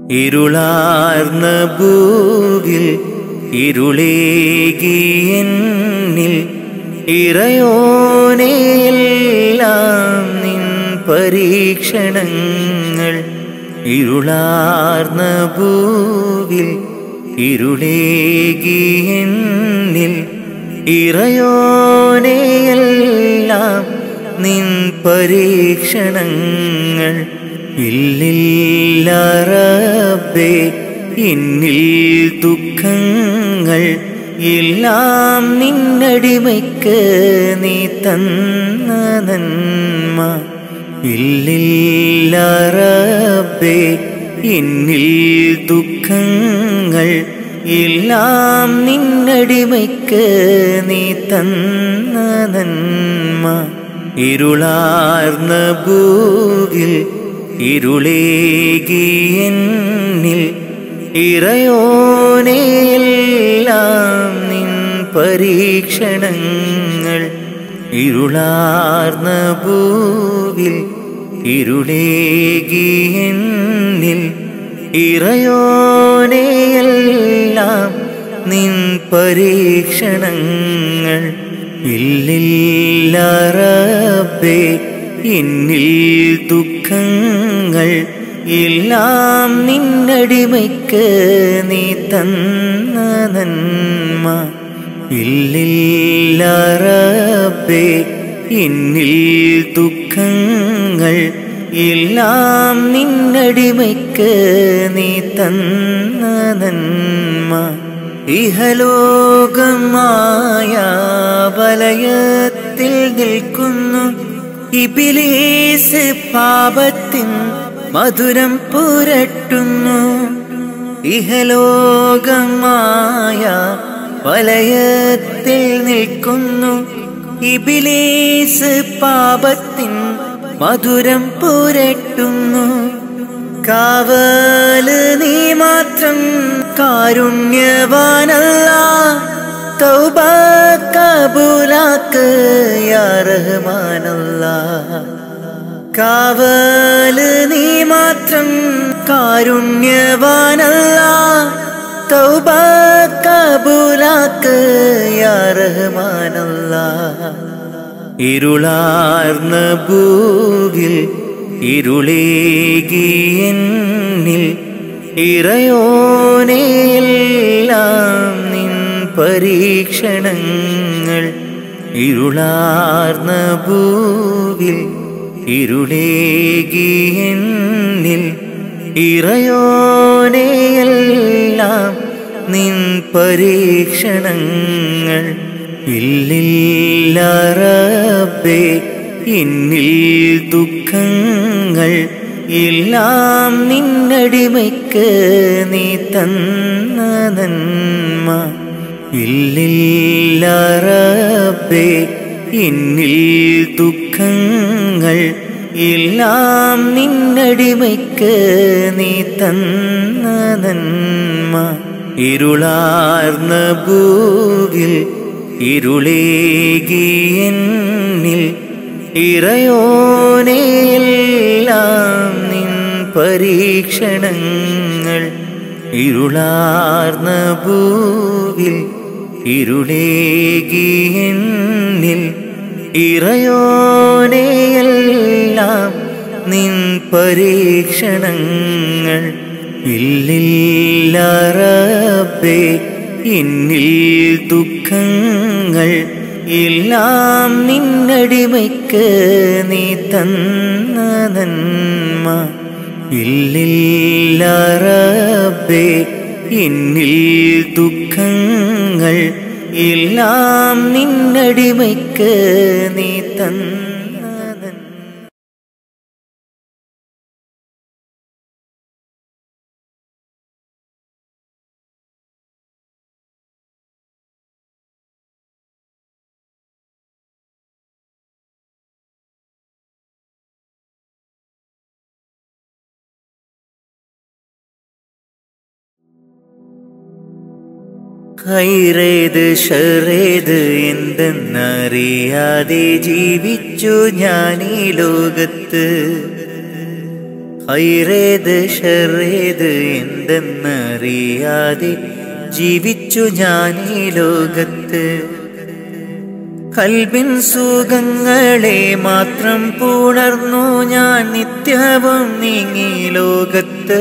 ഇരുളാർന്ന ഭൂവിൽ ഇരുളേകി എന്നിൽ ഇറയോനെയെല്ലാം നിൻ പരീക്ഷണങ്ങൾ. ഇരുളാർന്ന ഭൂവിൽ ഇരുളേകി എന്നിൽ ഇറയോനെയെല്ലാം നിൻ പരീക്ഷണങ്ങൾ. ഇല്ലില്ല റബ്ബേ എന്നിൽ ദുഃഖങ്ങൾ, എല്ലാം നിന്നടിമയ്ക്ക് നീ തന്ന നന്മ. ഇല്ലില്ല റബ്ബേ എന്നിൽ ദുഃഖങ്ങൾ, എല്ലാം നിന്നടിമയ്ക്ക് നീ തന്ന നന്മ. ഇരുളാർന്ന ഭൂവിൽ ഇരുളേകി എന്നിൽ ഇറയോനെയെല്ലാം നിൻ പരീക്ഷണങ്ങൾ. ഇരുളാർന്ന ഭൂവിൽ ഇരുളേകി എന്നിൽ ഇറയോനെയെല്ലാം നിൻ പരീക്ഷണങ്ങൾ. ഇല്ലില്ല റബ്ബേ എന്നിൽ ദുഃഖങ്ങൾ, എല്ലാം നിന്നടിമയ്ക്ക് നീ തന്ന നന്മ. ഇല്ലില്ല റബ്ബേ എന്നിൽ ദുഃഖങ്ങൾ, എല്ലാം നിന്നടിമയ്ക്ക് നീ തന്ന നന്മ. ഇഹലോകമായ വലയത്തിൽ നിൽക്കുന്നു ഇബ്ലീസ്, പാപത്തിൻ മധുരം പുരട്ടുന്നു. ഇഹലോകമായ വലയത്തിൽ നിൽക്കുന്നു ഇബ്ലീസ്, പാപത്തിൻ മധുരം പുരട്ടുന്നു. കാവല് നീ മാത്രം കാരുണ്യവാനല്ലാഹ്, തൗബ കബൂലാക്ക് യാ റഹ്മാനല്ലാഹ്. കാവല് നീ മാത്രം കാരുണ്യവാനല്ലാഹ്, തൗബ കബൂലാക്ക് യാ റഹ്മാനല്ലാഹ്. ഇരുളാർന്ന ഭൂവിൽ ഇരുളേകി എന്നിൽ ഇറയോനെയെല്ലാം നിൻ പരീക്ഷണങ്ങൾ. ഇരുളാർന്ന ഭൂവിൽ ഇരുളേകി എന്നിൽ ഇറയോനെയെല്ലാം നിൻ പരീക്ഷണങ്ങൾ. ഇല്ലില്ല റബ്ബേ എന്നിൽ ദുഃഖങ്ങൾ, എല്ലാം നിന്നടിമയ്ക്ക് നീ തന്ന നന്മ. ഇല്ലില്ല റബ്ബേ എന്നിൽ ദുഃഖങ്ങൾ, എല്ലാം നിന്നടിമയ്ക്ക് നീ തന്ന നന്മ. ഇരുളാർന്ന ഭൂവിൽ ഇരുളേകി എന്നിൽ ഇറയോനെയെല്ലാം നിൻ പരീക്ഷണങ്ങൾ. ഇരുളാർന്ന ഭൂവിൽ ഇരുളേകി എന്നിൽ ഇറയോനെയെല്ലാം നിൻ പരീക്ഷണങ്ങൾ. ഇല്ലില്ല റബ്ബേ എന്നിൽ ദുഃഖങ്ങൾ, എല്ലാം നിന്നടിമയ്ക്ക് നീ തന്ന നന്മ. ഇല്ലില്ല റബ്ബേ എന്നിൽ ദുഃഖങ്ങൾ, എല്ലാം നിന്നടിമയ്ക്ക് നീ തന്ന നന്മ. ഖൈറേത് ഷറേത് എന്തെന്നറിയാതെ ജീവിച്ചു ഞാൻ ഈ ലോകത്ത്. ഹൈറേത് ഷറേത് എന്തെന്നറിയാതെ ജീവിച്ചു ഞാൻ ഈ ലോകത്ത്. കൽബിൻ സുഖങ്ങളെ മാത്രം പുണർന്നു ഞാൻ നിത്യവും നീങ്ങി ലോകത്ത്.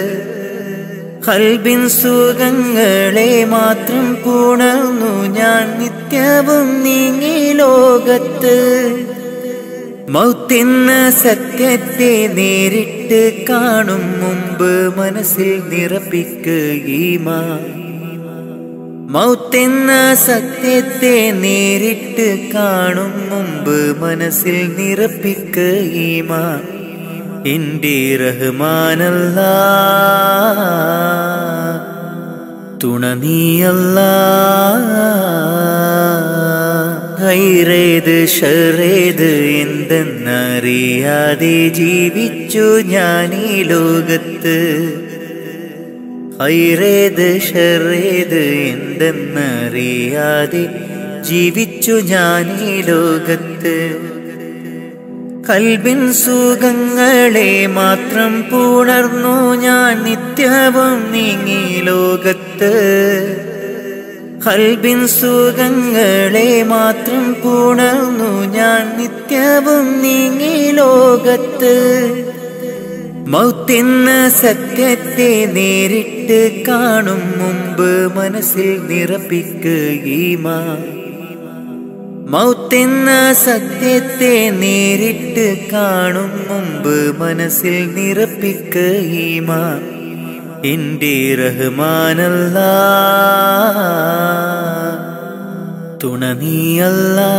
കൽബിൻ സുഖങ്ങളെ മാത്രം പുണർന്നു ഞാൻ നിത്യവും നീങ്ങി ലോകത്ത്. മൗത്തെന്ന സത്യത്തെ നേരിട്ട് കാണും മുമ്പ് മനസ്സിൽ നിറപ്പിക്കുക ഈമാൻ. മൗത്തെന്ന സത്യത്തെ നേരിട്ട് കാണും മുമ്പ് മനസ്സിൽ നിറപ്പിക്കുക ഈമാൻ. എന്റെ റഹ്മാനല്ലാ തുണ നീയല്ലാ. ഹൈറേത് ഷറേത് എന്തെന്നറിയാതെ ജീവിച്ചു ഞാൻ ഈ ലോകത്ത്. ഹൈറേത് ഷറേത് എന്തെന്നറിയാതെ ജീവിച്ചു ഞാൻ ഈ ലോകത്ത്. കൽബിൻ സുഖങ്ങളെ മാത്രം പുണർന്നു ഞാൻ നിത്യവും നീങ്ങി ലോകത്ത്. കൽബിൻ സുഖങ്ങളെ മാത്രം പുണർന്നു ഞാൻ നിത്യവും നീങ്ങി ലോകത്ത്. മൗത്തെന്ന സത്യത്തെ നേരിട്ട് കാണും മുമ്പ് മനസ്സിൽ നിറപ്പിക്കുക ഈമാൻ. മൗത്തെന്ന സത്യത്തെ നേരിട്ട് കാണും മുമ്പ് മനസ്സിൽ നിറപ്പിക്കുക ഈമാൻ. എന്റെ റഹ്മാനല്ലാ തുണ നീയല്ലാ.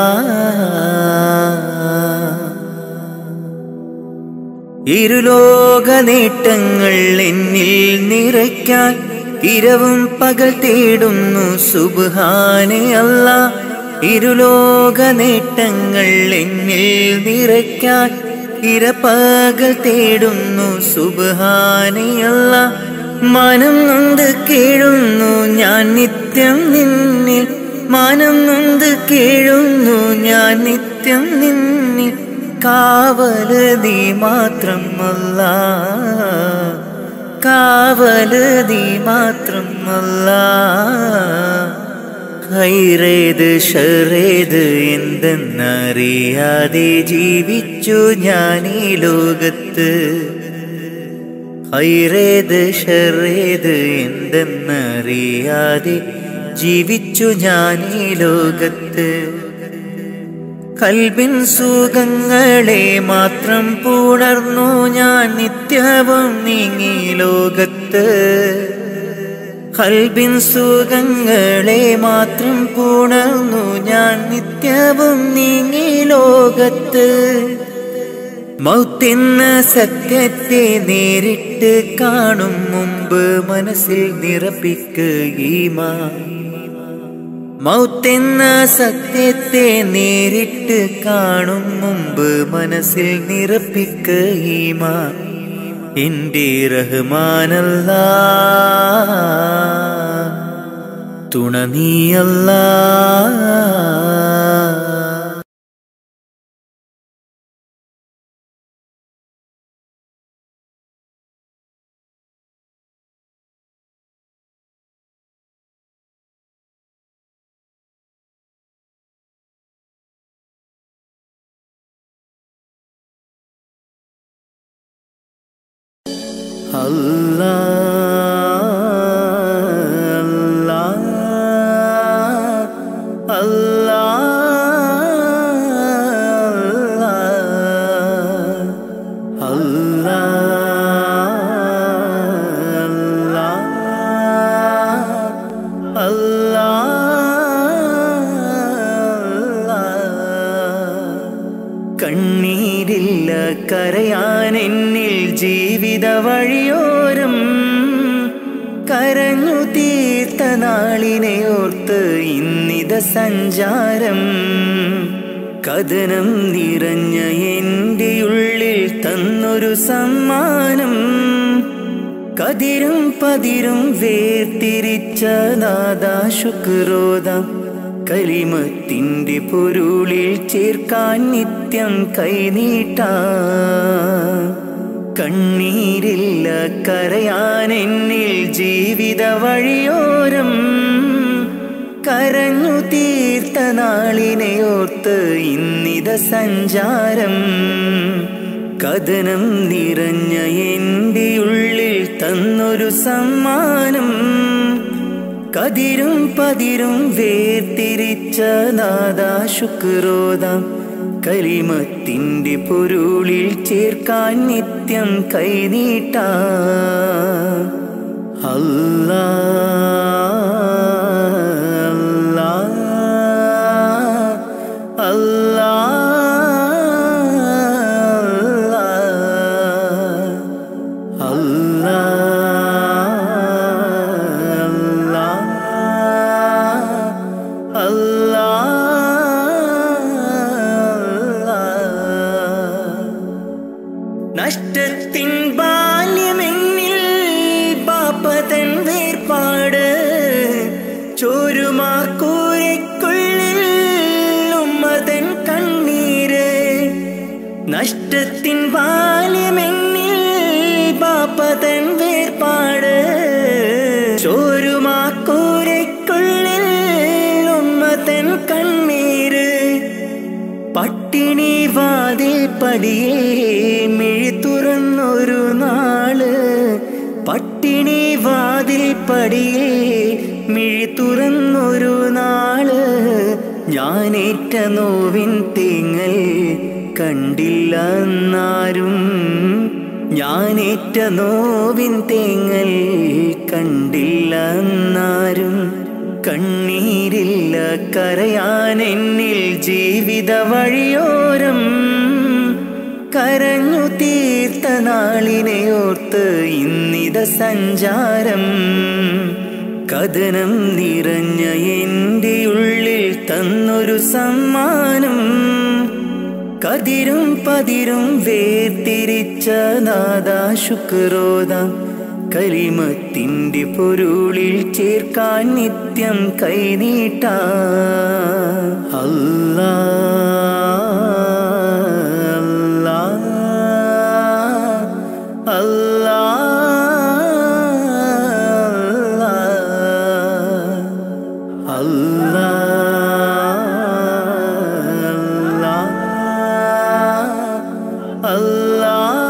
ഇരുലോക നേട്ടങ്ങൾ എന്നിൽ നിറയ്ക്കാൻ ഇരവും പകൽ തേടുന്നു സുബ്ഹാനെ അല്ലാ. ഇരുലോക നേട്ടങ്ങൾ എന്നിൽ നിറയ്ക്കാൻ ഇരപകൽ തേടുന്നു സുബ്ഹാനെ അല്ലാ. മാനം നൊന്ത് കേഴുന്നു ഞാൻ നിത്യം നിന്നിൽ. മാനം നൊന്ത് കേഴുന്നു ഞാൻ നിത്യം നിന്നിൽ. കാവല് നീ മാത്രം അല്ലാ. കാവല് നീ മാത്രം അല്ലാ. ഹൈറേത് ഷറേത് എന്തെന്നറിയാതെ ജീവിച്ചു ഞാൻ ഈ ലോകത്ത്. ഹൈറേത് ഷറേത് എന്തെന്നറിയാതെ ജീവിച്ചു ഞാൻ ഈ ലോകത്ത്. കൽബിൻ സുഖങ്ങളെ മാത്രം പുണർന്നു ഞാൻ നിത്യവും നീങ്ങി ലോകത്ത്. കൽബിൻ സുഖങ്ങളെ മാത്രം പുണർന്നു ഞാൻ നിത്യവും നീങ്ങി ലോകത്ത്. മൗത്തെന്ന സത്യത്തെ നേരിട്ട് കാണും മുമ്പ് മനസ്സിൽ നിറപ്പിക്കുക ഈമാൻ. മൗത്തെന്ന സത്യത്തെ നേരിട്ട് കാണും മുമ്പ് മനസ്സിൽ നിറപ്പിക്കുക ഈമാൻ. എന്റെ റഹ്മാനല്ലാ തുണ നീയല്ലാ. അല്ലാഹ് അല്ലാഹ് അല്ലാഹ് അല്ലാഹ്. കണ്ണീരില്ല കരയാൻ എന്നിൽ ജീവിത വഴിയോരം. കരഞ്ഞു തീർത്ത നാളിനെ ഓർത്ത് ഇന്നിത സഞ്ചാരം. കഥനം നിറഞ്ഞ എൻ്റെ ഉള്ളിൽ തന്നൊരു സമ്മാനം. കതിരും പതിരും വേർതിരിച്ച നാദാ ശുക്രോദാം. കലിമത്തിന്റെ പൊരുളിൽ ചേർക്കാൻ നിത്യം കൈനീട്ടാം. കണ്ണീരില്ല കരയാൻ എന്നിൽ ജീവിത വഴിയോരം കരഞ്ഞു തീർത്ത നാളിനെ ഓർത്ത് ഇന്നിത സഞ്ചാരം കഥനം നിറഞ്ഞ എൻ്റെ ഉള്ളിൽ തന്നൊരു സമ്മാനം കതിരും പതിരും വേർതിരിച്ച നാദാ ശുക്രോദാം കലിമത്തിൻ്റെ പൊരുളിൽ ചേർക്കാൻ നിത്യം കൈനീട്ടാ അല്ലാ അല്ലാ അല്ലാ നഷ്ടത്തിൻ ബാല്യമെന്നിൽ പാപ്പതൻ വേർപാട് ചോരുമാക്കൂരയ്ക്കുള്ളിൽ ഉമ്മതൻ കണ്ണീര് നഷ്ടത്തിൻ ബാല്യമെന്നിൽ പാപ്പതൻ വേർപാട് ചോരുമാക്കൂരയ്ക്കുള്ളിൽ ഉമ്മതൻ കണ്ണീര് പട്ടിണി വാതിൽ പടിയേ മിഴി തുറന്നൊരു നാള് പട്ടിണി വാതിൽ പടിയേ മിഴി തുറന്നൊരു നാള് ഞാനേറ്റ നോവിൻ തേങ്ങൽ കണ്ടില്ല എന്നാരും ഞാനേറ്റ നോവിൻ തേങ്ങൽ കണ്ടില്ല എന്നാരും കണ്ണീരില്ല കരയാൻ എന്നിൽ ജീവിത വഴിയോരം കരഞ്ഞു തീർത്ത നാളിനെ ഓർത്ത് ഇന്നിത സഞ്ചാരം കഥനം നിറഞ്ഞ എൻ്റെ ഉള്ളിൽ തന്നൊരു സമ്മാനം കതിരും പതിരും വേർതിരിച്ച നാദാ ശുക്രോദാം കലിമത്തിൻ്റെ പൊരുളിൽ ചേർക്കാൻ നിത്യം കൈനീട്ടാ അല്ലാ അല്ലാ അല്ലാ അല്ലാ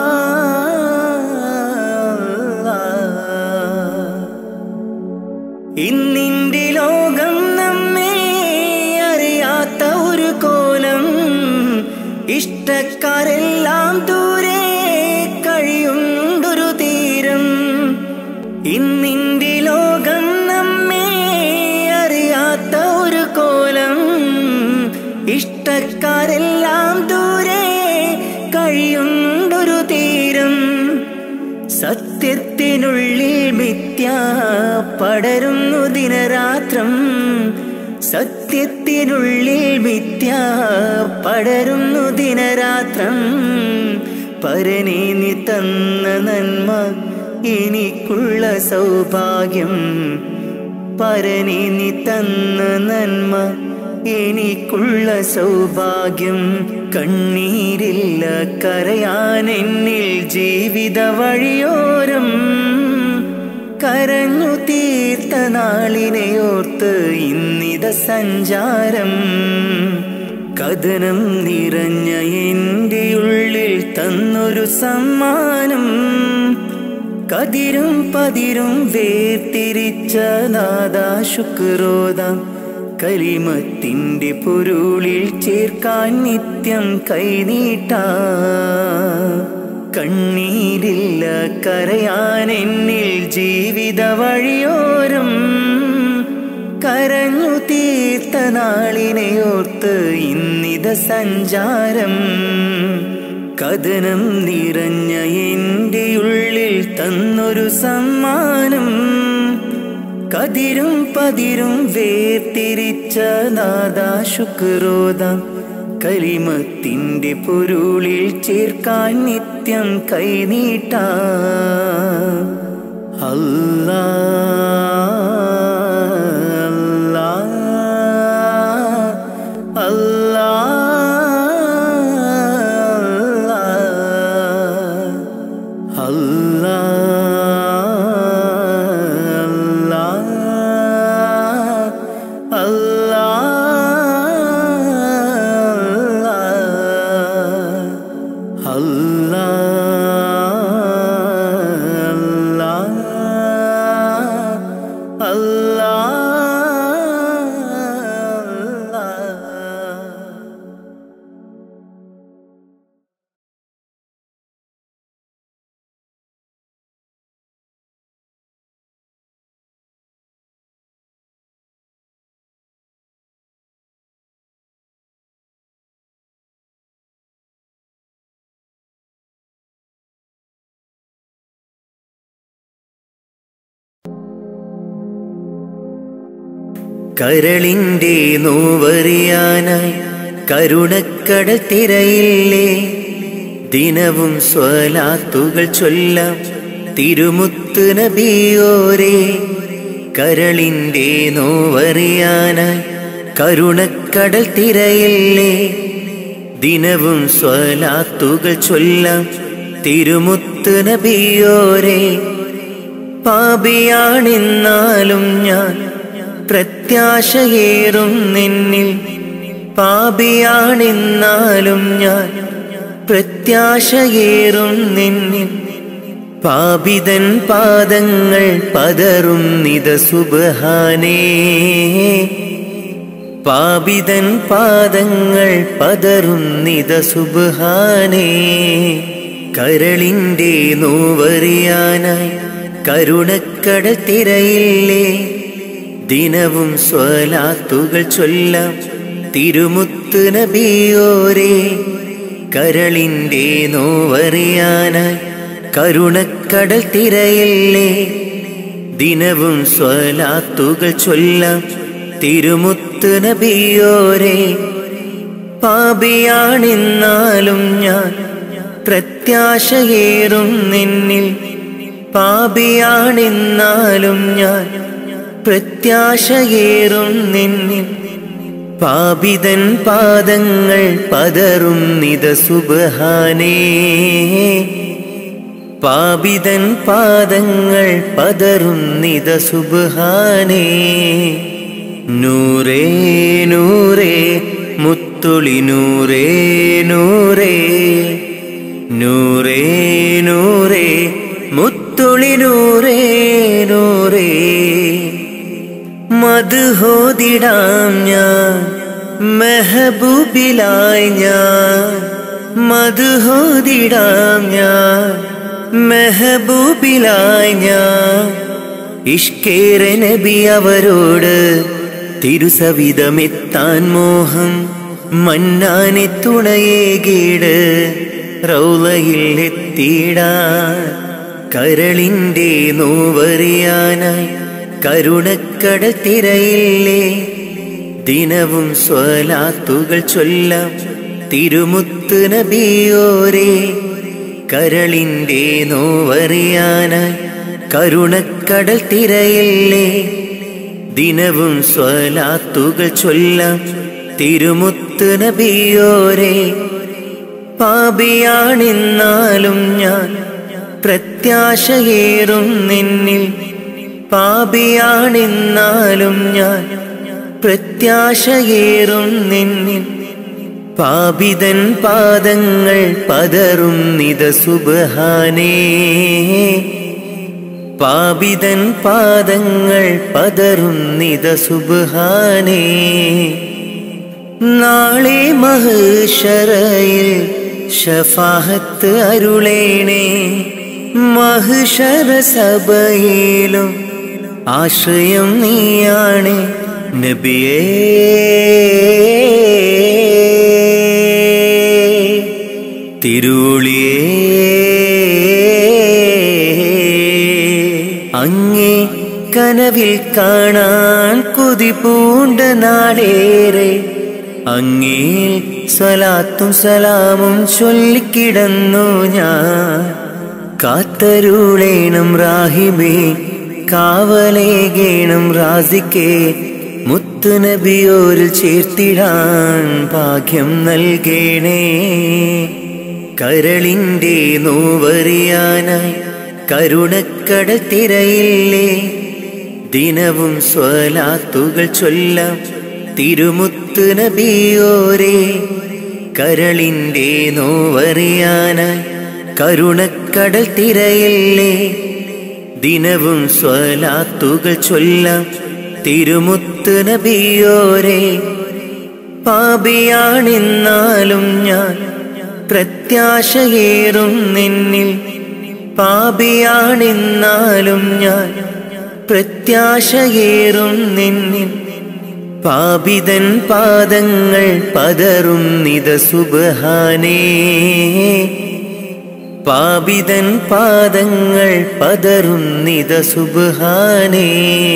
ഇന്നിൻ്റെ ലോകം നമ്മെ അറിയാത്ത ഒരു കോലം ഇഷ്ടക്കാരെല്ലാം ദൂരെ കഴിയുണ്ടൊരു തീരം ഇന്നിൻ്റെ ലോകം നമ്മെ അറിയാത്ത ഒരു കോലം ഇഷ്ടക്കാരെല്ലാം ദൂരെ കഴിയുണ്ടൊരു തീരം സത്യത്തിനുള്ളിൽ മിഥ്യ പടരുന്നു ദിനരാത്രം സത്യത്തിനുള്ളിൽ മിഥ്യ പടരുന്നു ദിനരാത്രം പരനെ നീ തന്ന നന്മ എനിക്കുള്ള സൗഭാഗ്യം പരനെ നീ തന്ന നന്മ എനിക്കുള്ള സൗഭാഗ്യം കണ്ണീരില്ല കരയാൻ എന്നിൽ ജീവിത വഴിയോരം കരഞ്ഞു തീർത്ത നാളിനെ ഓർത്ത് ഇന്നിത സഞ്ചാരം കഥനം നിറഞ്ഞ എൻ്റെ ഉള്ളിൽ തന്നൊരു സമ്മാനം കതിരും പതിരും വേർതിരിച്ച നാദാ ശുക്രോദാം കലിമത്തിൻ്റെ പൊരുളിൽ ചേർക്കാൻ നിത്യം കൈനീട്ടാ കണ്ണീരില്ല കരയാൻ എന്നിൽ ജീവിത വഴിയോരം കരഞ്ഞു തീർത്ത നാളിനെ ഓർത്ത് ഇന്നിത സഞ്ചാരം കഥനം നിറഞ്ഞ എൻ്റെ ഉള്ളിൽ തന്നൊരു സമ്മാനം കതിരും പതിരും വേർതിരിച്ച നാദാ ശുക്രോദാം കലിമത്തിൻ്റെ പൊരുളിൽ ചേർക്കാൻ നിത്യം കൈനീട്ടാ അല്ലാ അല്ലാ. കരളിൻ്റെ നോവറിയാനായി കരുണക്കടൽ തിരയില്ലേ, ദിനവും സ്വലാത്തുകൾ ചൊല്ലാം തിരുമുത്ത് നബിയോരേ. കരളിൻ്റെ നോവറിയാനായി കരുണക്കടൽ തിരയില്ലേ, ദിനവും സ്വലാത്തുകൾ ചൊല്ലാം തിരുമുത്ത് നബിയോരേ. പാപിയാണെന്നാലും ഞാൻ പ്രത്യാശയേറും നിന്നിൽ, പാപിയാണെന്നാലും ഞാൻ പ്രത്യാശയേറും നിന്നിൽ. പാപിതൻ പാദങ്ങൾ പതറും നിത സുബ്ഹാനേ, പാപിതൻ പാദങ്ങൾ പതറും നിത സുബ്ഹാനേ. കരളിൻ്റെ നോവറിയാനായി കരുണക്കടൽ തിരയില്ലേ, ദിനവും സ്വലാത്തുകൾ ചൊല്ലാം തിരുമുത്ത് നബിയോരേ. കരളിൻ്റെ നോവറിയാനായി കരുണക്കടൽ തിരയില്ലേ, ദിനവും സ്വലാത്തുകൾ ചൊല്ലാം തിരുമുത്ത് നബിയോരേ. പാപിയാണെന്നാലും ഞാൻ പ്രത്യാശയേറും നിന്നിൽ, പാപിയാണെന്നാലും ഞാൻ പ്രത്യാശയേറും നിന്നിൽ. പാപിതൻ പാദങ്ങൾ പതറും നിത സുബ്ഹാനേ, പാപിതൻ പാദങ്ങൾ പതറും നിത സുബ്ഹാനേ. നൂറേ നൂറേ മുത്തുളി നൂറേ നൂറേ, നൂറേ നൂറേ മുത്തുളി നൂറേ നൂറേ. മദ്ഹോദിടാം ഞാൻ മെഹബൂബിലായി ഞാൻ, മദ്ഹോദിടാം ഞാൻ മെഹബൂബിലായി ഞാൻ. ഇഷ്കേറെ നബി അവരോട് തിരുസവിധമെത്താൻ മോഹം, മന്നാനെ തുണയേകീട് റൗളയിൽ എത്തിയിടാൻ. കരളിൻ്റെ നോവറിയാനായി കരുണക്കടൽ തിരയില്ലേ, ദിനവും സ്വലാത്തുകൾ ചൊല്ലാം തിരുമുത്ത് നബിയോരേ. കരളിൻ്റെ നോവറിയാനായി കരുണക്കടൽ തിരയില്ലേ, ദിനവും സ്വലാത്തുകൾ ചൊല്ലാം തിരുമുത്ത് നബിയോരേ. പാപിയാണെന്നാലും ഞാൻ പ്രത്യാശയേറും നിന്നിൽ, പാപിയാണെന്നാലും ഞാൻ പ്രത്യാശയേറും നിന്നിൽ. പാപിതൻ പാദങ്ങൾ പതറും നിത സുബ്ഹാനേ, പാപിതൻ പാദങ്ങൾ പതറും നിത സുബ്ഹാനേ. നാളെ മഹ്ശറയിൽ ശഫാഅത്ത് അരുളേണേ, മഹ്ശറ സഭയിലും ആശ്രയം നീയാണ് നബിയേ. തിരുളിയേ അങ്ങേ കനവിൽ കാണാൻ കൊതി പൂണ്ട നാടേറെ, അങ്ങേ സ്വലാത്തും സലാമും ചൊല്ലിക്കിടന്നു ഞാൻ. കാത്തരുളേണം റാഹിബേ, കാവലേകേണം റാസിക്കേ, മുത്ത് നബിയോരിൽ ചേർത്തിടാൻ ഭാഗ്യം നൽകേണേ. കരളിൻ്റെ നോവറിയാനായി കരുണക്കടൽ തിരയില്ലേ. ദിനവും സ്വലാത്തുകൾ ചൊല്ലാം തിരുമുത്ത് നബിയോരേ. കരളിൻ്റെ നോവറിയാനായി കരുണക്കടൽ തിരയില്ലേ. ദിനവും സ്വലാത്തുകൾ ചൊല്ലാം തിരുമുത്ത് നബിയോരേ. പാപിയാണെന്നാലും ഞാൻ പ്രത്യാശയേറും നിന്നിൽ. പാപിയാണെന്നാലും ഞാൻ പ്രത്യാശയേറും നിന്നിൽ. പാപിതൻ പാദങ്ങൾ പതറും നിത സുബ്ഹാനേ. പാപിതൻ പാദങ്ങൾ പതറും നിത സുബ്ഹാനേ.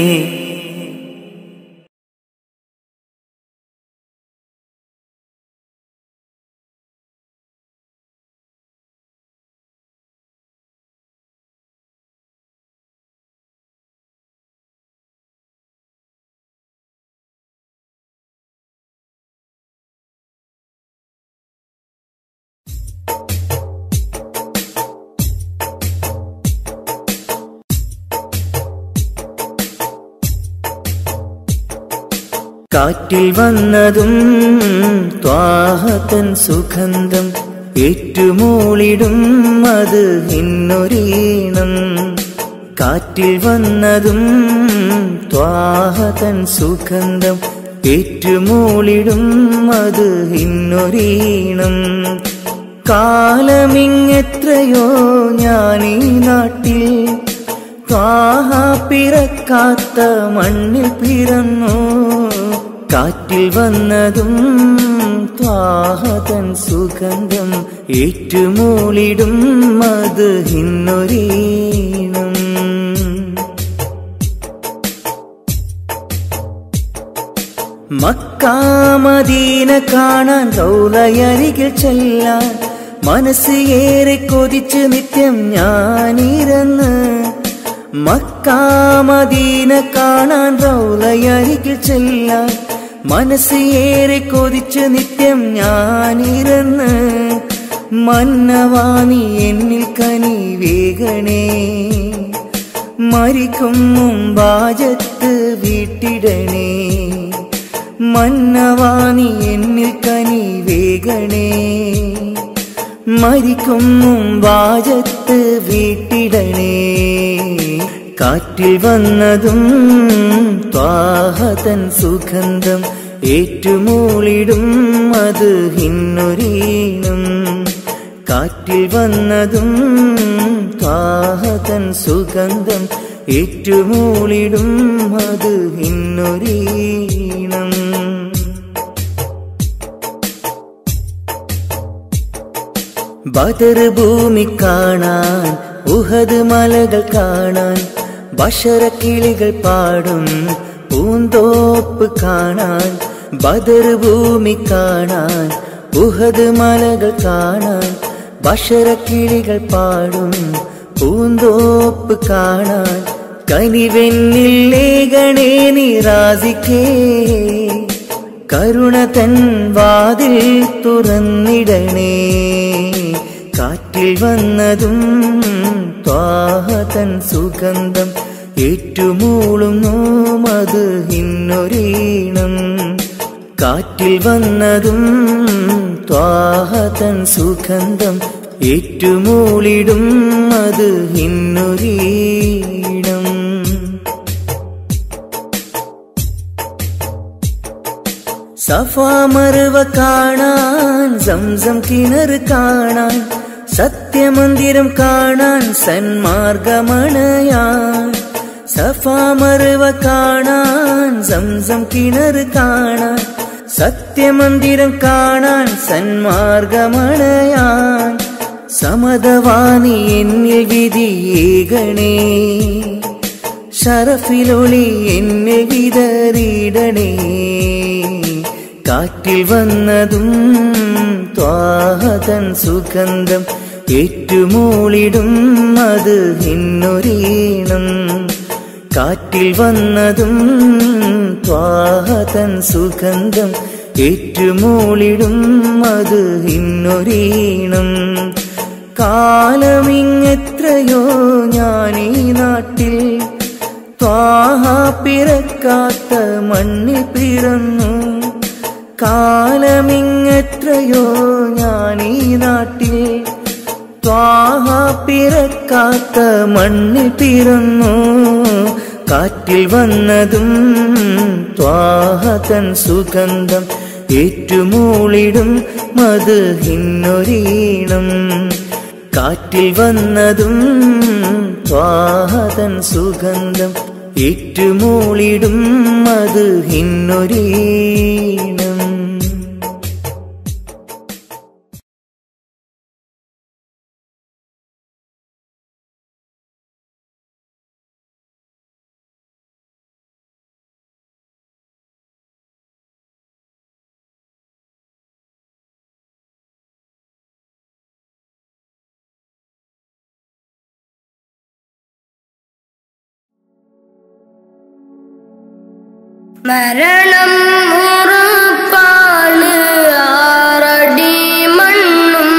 കാറ്റിൽ വന്നതും ത്വാഹതൻ സുഗന്ധം ഏറ്റുമൂളിടും അത് ഇന്നൊരീണം. കാറ്റിൽ വന്നതും ത്വാഹതൻ സുഗന്ധം ഏറ്റുമൂളിടും അത് ഇന്നൊരീണം. കാലമിങ്ങെത്രയോ ഞാനീ നാട്ടിൽ ത്വാഹ പിറക്കാത്ത മണ്ണിൽ പിറന്നു. കാറ്റിൽ വന്നതും ത്വാഹതൻ സുഗന്ധം ഏറ്റുമൂളിടും അത് ഇന്നൊരീണം. മക്ക മദീന കാണാൻ റൗളയരികിൽ ചെല്ലാൻ മനസ്സ് ഏറെ കൊതിച്ച് നിത്യം ഞാനിരുന്ന്. മക്ക മദീന കാണാൻ റൗളയരികിൽ ചെല്ലാൻ മനസ്സ് ഏറെ കൊതിച്ച് നിത്യം ഞാനിരുന്ന്. മന്നവാനി എന്നിൽ കനി വേഗണേ. മരിക്കും മുമ്പാജത്ത് വീട്ടിടണേ. മന്നവാനി എന്നിൽ കനി വേഗണേ. മരിക്കും മുമ്പാജത്ത് വീട്ടിടണേ. കാറ്റിൽ വന്നതും ത്വാഹതൻ സുഗന്ധം ഏറ്റുമൂളിടും അത് ഇന്നൊരീണം. കാറ്റിൽ വന്നതും ത്വാഹതൻ സുഗന്ധം ഏറ്റുമൂളിടും അത് ഇന്നൊരീണം. ബദർ ഭൂമി കാണാൻ ഉഹദ് മലകൾ കാണാൻ ബഷറക്കിളികൾ പാടും പൂന്തോപ്പ് കാണാൻ. ബദർ ഭൂമി കാണാൻ ഉഹദ് മലകൾ കാണാൻ ബഷറക്കിളികൾ പാടും പൂന്തോപ്പ് കാണാൻ. കനിവെന്നിൽ ലേഖണേ നിറാസിക്കേ. കരുണ തൻ വാതിൽ തുറന്നിടണേ. കാറ്റിൽ വന്നതും ത്വാഹതൻ സുഗന്ധം ഏറ്റുമൂളുന്നു അത് ഇന്നൊരീണം. കാറ്റിൽ വന്നതും ത്വാഹതൻ സുഗന്ധം ഏറ്റുമൂളിടും അത് ഇന്നൊരീണം. സഫാ മർവ കാണാൻ സംസം കിണർ കാണാൻ സത്യമന്ദിരം കാണാൻ സന്മാർഗമണയാൻ. സഫാ മർവ കാണാൻ സംസം കിണർ കാണാൻ സത്യമന്ദിരം കാണാൻ സന്മാർഗമണയാൻ. സമദവാനി എന്നിൽ വിധിയേകണേ. ശറഫിലൊളി എന്നിൽ വിതറിയിടണേ. കാറ്റിൽ വന്നതും ത്വാഹതൻ സുഗന്ധം ഏറ്റുമൂളിടും അത് ഇന്നൊരീണം. കാറ്റിൽ വന്നതും ത്വാഹതൻ സുഗന്ധം ഏറ്റുമൂളിടും അത് ഇന്നൊരീണം. കാലമിങ്ങെത്രയോ ഞാനീ നാട്ടിൽ ത്വാഹ പിറക്കാത്ത മണ്ണിൽ പിറന്നു. കാലമിങ്ങെത്രയോ ഞാനീ നാട്ടിൽ ത്വാഹ പിറക്കാത്ത മണ്ണിൽ പിറന്നു. കാറ്റിൽ വന്നതും ത്വാഹ തൻ സുഗന്ധം ഏറ്റുമൂളിടും മദ്ഹിന്നൊരീണം. കാറ്റിൽ വന്നതും ത്വാഹ തൻ സുഗന്ധം ഏറ്റുമൂളിടും മദ്ഹിന്നൊരീണം. മരണം ഉറപ്പാണ് ആറടി മണ്ണും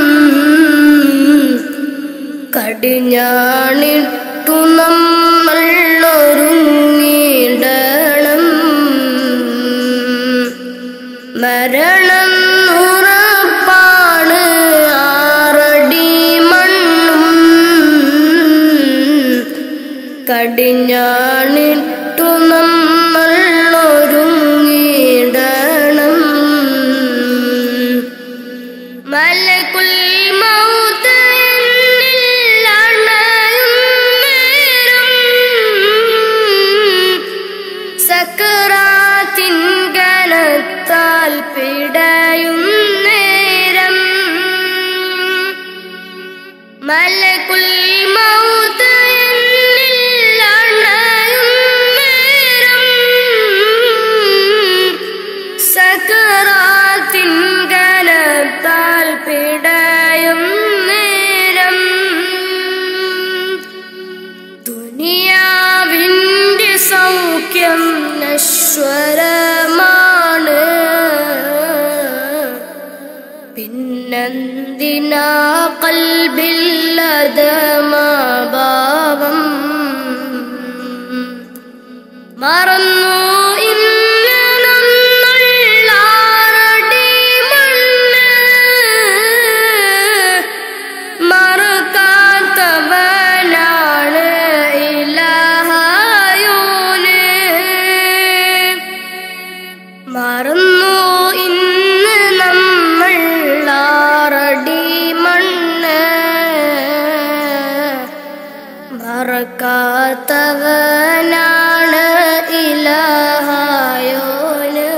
കടിഞ്ഞാണിട്ടു നമ്മൾ ഒരുങ്ങിടണം. മരണം ഉറപ്പാണ് ആറടി മണ്ണും കടിഞ്ഞാണിട്ടു നമ്മൾ ഒരുങ്ങിടണം. മലക്കുൽ മൗത്ത് എന്നിൽ അണയും നേരം സക്കറാത്തിൻ കനത്താൽ പിടയും നേരം. മലക്കുൽ മൗത്ത് എന്നിൽ അണയും നേരം സക്കറാത്തിൻ കനത്താൽ പിടയും നേരം. ദുനിയാവിന്റെ സൗഖ്യം നശ്വരമാണ്, പിന്നെന്തിനാ ഖൽബില്ലദമാഭാവം. മറന്നു ഇന്ന് നമ്മൾ ആറടി മണ്ണ്, മറക്കാത്തവനാണ് ഇലാഹായോന്. മറന്നു ഇന്ന് നമ്മൾ ആറടി മണ്ണ്, മറക്കാത്തവനാണ് ഇലാഹായോന്.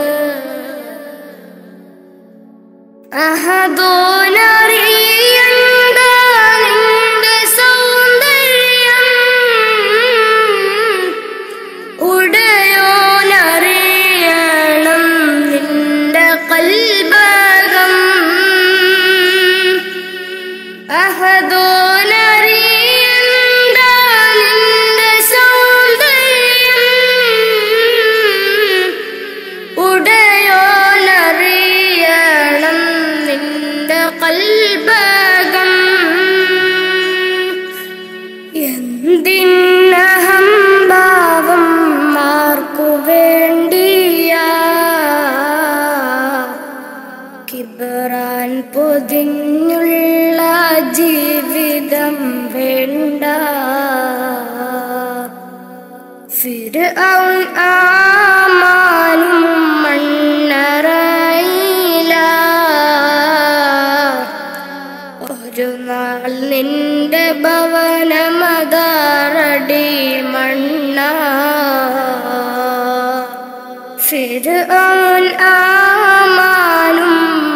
അഹദോനറിയണ്ട നിന്റെ സൗന്ദര്യം, ഉടയോനറിയണം നിന്റെ കൽബകം. അഹദോനറിയണ്ട നിന്റെ സൗന്ദര്യം, ഉടയോനറിയണം നിന്റെ കൽബകം. എന്തിനഹംഭാവം ആർക്കു വേണ്ടിയാ, കിബറാൻ പൊതിഞ്ഞുള്ള ജീവിതം വേണ്ട. ഫിർഔൻ ആമാനും മണ്ണറയില, ഒരു നാൾ നിന്റെ ഭവനമതാറടി മണ്ണ. ഫിർഔൻ ആമാനും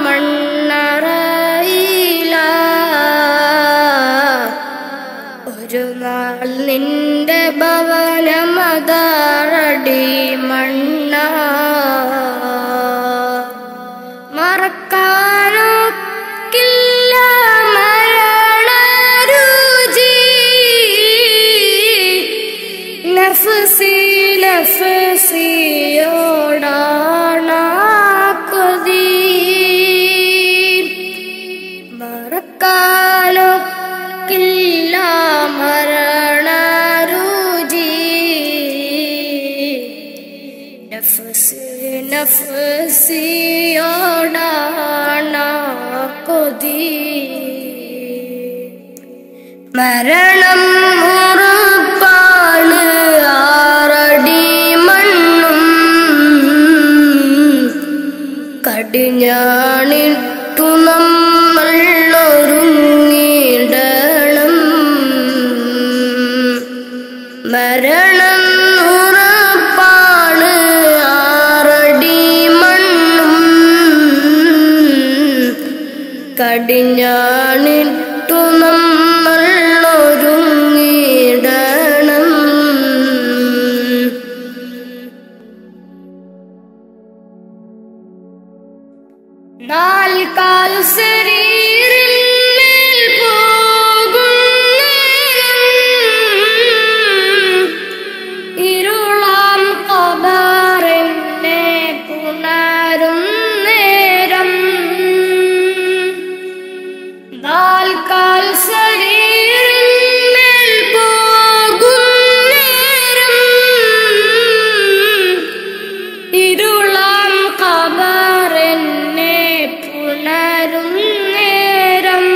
മണ്ണറയില, ഒരു നാൾ നിന്റെ ഭവനമതാറടി മണ്ണ. മറക്കാനൊക്കില്ല മരണരുചി, നഫ്സി നഫ്സിയോടാണ മരണം ഉറപ്പാണ്, ആറടി മണ്ണും കടിഞ്ഞാണിട്ടു നമ്മൾ ഒരുങ്ങിടണം. മരണം ഉറപ്പാണ്, ആറടി മണ്ണും കടിഞ്ഞാണിട്ടു നമ്മൾ ഒരുങ്ങിടണം. നാൽക്കാൽ ശരീരിന്മേൽ പോകും ഇരുളാം ഖബറിനെ പുണരും നേരം. നാൽക്കാൽ ശരീരിന്മേൽ പോകും നേരം ഇരുളാം ഖബറിനെ പുണരും നേരം.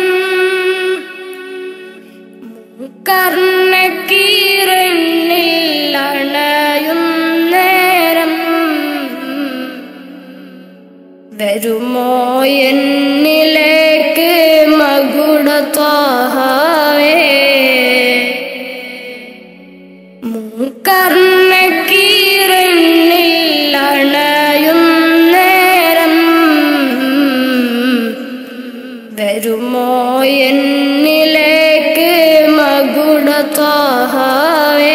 കർണക്കീറിനിൽ അണയും നേരം വരുമോ എന്നിലേക്ക് മകുടത്താഹവേ. കർണക്കീറിനിൽ അണയും നേരം വരുമോ എന്നിലേക്ക് മകുടത്താഹവേ.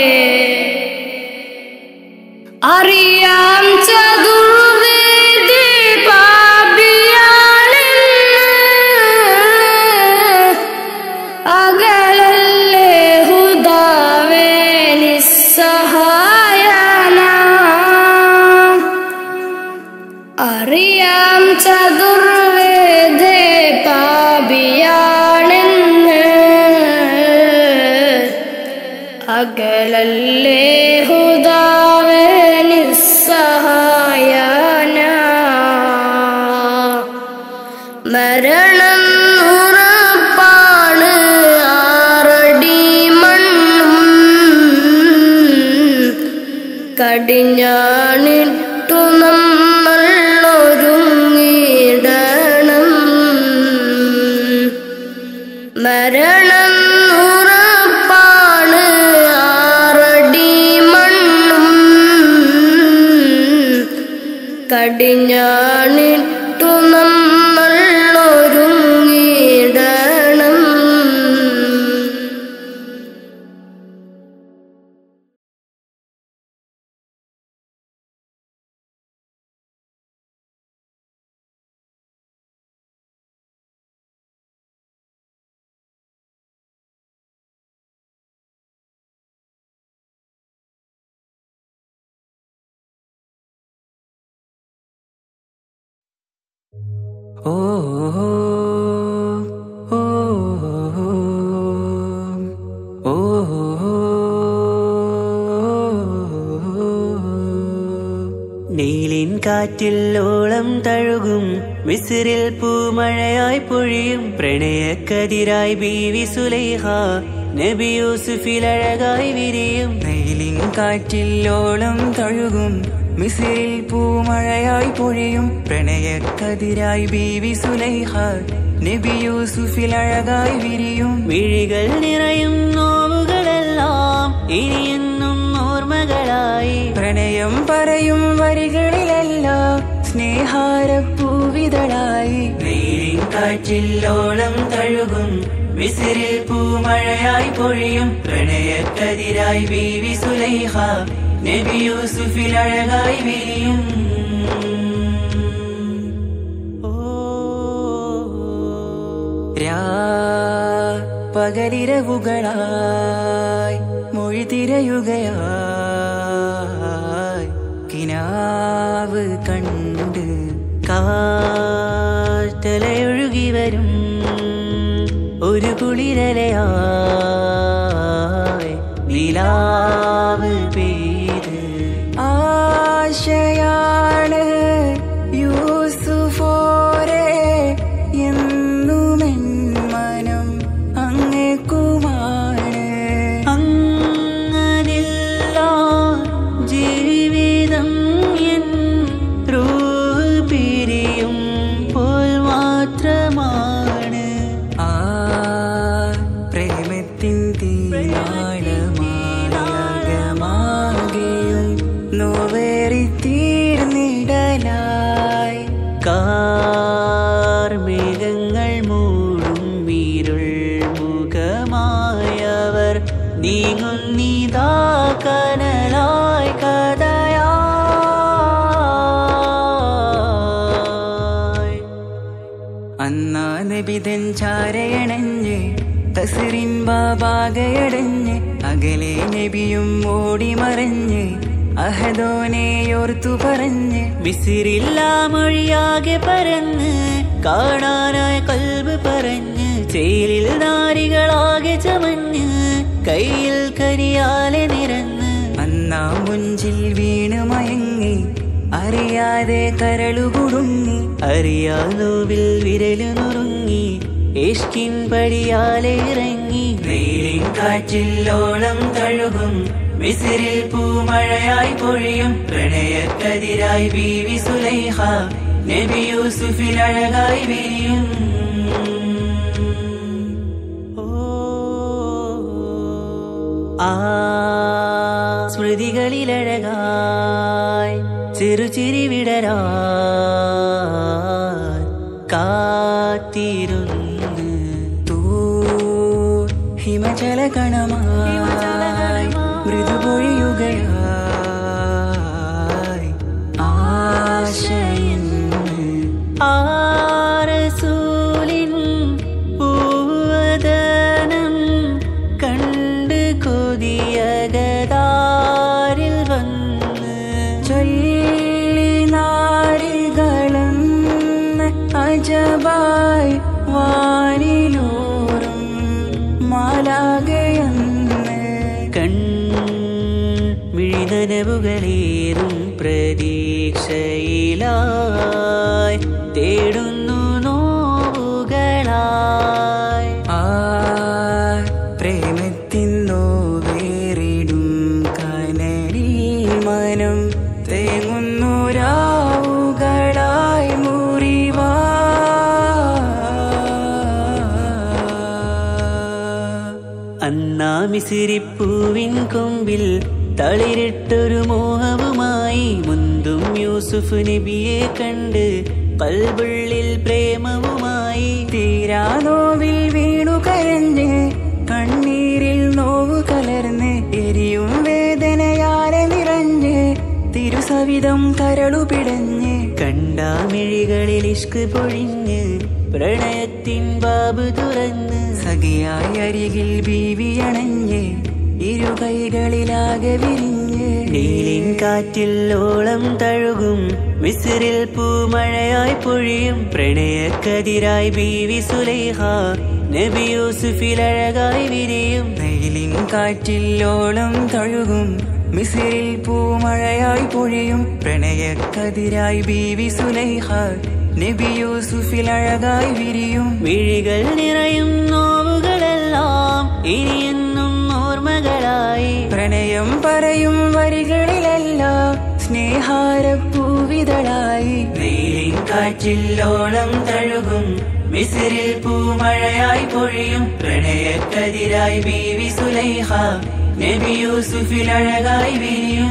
അറിയാം ചതുർവേദി പാപിയാണെന്ന്, അകലല്ലേ ഹുദാവേ നിസ്സഹായന. അറിയാം ചതുർവേദി പാപിയാണെന്ന്, അകലല്ലേ ഹുദാവേ നിസ്സഹായന. മരണം ഉറപ്പാണ്, ആറടി മണ്ണും കടിഞ്ഞാണിട്ടു നമ്മൾ ഒരുങ്ങിടണം. മരണം ഉറപ്പാണ്, ആറടി മണ്ണും കടിഞ്ഞാണിട്ടു നമ്മൾ ഒരുങ്ങിടണം. ഓ ഓ ഓ നീലിൻ കാറ്റിൽ ഓളം തഴുകും മിസ്രിൽ പൂമഴയായി പൊഴിയും പ്രണയക്കതിരായി ബീവി സുലൈഹ നബി യൂസുഫിലഴകായി വിരിയും. നീലിൻ കാറ്റിൽ ഓളം തഴുകും മിസ്രിൽ പൂമഴയായി പൊഴിയും പ്രണയക്കതിരായി ബീവി സുലൈഹ നബി യൂസുഫിൽ അഴകായി വിരിയും. മിഴികൾ നിറയും നോവുകളെല്ലാം ഇനിയെന്നും ഓർമ്മകളായി പ്രണയം പറയും വരികളിലെല്ലാം സ്നേഹാരപ്പൂവിതളായി. നീലിൻ കാറ്റിൽ ഓളം തഴുകും മിസ്രിൽ പൂമഴയായി പൊഴിയും പ്രണയക്കതിരായി ബീവി സുലൈഹ നബി യൂസുഫിൽ അഴകായി വിരിയും. പകലിരവുകളായി മൊഴി തിരയുകയായി കിനാവ് കണ്ട് കാറ്റലയൊഴുകി വരും ഒരു കുളിരലയായി നിലാവ് പെയ്ത് ആശയാണ് യൂസുഫോരെ എന്നുമെൻ മനം അങ്ങേ പ്രണയത്തിൻ തീനാളമാകമാകെയും നോവേറി തീർന്നിടലായി കാർമേഘങ്ങൾ മൂടും വീരുൾ മുഖമായവർ നീങ്ങുന്നിതാ കനലായി കഥയായി അന്നാ നബിതൻ ചാരയണഞ്ഞ് തസ്റിൻ ബാബാകയടഞ്ഞ് അകലെ നബിയും ഓടി മറഞ്ഞ് അഹദോനെയോർത്തു പറഞ്ഞ് മിസിറില്ലാ മൊഴിയാകെ പരന്ന് കാണാനായി കൽബ് പറഞ്ഞ് ചേലിൽ നാരികളാകെ ചമഞ്ഞ് കയ്യിൽ കരിയാലെ നിരന്ന് അന്നാ മുഞ്ചിൽ വീണ് മയങ്ങി അറിയാതെ കരളുകുടുങ്ങി അറിയാലോവിൽ വിരലു നുറുങ്ങി ഇഷ്കിൻ പടിയാലെ ഇറങ്ങി വെയിലിൻ കാറ്റില്ലോളം തഴുകും മിസിറിൽ പൂമഴയായി പൊഴിയും പ്രണയക്കതിരായി ബീവി സുലൈഹ നബി യൂസുഫിൽ അഴകായി വിരിയും സ്മൃതികളിലഴകായി ചെറുചിരി വിടരാ കാത്തിരുന്ന് ഹിമജല കണമായി മൃദുപൊഴിയുകയായി ആശയിന്ന് ആരസൂലിൻ പൂവദനം കണ്ട് കൊതിയകതാരിൽ വന്ന് ചൊല്ലി നാരികളെന്ന് അജബായി വാനിലൂറും മാലാകയെന്ന് കൺമിഴിനനവുകളേറും പ്രതീക്ഷയിലായി തേടുന്നു നോവുകളായി പ്രേമത്തിൻ നോവേറിടും കനലിൽ മനം തേങ്ങുന്നു രാവുകളായി മുറിവാ അന്നാ മിസിരിപ്പൂവിൻ കൊമ്പിൽ തളിരിട്ടൊരു മോഹവുമായി മുന്തും യൂസുഫ് നബിയെ കണ്ട് കൽബുള്ളിൽ പ്രേമവുമായി തീരാ നോവിൽ വീണു കരഞ്ഞ് കണ്ണീരിൽ നോവ് കലർന്ന് എരിയും വേദനയാലെ നിറഞ്ഞ് തിരുസവിധം കരളു പിടഞ്ഞ് കണ്ടാമിഴികളിൽ ഇഷ്ക് പൊഴിഞ്ഞ് പ്രണയത്തിൻ ബാബ് തുറന്ന് സഖിയായി അരികിൽ ബീവി അണഞ്ഞ് ഇരു കൈകളിലാകെ വിരിഞ്ഞ് നീലിൻ കാറ്റില്ലോളം തഴുകും മിസിറിൽ പൂമഴയായി പൊഴിയും പ്രണയക്കതിരായി ബീവി സുലൈഹ നബി യൂസുഫിൽ അഴകായി വിരിയും നീലിൻ കാറ്റില്ലോളം തഴുകും മിസിറിൽ പൂമഴയായി പൊഴിയും പ്രണയക്കതിരായി ബീവി സുലൈഹ നബി യൂസുഫിൽ അഴകായി വിരിയും വിഴികൾ നിറയും നോവുകളെല്ലാം ഇനിയെന്നും ഓർമ്മകളായി പ്രണയം പറയും വരികളിലെല്ലാം സ്നേഹാരപ്പൂവിതളായി നീലിൻ കാറ്റില്ലോളം തഴുകും മിസിറിൽ പൂമഴയായി പൊഴിയും പ്രണയക്കതിരായി ബീവി സുലൈഹ നബി യൂസുഫിൽ അഴകായി വിരിയും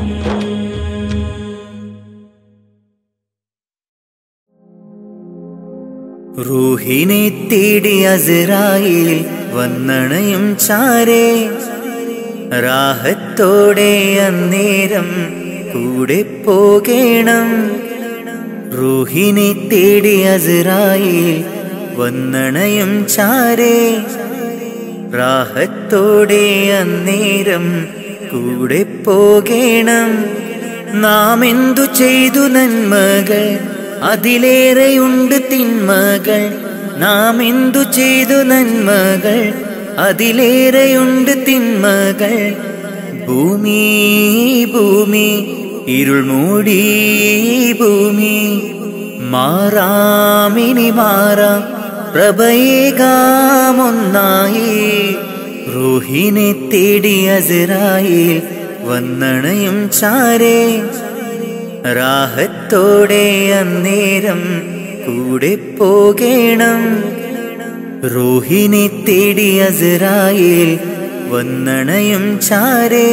റൂഹിനെ തേടി അസ്രായേൽ വന്നണയും ചാരേ റാഹത്തോടെ അന്നേരം കൂടെ പോകേണം റൂഹിനെ തേടി അസ്രായേൽ വന്നണയും ചാരേ റാഹത്തോടെ അന്നേരം കൂടെ പോകേണം നാം എന്തു ചെയ്തു നന്മകൾ അതിലേറെയുണ്ട് തിന്മകൾ നാം എന്തു ചെയ്തു നന്മകൾ അതിലേറെയുണ്ട് തിന്മകൾ ഭൂമി ഭൂമി ഇരുൾ മൂടി ഭൂമി മാറാമിനി മാറാം പ്രഭയേകാമൊന്നായി റൂഹിനെ തേടി അസ്രായേൽ വന്നണയും ചാരേ റാഹത്തോടെ അന്നേരം കൂടെ പോകേണം റൂഹിനെ തേടി അസ്രായേൽ വന്നണയും ചാരേ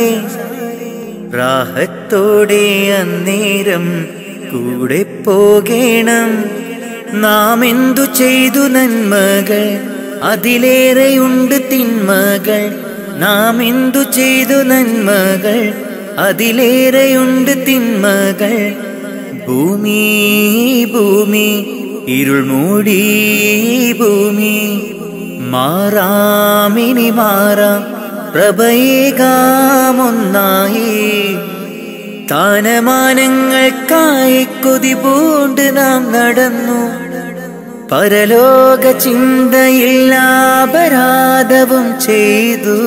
റാഹത്തോടെ അന്നേരം കൂടെ പോകേണം. നാം എന്തു ചെയ്തു നന്മകൾ അതിലേറെയുണ്ട് തിന്മകൾ. നാം എന്തു ചെയ്തു നന്മകൾ അതിലേറെയുണ്ട് തിന്മകൾ. ഭൂമി ഭൂമി ഇരുൾ മൂടി ഭൂമി മാറാമിനി മാറാം പ്രഭയേകാമൊന്നായി. താനമാനങ്ങൾക്കായി കൊതി പൂണ്ട് നാം നടന്നു. പരലോക ചിന്തയില്ല അപരാധവും ചെയ്തു.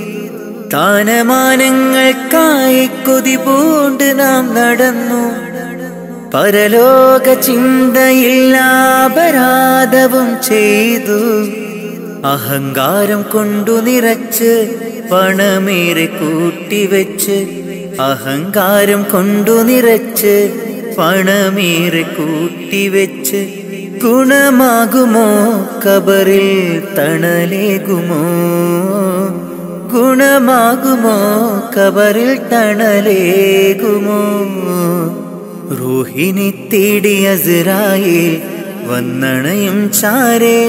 താനമാനങ്ങൾക്കായി കൊതി പൂണ്ട് നാം നടന്നു. പരലോക ചിന്തയില്ല അപരാധവും ചെയ്തു. അഹങ്കാരം കൊണ്ടു നിറച്ച് പണമേറെ കൂട്ടിവെച്ച്. അഹങ്കാരം കൊണ്ടു നിറച്ച് പണമേറെ കൂട്ടിവെച്ച്. ഗുണമാകുമോ കബറിൽ തണലേകുമോ? ഗുണമാകുമോ കബറിൽ തണലേകുമോ? റൂഹിനെ തേടി അസ്രായേൽ വന്നണയും ചാരേ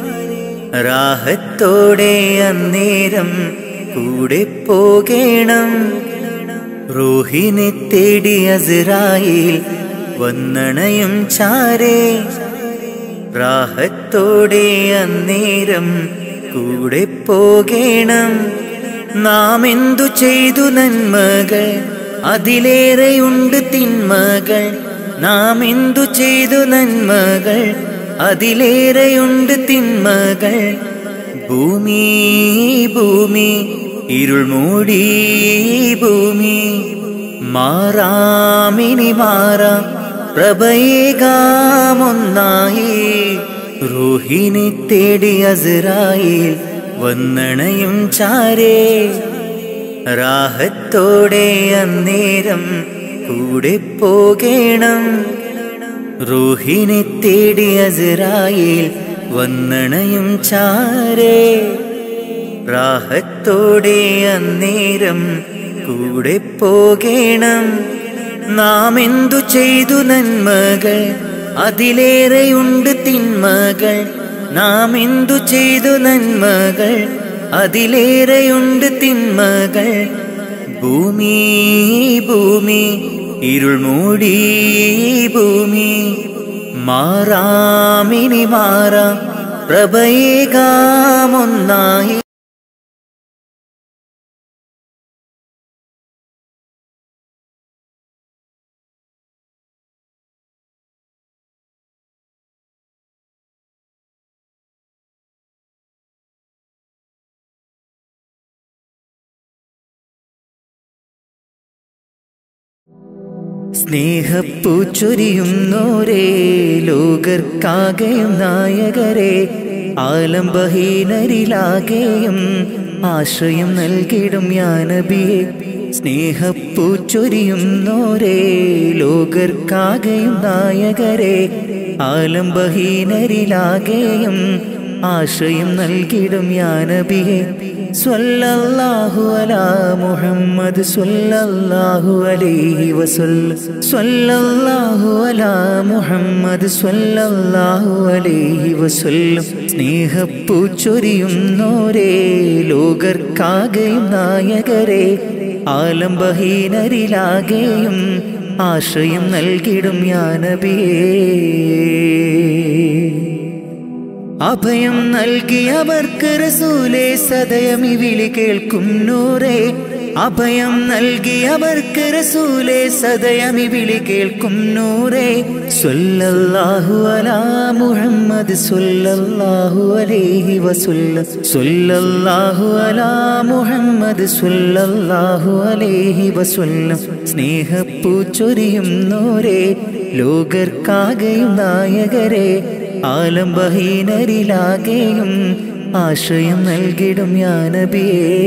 റാഹത്തോടെ അന്നേരം കൂടെ പോകേണം. റൂഹിനെ തേടി അസ്രായേൽ വന്നണയും ചാരേ റാഹത്തോടെ അന്നേരം കൂടെ പോകേണം. നാം എന്തു ചെയ്തു നന്മകൾ അതിലേറെയുണ്ട് തിന്മകൾ. നാം എന്തു ചെയ്തു നന്മകൾ അതിലേറെയുണ്ട് തിന്മകൾ. ഭൂമി ഭൂമി ഇരുൾ മൂടി ഭൂമി മാറാമിനി മാറാം പ്രഭയേകാമൊന്നായി. റൂഹിനെ തേടി അസ്രായേൽ വന്നണയും ചാരേ റാഹത്തോടെ അന്നേരം കൂടെ പോകേണം. റൂഹിനെ തേടി അസ്രായേൽ വന്നണയും ചാരേ റാഹത്തോടെ അന്നേരം കൂടെ പോകേണം. നാം എന്തു ചെയ്തു നന്മകൾ അതിലേറെയുണ്ട് തിന്മകൾ. നാം എന്തു ചെയ്തു നന്മകൾ അതിലേറെയുണ്ട് തിന്മകൾ. ഭൂമി ഭൂമി ഇരുൾ മൂടി ഭൂമി മാറാമിനി മാറാം പ്രഭയേകാമൊന്നായി. സ്നേഹപ്പൂച്ചൊരിയുന്നോരേ ലോകർക്കാകെയും നായകരെ ആലംബഹീനരിലാകെയും ആശ്രയം നൽകിടും യാ നബിയേ. സ്നേഹപ്പൂച്ചൊരിയുന്നോരേ ലോകർക്കാകെയും നായകരെ ആലംബഹീനരിലാകെയും ആശ്രയം നൽകിടും യാ നബിയേ. സ്വല്ലല്ലാഹു അലാ മുഹമ്മദ് സ്വല്ലല്ലാഹു അലൈഹി വസല്ലം. സ്വല്ലല്ലാഹു അലാ മുഹമ്മദ് സ്വല്ലല്ലാഹു അലൈഹി വസല്ലം. സ്നേഹപ്പൂച്ചൊരിയുന്നോരേ ലോകർക്കാകെയും നായകരെ ആലംബഹീനരിലാകെയും ആശ്രയം നൽകിടും യാ നബിയേ. അഭയം നൽകിയവർക്ക് റസൂലേ സദയമി വിളി കേൾക്കും നൂറേ. അഭയം നൽകിയവർക്ക് റസൂലേ സദയമി വിളി കേൾക്കും നൂറേ. സ്വല്ലല്ലാഹു അലാ മുഹമ്മദ് സ്വല്ലല്ലാഹു അലൈഹി വസല്ലം. സ്വല്ലല്ലാഹു അലാ മുഹമ്മദ് സ്വല്ലല്ലാഹു അലൈഹി വസല്ലം. സ്നേഹപ്പൂച്ചൊരിയുന്നോരേ ലോകർക്കാകെയും നായകരെ ആലംബഹീനരിലാകെയും ആശ്രയം നൽകിടും യാ നബിയേ.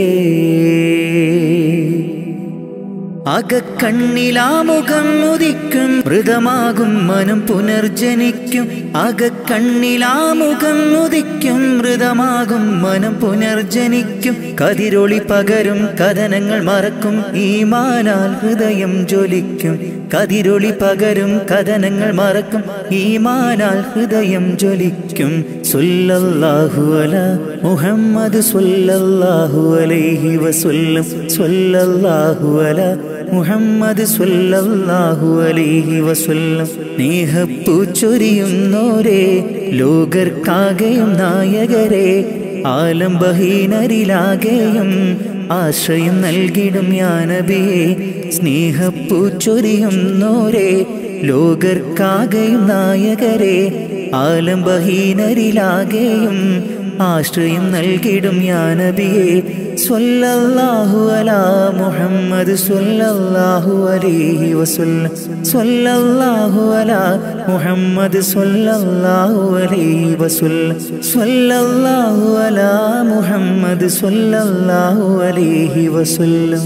അകക്കണ്ണിലാമുഖം ഉദിക്കും മൃതമാകും മനം പുനർജനിക്കും. അകക്കണ്ണിലാമുഖം ഉദിക്കും തുടിക്കും മൃതമാകും മനം പുനർജനിക്കും കതിരൊളി പകരും കഥനങ്ങൾ മറക്കും ഈമാനാൽ ഹൃദയം ജ്വലിക്കും കതിരൊളി പകരും കഥനങ്ങൾ മറക്കും ഈമാനാൽ ഹൃദയം ജ്വലിക്കും സ്വല്ലല്ലാഹു അലാ മുഹമ്മദ് സ്വല്ലല്ലാഹു അലൈഹി വസല്ലം സ്വല്ലല്ലാഹു അലാ മുഹമ്മദ് സ്വല്ലല്ലാഹു അലൈഹി വസല്ലം സ്നേഹപ്പൂ ചൊരിയുന്നോരേ ലോകർക്കാകെയും നായകരെ ആലംബഹീനരിലാകെയും ആശ്രയം നൽകിടും യാ നബിയേ സ്നേഹപ്പൂ ചൊരിയുന്നോരേ ലോകർക്കാകെയും നായകരെ ആലംബഹീനരിലാകെയും ആശ്രയം നൽകിടും യാ നബിയേ സ്വല്ലല്ലാഹു അലാ മുഹമ്മദ് സ്വല്ലല്ലാഹു അലൈഹി വസല്ലം സ്വല്ലല്ലാഹു അലാ മുഹമ്മദ് സ്വല്ലല്ലാഹു അലൈഹി വസല്ലം സ്വല്ലല്ലാഹു അലാ മുഹമ്മദ് സ്വല്ലല്ലാഹു അലൈഹി വസല്ലം.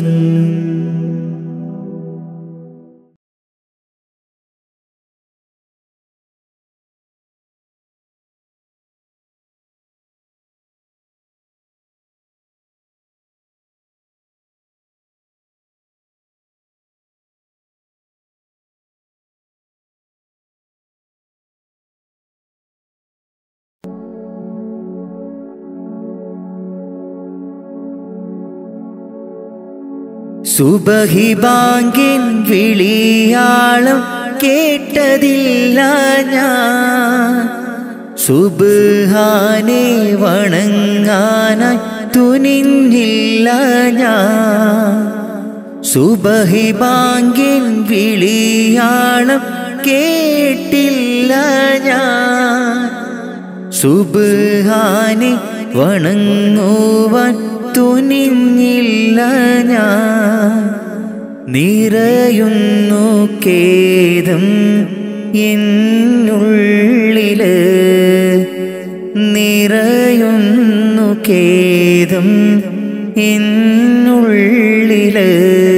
സുബഹി ബാങ്കിൻ വിളിയാളം കേട്ടതില്ല ഞാൻ സുബ്ഹാനെ വണങ്ങാനായി തുനിഞ്ഞില്ല ഞാൻ സുബഹി ബാങ്കിൻ വിളിയാളം കേട്ടില്ല ഞാൻ സുബ്ഹാനെ വണങ്ങുവാൻ തുനിഞ്ഞില്ല ഞാൻ നിറയുന്നു ഖേദം എന്നുള്ളില് നിറയുന്നു ഖേദം എന്നുള്ളില്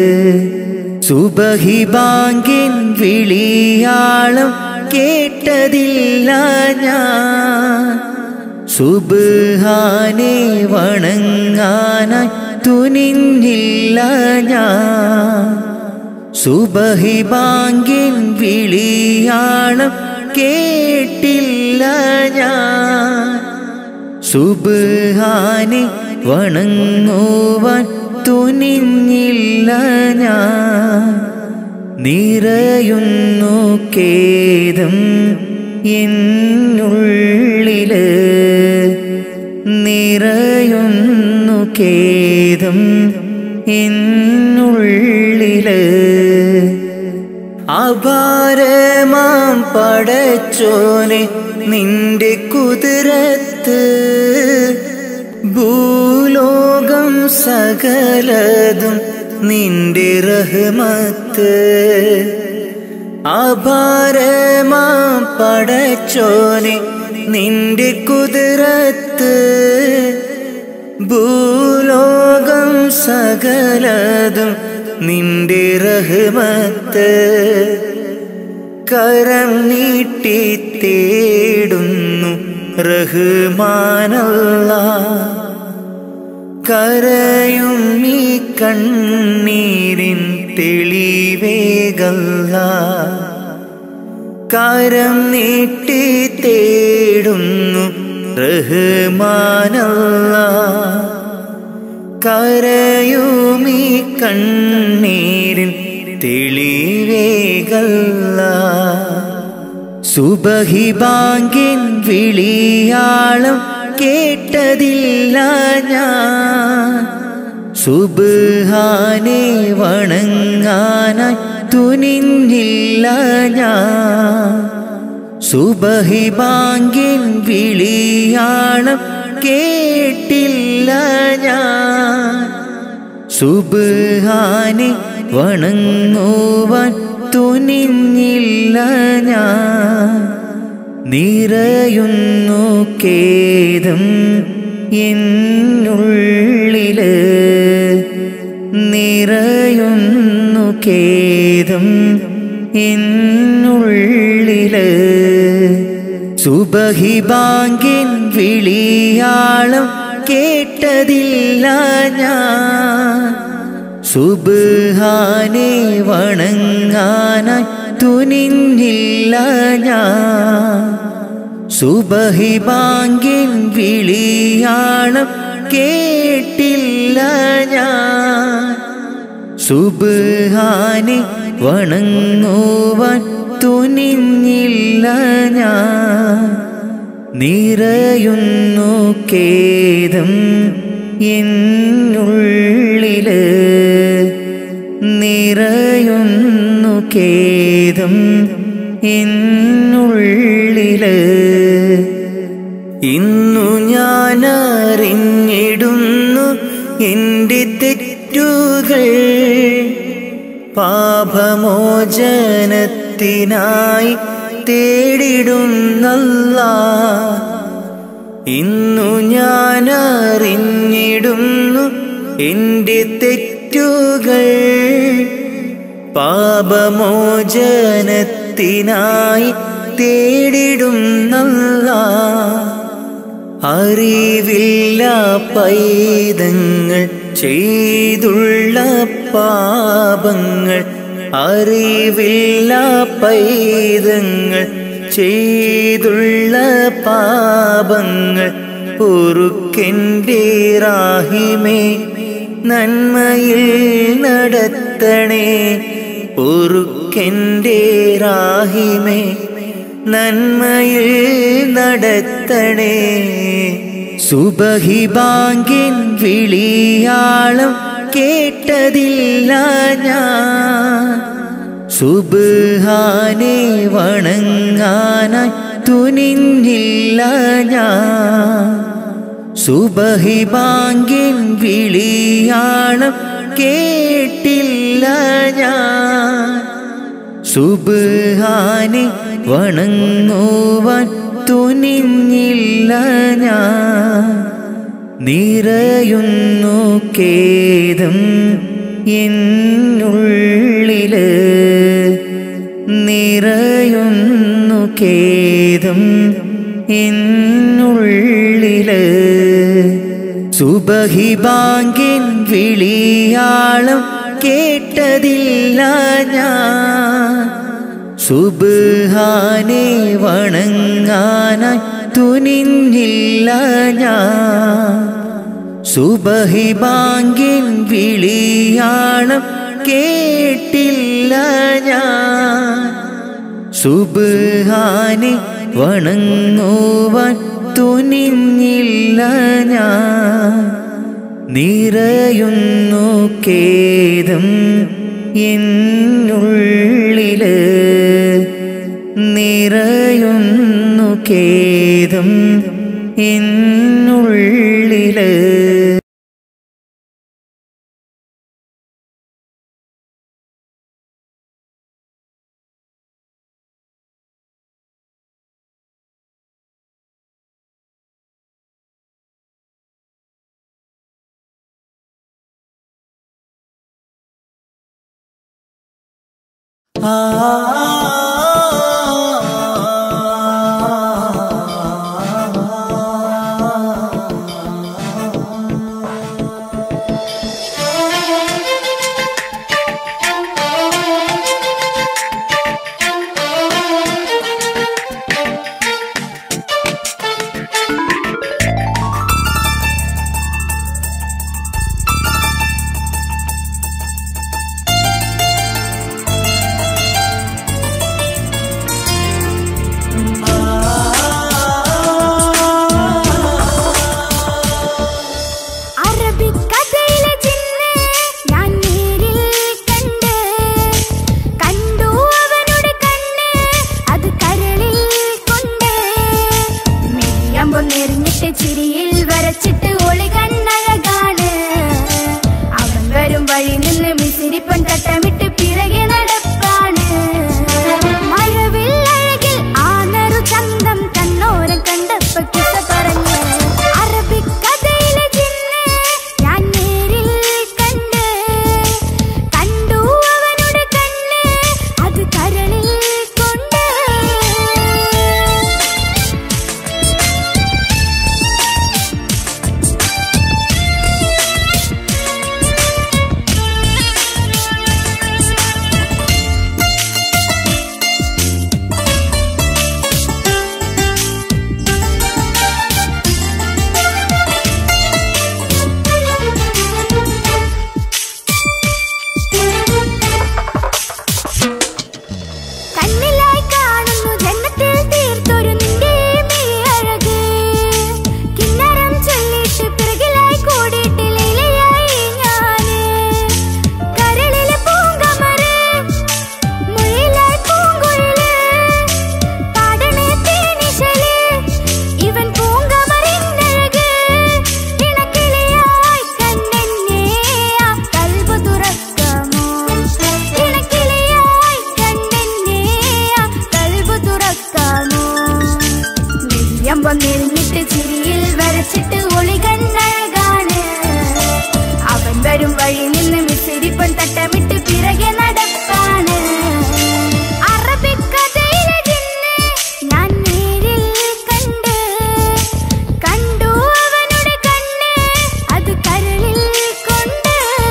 സുബഹി ബാങ്കിൻ വിളിയാളം കേട്ടതില്ല ഞാൻ സുബ്ഹാനെ വണങ്ങാനായി തുനിഞ്ഞില്ല ഞാൻ സുബഹി ബാങ്കിൻ വിളിയാളം കേട്ടില്ല ഞാൻ സുബ്ഹാനെ വണങ്ങുവാൻ തുനിഞ്ഞില്ല ഞാൻ നിറയുന്നു ഖേദം എന്നുള്ളില് നിറയുന്നു ഖേദം എന്നുള്ളില് അപാരമാം പടച്ചോനെ നിന്റെ കുതിരത്ത് ഭൂലോകം സകലതും നിന്റെ റഹ്മത്ത് അപാരമാം പടച്ചോനെ നിന്റെ കുതിരത്ത് ഭൂലോകം സകലതും നിന്റെ റഹ്മത്ത് കരം നീട്ടി തേടുന്നു റഹ്മാനല്ലാഹ് കരയും ഈ കണ്ണീരിൻ തെളിവേകല്ലാഹ് കരം നീട്ടി തേടുന്നു റഹ്മാനല്ലാഹ് കരയും ഈ കണ്ണീരിൻ തെളിവേകല്ലാഹ് സുബഹി ബാങ്കിൻ വിളിയാളം കേട്ടതില്ല ഞാൻ സുബ്ഹാനെ വണങ്ങാനായി തുനിഞ്ഞില്ല ഞാൻ സുബഹി ബാങ്കിൻ വിളിയാളം കേട്ടില്ല ഞാൻ സുബ്ഹാനെ വണങ്ങുവാൻ തുനിഞ്ഞില്ല ഞാൻ നിറയുന്നു ഖേദം എന്നുള്ളില് നിറയുന്നു ഖേദം എന്നുള്ളില് സുബഹി ബാങ്കിൻ വിളിയാളം കേട്ടതില്ല ഞാൻ. സുബ്ഹാനെ വണങ്ങാനായി തുനിഞ്ഞില്ല ഞാൻ. സുബഹി ബാങ്കിൻ വിളിയാളം കേട്ടില്ല ഞാൻ. സുബ്ഹാനെ വണങ്ങുവാൻ തുനിഞ്ഞില്ല ഞാൻ. നിറയുന്നു ഖേദം എന്നുള്ളില്, നിറയുന്നു ഖേദം എന്നുള്ളില്. ഇന്നു ഞാൻ അറിഞ്ഞിടുന്നു എൻ്റെ തെറ്റുകൾ, പാപമോചനത്തിനായി തേടിടുന്നല്ലാഹ്. ഇന്നു ഞാൻ അറിഞ്ഞിടുന്നു എൻ്റെ തെറ്റുകൾ, പാപമോചനത്തിനായി തേടിടുന്നല്ലാഹ്. അറിവില്ല പൈതങ്ങൾ ചെയ്തുള്ള പാപങ്ങൾ, അറിവില്ല പൈതങ്ങൾ ചെയ്തുള്ള പാപങ്ങൾ പൊറുക്കെൻ്റെ റാഹിമേ, നന്മയിൽ നടത്തണേ. പൊറുക്കെൻ്റെ റാഹിമേ, നന്മയിൽ നടത്തണേ. സുബഹി ബാങ്കിൻ വിളിയാളം കേട്ടതില്ല ഞാൻ. സുബ്ഹാനെ വണങ്ങാനായി തുനിഞ്ഞില്ല ഞാൻ. സുബഹി ബാങ്കിൻ വിളിയാളം കേട്ടില്ല ഞാൻ. സുബ്ഹാനെ വണങ്ങുവാൻ തുനിഞ്ഞില്ല ഞാൻ. നിറയുന്നു ഖേദം എന്നുള്ളില്, നിറയുന്നു ഖേദം എന്നുള്ളില്. സുബഹി ബാങ്കിൻ വിളിയാളം കേട്ടതില്ല ഞാൻ. സുബ്ഹാനെ വണങ്ങാനായി തുനിഞ്ഞില്ല ഞാൻ. സുബഹി ബാങ്കിൻ വിളിയാളം കേട്ടില്ല ഞാൻ. സുബ്ഹാനെ വണങ്ങുവാൻ തുനിഞ്ഞില്ല ഞാൻ. നിറയുന്നു ഖേദം എന്നുള്ളില്, നിറയുന്നു ഖേദം എന്നുള്ളില്. തട്ടമിട്ട് പിറകെ നടപ്പാണ്. അറബിക്കഥയിലെ ജിന്ന് ഞാൻ നേരിൽ കണ്ടു അവനുടെ കണ്ണ് അത് കരളിൽ കൊണ്ട്.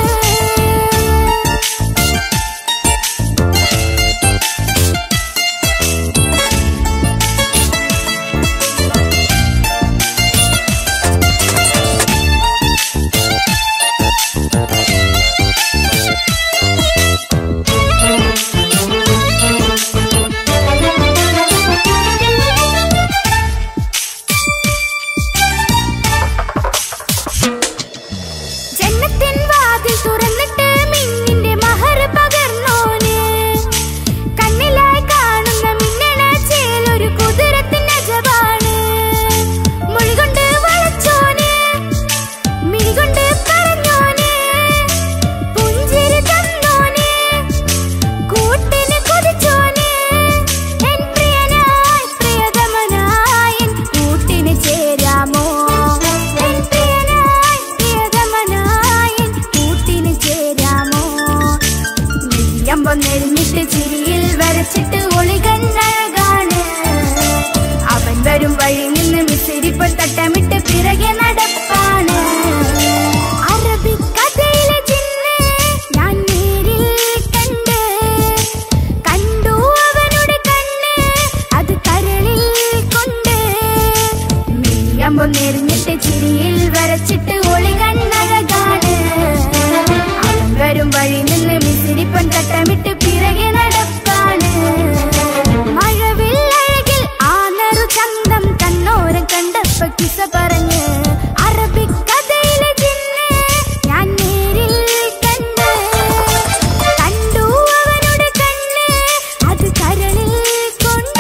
ജന്നത്തിൻ വാതിൽ തുറന്നിട്ട് മിന്നിന്റെ മഹർ പകർന്നോന്. കണ്ണിലായി കാണുന്ന മിന്നണ ചേലൊരു കുതിരത്തിന്റെ അജവാണ്. മൊഴികൊണ്ട് വളച്ചോന്, മിഴികൊണ്ട് പറഞ്ഞോന്, പുഞ്ചിരി തന്നോന്, കൂട്ടിന് കൊതിച്ചോന്. എൻ പ്രിയനായി പ്രിയതമനായി എൻ കൂട്ടിന് ചേരാമോ? എൻ പ്രിയനായി പ്രിയതമനായി എൻ കൂട്ടിന് ചേരാമോ? നെയ്യമ്പം നെരിഞ്ഞിട്ട് ചിരിയിൽ വരച്ചിട്ട് ഒളികണ്ണഴകാണ്. അവൻ വരും വഴി നിന്ന് മിസിരിപ്പ് തട്ടമിട്ട് പിറകെ നടപ്പാണ്. അറബിക്കഥയിലെ ജിന്ന് ഞാൻ നേരിൽ കണ്ടു അവനുടെ കണ്ണ് അത് കരളിൽ കൊണ്ട്. നെയ്യമ്പം നെരിഞ്ഞിട്ട് ചിരിയിൽ വരച്ചിട്ട് ഒളികണ്ണഴകാണ്. അവൻ വരും വഴി നിന്ന് മിസിരിപ്പൻ തട്ടമിട്ട് പിറകെ നടപ്പാണ്. മഴവില്ലഴകിൽ ആനറു ചന്തം കണ്ണോരം കണ്ടപ്പ കിസ പറഞ്ഞ്. അറബിക്കഥയിലെ ജിന്ന് ഞാൻ നേരിൽ കണ്ടു അവനുടെ കണ്ണ് അത് കരളിൽ കൊണ്ട്.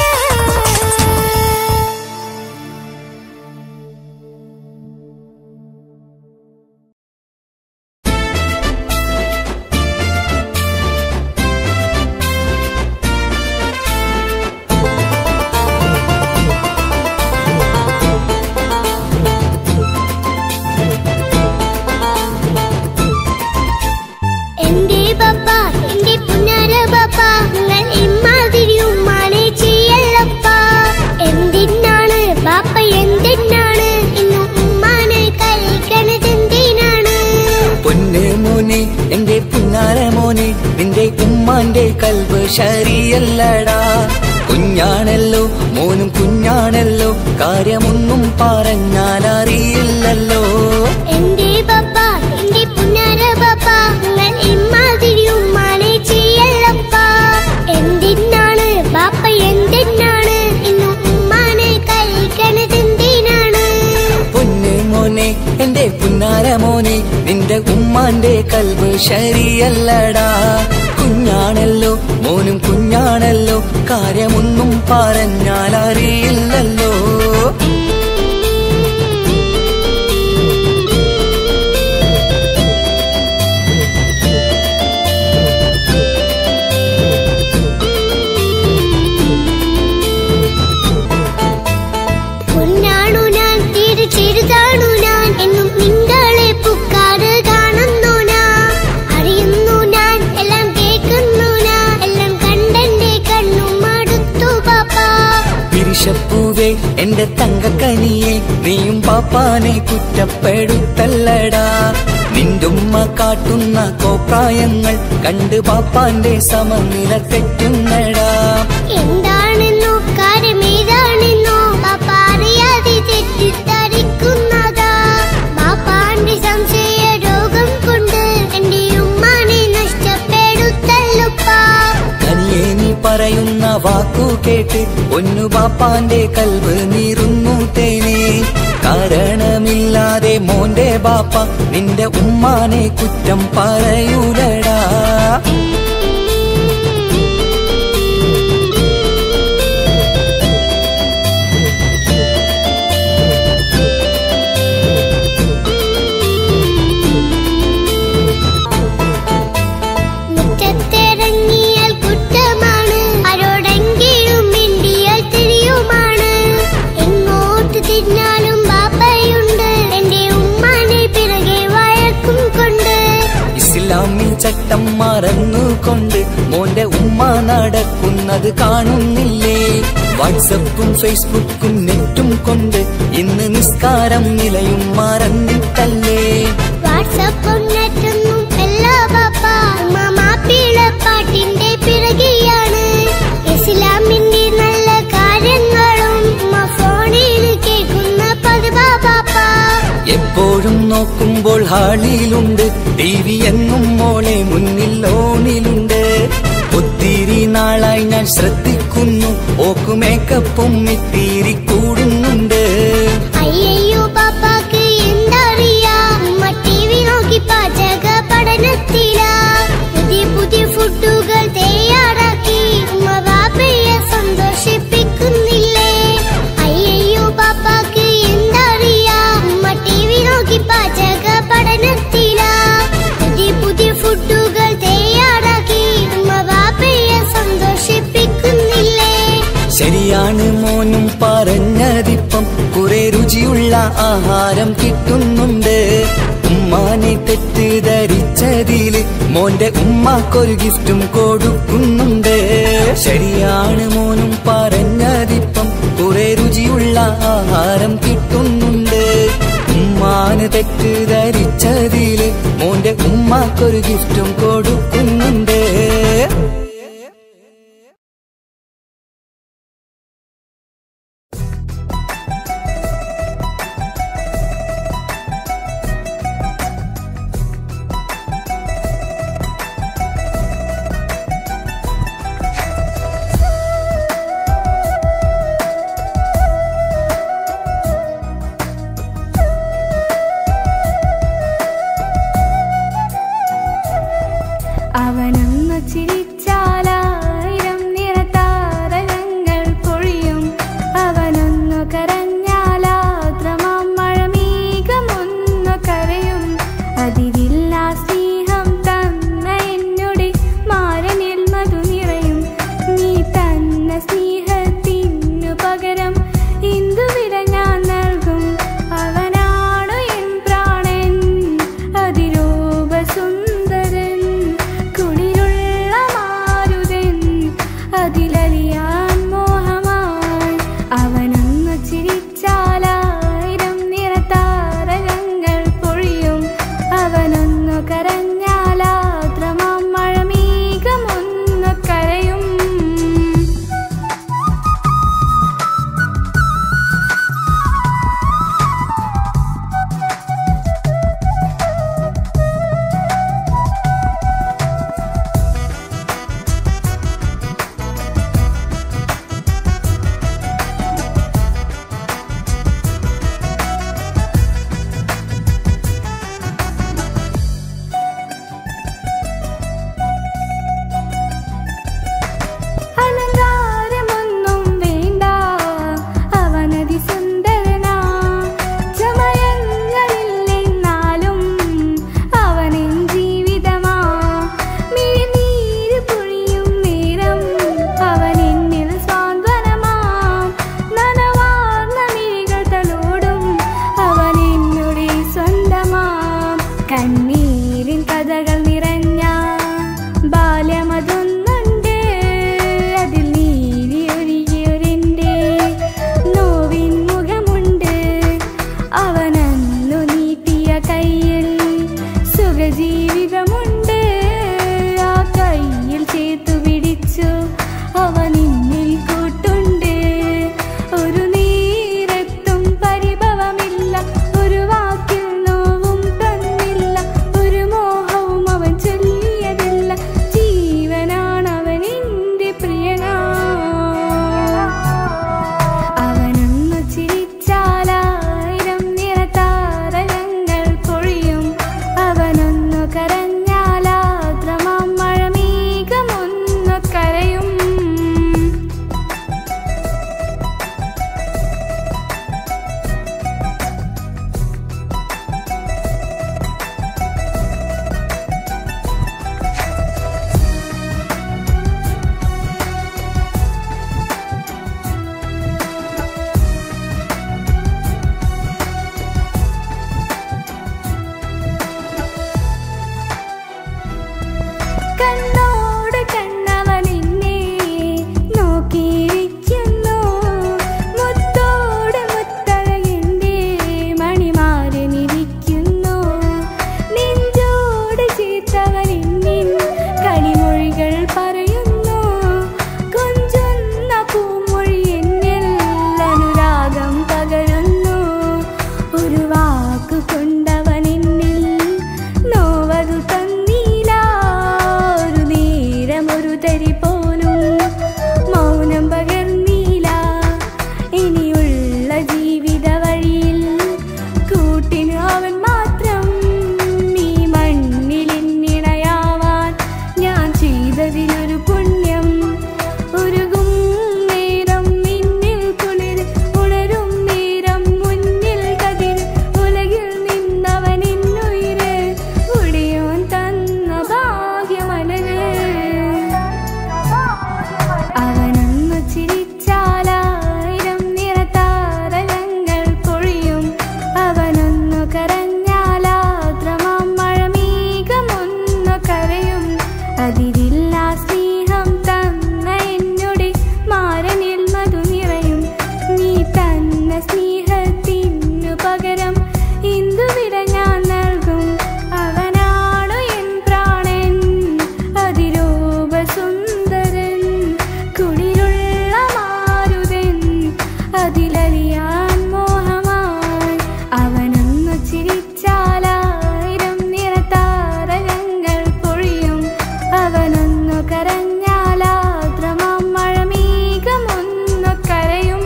എന്റെ പപ്പ, എന്റെ പുന്നാര പപ്പ, നിങ്ങൾ ഇമ്മാതിരി ഉമ്മാനെ ചെയ്യല്ലപ്പ. എന്തിനാണ് പാപ്പ എന്തിനാണ് ഇന്ന് ഉമ്മാനെ കഴിക്കണതെന്തിനാണ്? പൊന്നെ മോനെ എന്റെ പുന്നാര മോനെ, നിന്റെ ഉമ്മാന്റെ കൽബ് ശരിയല്ലടാ. കുഞ്ഞാണല്ലോ മോനും കുഞ്ഞാണല്ലോ, കാര്യമൊന്നും പറഞ്ഞാൽ അറിയില്ലല്ലോ. എന്റെ പപ്പ, എന്റെ പുന്നാര പപ്പ, നിങ്ങൾ ഇമ്മാതിരി ഉമ്മാനെ ചെയ്യല്ലപ്പ. എന്തിനാണ് പാപ്പ എന്തിനാണ് ഇന്ന് ഉമ്മാനെ കഴിക്കണതെന്തിനാണ്? പൊന്നെ മോനെ എന്റെ പുന്നാര മോനെ, നിന്റെ ഉമ്മാന്റെ കൽബ് ശരിയല്ലടാ. കുഞ്ഞാണല്ലോ മോനും കുഞ്ഞാണല്ലോ, കാര്യമൊന്നും പറഞ്ഞാൽ അറിയില്ലല്ലോ. പൊന്നാണു ഞാൻ തീരെ ചെറുതാണു ഞാൻ എന്നും നിങ്ങളെ പുക്കാറ് കാണുന്നു ഞാൻ. അറിയുന്നു ഞാൻ എല്ലാം കേൾക്കുന്നു ഞാൻ, എല്ലാം കണ്ടെന്റെ കണ്ണും മടുത്തു പാപ്പ. പിരിശപ്പൂവേ എന്റെ തങ്കക്കനിയെ, നീയും പാപ്പാനെ കുറ്റപ്പെടുത്തല്ലടാ. നിന്റുമ്മ കാട്ടുന്ന കോപ്രായങ്ങൾ കണ്ട് പാപ്പാന്റെ സമനില തെറ്റുന്നടാ. എന്താണെന്നോ കാര്യമേതാണെന്നോ പാപ്പ അറിയാതെ തെറ്റിദ്ധരിക്കുന്നതാ. പാപ്പാന്റെ സംശയ രോഗം കൊണ്ട് എന്റെ ഉമ്മാനെ നഷ്ടപ്പെടുത്തല്ലുപ്പാ. കനിയെ നീ പറയുന്ന വാക്കു കേട്ട് ഒന്നു പാപ്പാന്റെ കൽവ് നീറുന്നു തേനെ. കാരണമില്ലാതെ മോന്റെ ബാപ്പ നിന്റെ ഉമ്മാനെ കുറ്റം പറയൂലടാ. മുറ്റത്തിറങ്ങിയാൽ കുറ്റമാണ്, ആരോടെങ്കിലും മിണ്ടിയാൽ തിരിയുമാണ്. എങ്ങോട്ട് തിരിഞ്ഞാലും ബാപ്പയുണ്ട്, എന്റെ ഉമ്മാനെ പിറകെ വഴക്കും കൊണ്ട്. ഇസ്ലാമിൽ ചട്ടം മറന്നുകൊണ്ട് മോന്റെ ഉമ്മ നടക്കുന്നത് കാണുന്നില്ലേ? വാട്സപ്പും ഫേസ്ബുക്കും നെറ്റും കൊണ്ട് ഇന്ന് നിസ്കാരം നിലയും മറന്നിട്ടല്ലേ? വാട്സപ്പും നെറ്റൊന്നും അല്ല ബാപ്പ, മാപ്പിള പാട്ടിന്റെ പിറകെയാണ്. ഇസ്ലാമിന്റെ നല്ല കാര്യങ്ങളും ഫോണിൽ കേൾക്കുന്ന പതിവാ ബാപ്പ. എപ്പോഴും നോക്കുമ്പോൾ ഹാളിലുണ്ട് TV എന്നും മോളെ മുന്നിൽ ഓണിലുണ്ട്. ഒത്തിരി നാളായി ഞാൻ ശ്രദ്ധിക്കുന്നു, ഓക്ക് മേക്കപ്പും ഇത്തിരി കൂടുന്നുണ്ട്. അയ്യോ പാപ്പാക്ക് എന്തറിയാ, TV നോക്കി പാചക പഠനത്തിലാ. പുതിയ പുതിയ ഫുഡുകൾ തയ്യാറാക്കി ബാപ്പയെ സന്തോഷിപ്പിക്കുന്നില്ലേ? അയ്യോ പാപ്പാക്ക് എന്തറിയാ, TV നോക്കി പാചക പഠനത്തിലാ. പുതിയ പുതിയ ഫുഡുകൾ തയ്യാറാക്കി ബാപ്പയെ സന്തോഷിപ്പിക്കുന്നില്ലേ? ശരിയാണ് മോനും പറഞ്ഞതിപ്പം, കുറെ രുചിയുള്ള ആഹാരം കിട്ടുന്നുണ്ട്. ഉമ്മാനെ തെറ്റിദ്ധരിച്ചതില് മോന്റെ ഉമ്മാക്കൊരു ഗിഫ്റ്റും കൊടുക്കുന്നുണ്ട്. ശരിയാണ് മോനും പറഞ്ഞതിപ്പം, കുറെ രുചിയുള്ള ആഹാരം കിട്ടുന്നുണ്ട്. ഉമ്മാന് തെറ്റിദ്ധരിച്ചതില് മോന്റെ ഉമ്മാക്കൊരു ഗിഫ്റ്റും കൊടുക്കുന്നുണ്ട്. അവനൊന്നു ചിരിച്ചാലായിരം നിറതാരകങ്ങൾ പൊഴിയും. അവനൊന്നു കരഞ്ഞാലാദ്രമാം മഴമേഘമൊന്നു കരയും. അതിരില്ലാ സ്നേഹം തന്ന എന്നോട് മാരനിൽ മധു നിറയും. നീ തന്ന സ്നേഹത്തിനു പകരം ഇന്ദുവില ഞാൻ നൽകും. അവനാണു എൻ പ്രാണൻ, അതിരൂപസുന്ദരൻ, കുളിരുള്ള മാരുതൻ, അതിലലിയാൻ മോഹമായി. അവനൊന്നു ചിരിച്ചാലായിരം നിറതാരകങ്ങൾ പൊഴിയും. അവനൊന്നു കരഞ്ഞാലാദ്രമാം മഴമേഘമൊന്നു കരയും. അലങ്കാരമൊന്നും വേണ്ട, അവനതി സുന്ദരനാ. ചമയങ്ങളില്ലെന്നാലും അവനെൻ ജീവിതമാ. മിഴിനീര് പൊഴിയും നേരം അവനെന്നിൽ സാന്ത്വനമാം. നനവാർന്ന മിഴികൾ തലോടും അവനെന്നുടെ സ്വന്തമാം. കണ്ണീരിൻ കഥകൾ നിറഞ്ഞ ബാല്യമതൊന്നുണ്ട്, അതിൽ നീതി ഒരിയൊരെന്റെ നോവിൻ മുഖമുണ്ട്. അവനന്നു നീട്ടിയ കയ്യിൽ സുഖജീവിതമുണ്ട്. ആ കയ്യിൽ ചേർത്തു പിടിച്ചു അവനിന്നിൽ കൂട്ടുണ്ട്. ഒരു നേരത്തും പരിഭവമില്ല, ഒരു വാക്കിൽ നോവും തന്നില്ല, ഒരു മോഹവും അവൻ ചൊല്ലിയതില്ല. ജീവനാണ് അവൻ എന്റെ പ്രിയനാ. അവനൊന്നു ചിരിച്ചാലായിരം നിറതാരകങ്ങൾ പൊഴിയും. അവനൊന്നു കരഞ്ഞാൽ കണ്ണോട് കണ്ണവനെന്നെ നോക്കിയിരിക്കുന്നു. മുത്തോട് മുത്തഴകിന്റെ മണിമാരനിരിക്കുന്നു. നെഞ്ചോട് ചേർത്തവനെന്നിൻ കളിമൊഴികൾ പറയുന്നു. കൊഞ്ചുന്ന പൂമൊഴി എന്നിൽ അനുരാഗം പകരുന്നു. ഒരു വാക്കു കൊണ്ടവനെന്നിൽ നോവതു തന്നീല. ഒരു നേരം ഒരു തരി പോലും മൗനം പകർന്നീല. ഇനിയുള്ള ജീവിത വഴിയിൽ കൂട്ടിന് അവൻ മാത്രം. ഈ മണ്ണിൽ എന്നിണയാവാൻ ഞാൻ ചെയ്തതിനൊരു പുണ്യം. ഉരുകും നേരം മിന്നിൽ കുളിർ ഉണരും നേരം മുന്നിൽ കതിർ. ഉലകിൽ നിന്നവൻ എന്നുയിര് ഒടിയോൻ തന്ന ഭാഗ്യമലര്. അവനൊന്നു ചിരിച്ചാലായിരം നിറതാരകങ്ങൾ പൊഴിയും. അവനൊന്നു കരഞ്ഞാലാദ്രമാം മഴമേഘമൊന്നു കരയും. അതിരില്ലാ സ്നേഹം തന്ന എന്നോട് മാരനിൽ മധു നിറയും. നീ തന്ന സ്നേഹത്തിനു പകരം ഇന്ദുവില ഞാൻ നൽകും. അവനാണു എൻ പ്രാണൻ അതിരൂപ സുന്ദരൻ. കുളിരുള്ള മാരുതൻ അതിലലിയാൻ മോഹമായി. അവനൊന്നു ചിരിച്ചാലായിരം നിറതാരകങ്ങൾ പൊഴിയും. അവനൊന്നു കരഞ്ഞാലാദ്രമാം മഴമേഘമൊന്നു കരയും.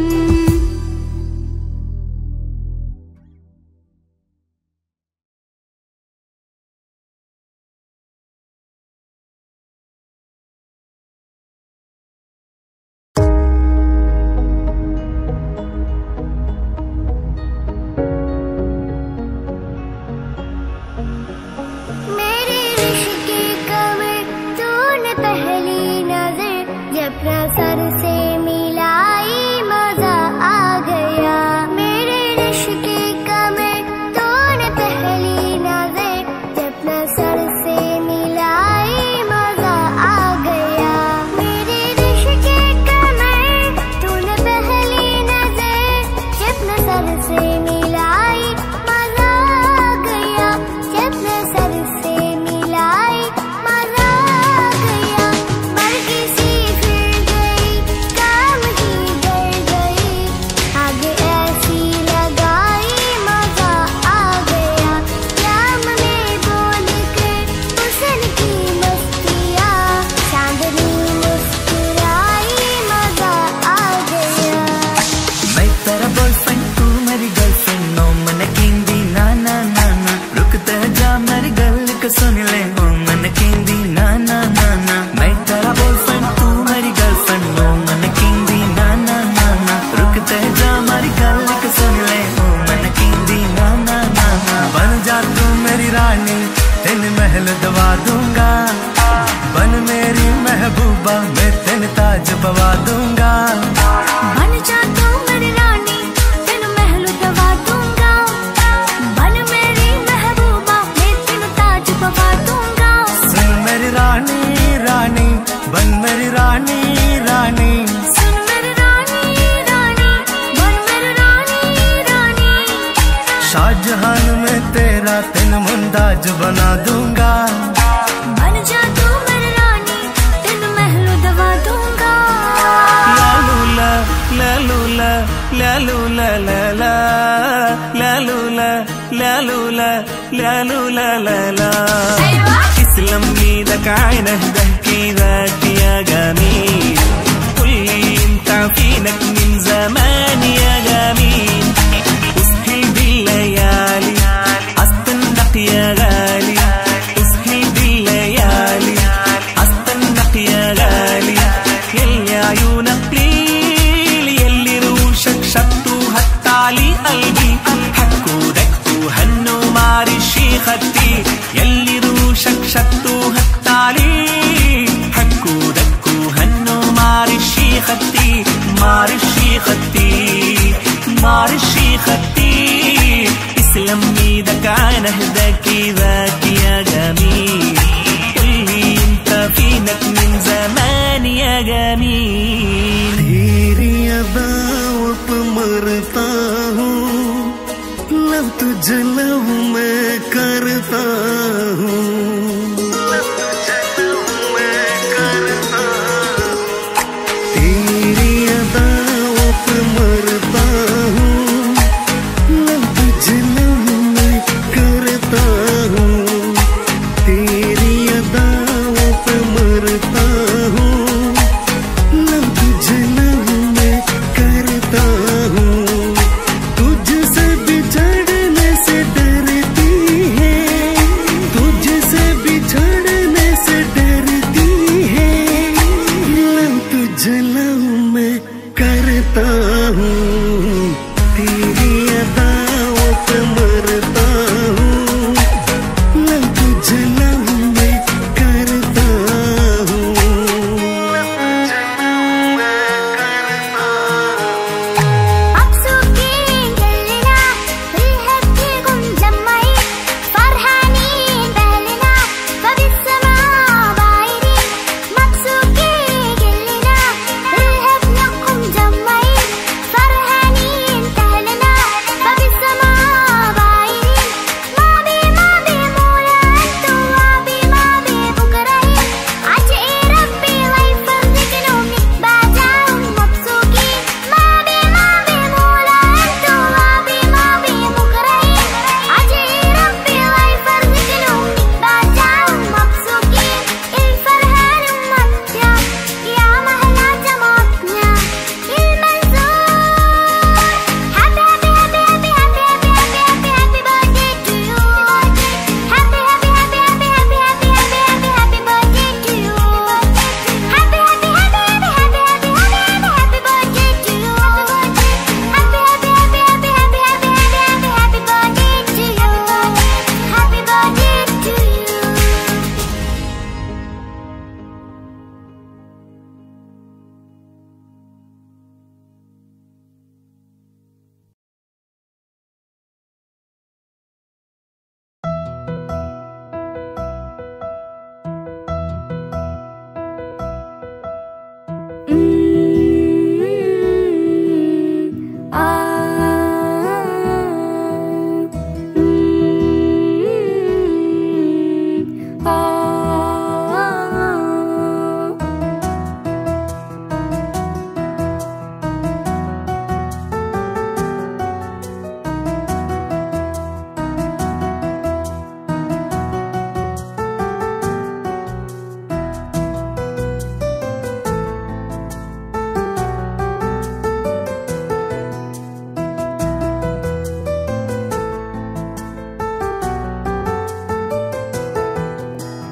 मेरे इश्क की कमर तूने पहली नजर जब नजर से मिलाई मजा आ गया. मेरे इश्क की कमर तूने पहली नजर जब नजर से मिलाई मजा आ गया. मेरे इश्क की कमर तूने पहली नजर जब नजर से मिलाई मजा आ गया. जब नजर से मिलाई मजा आ गया. बल्कि सी फिर गई काम ही डर गई. आगे ऐसी लगाई मजा आ गया. नाम में बोल कर हुस्न की मस्तियाँ चांदनी मुस्कुराई मजा आ गया. मैं तेरा बॉयफ्रेंड तू मेरी गर्लफ्रेंड. नो मन केंदी ना ना ना ना. रुकते जा मेरी गल को सुन ले. ओ मन केंदी ना ना ना ना. मैं तेरा बॉयफ्रेंड तू मेरी गर्लफ्रेंड. नो मन केंदी ना ना ना ना. रुकते जा मेरी गल को सुन ले. ओ मन केंदी ना ना ना ना. बन जा तू मेरी रानी तेन महल दवा दूंगा. बन मेरी महबूबा मैं तेन ताज पवा दूंगा. बन जा तू मेरी रानी तेन महल दवा दूंगा. बन मेरी महबूबा मैं तेन ताज पवा दूंगा. सुन मेरी रानी रानी बन मेरी रानी रानी. सुन मेरी रानी रानी बन मेरी रानी रानी. शाहजहान में तेरा तेन मुमताज बना दूंगा. बन जा तू मेरी रानी तेन महल दवा दूंगा. लालूला लालूला लालूला लाला लालूला लालूला लालूला लाला. اسلم ايدك عينك ضحكي ذاك يا جميل. قل لي انت فينك من زمان يا جميل. اسهل بالليالي استنق يا غالي. اسهل بالليالي استنق يا غالي. يلي عيونك ليل يلي روشك شطوا هالتالي قلبي. حكوا دكوا هنوا ماري شيختي. يلي روشك شطوا هالتالي. حكوا دكوا هنوا ماري شيختي. ماري شيختي ماري شيختي. اسلم ايدك عين اهداكي ذاك يا جميل. قل لي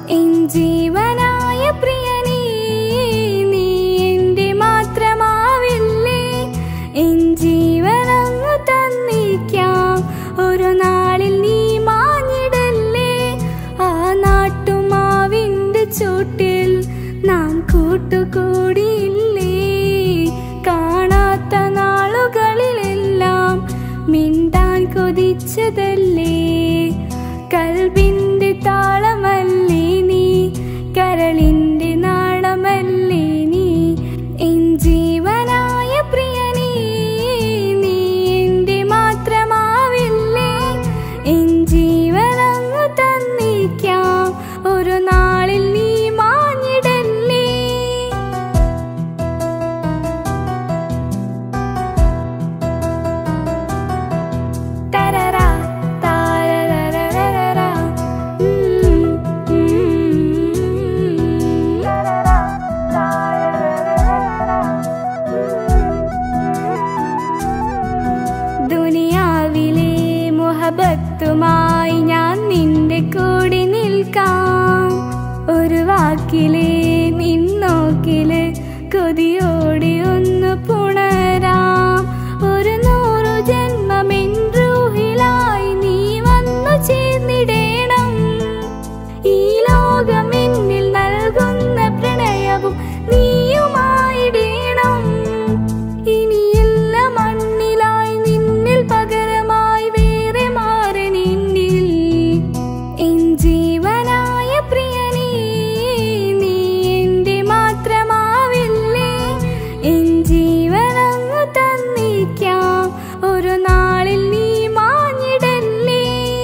എൻ ജീവനായ പ്രിയനേ നീ എൻ്റെ മാത്രമാവില്ലേ എൻ ജീവനങ്ങു തന്നിക്കാം ഒരു നാളിൽ നീ മാഞ്ഞിടല്ലേ ആ നാട്ടുമാവിൻ്റെ ചൂട്ടിൽ നാം കൂട്ടുകൂടിയില്ലേ കാണാത്ത നാളുകളിലെല്ലാം മിണ്ടാൻ കൊതിച്ചതല്ലേ കൽബിന്റെ താളമല്ലേ നീ കരളിന്റെ നാളമല്ലേ നീ എൻ ജീവനായ പ്രിയനേ നീ എൻ്റെ മാത്രമാവില്ലേ എൻ ജീവനങ്ങു തന്നിക്കാം ഒരു നാളിൽ നീ മാഞ്ഞിടല്ലേ തരറാ താരരരരരരാ ദുനിയാവിലെ മുഹബത്തുമായി ഞാൻ നിന്റെ കൂടെ നിൽക്കാം ഒരു വാക്കിലെ നിന്നോക്കില് കൊതിയോടെ ഒന്ന് പുണരാം ഒരു 100 ജന്മമെൻ റൂഹിലായി നീ വന്നു ചേർന്നിടേണം ഈ ലോകം എന്നിൽ നൽകുന്ന പ്രണയവും നീയുമായിടേണം ഇനിയില്ല മണ്ണിലായി നിന്നിൽ പകരമായി വേറെ മാറനെന്നിൽ എൻ ജീവനായ പ്രിയനേ നീ എൻ്റെ മാത്രമാവില്ലേ എൻ ജീവനങ്ങു തന്നിക്കാം ഒരു നാളിൽ നീ മാഞ്ഞിടല്ലേ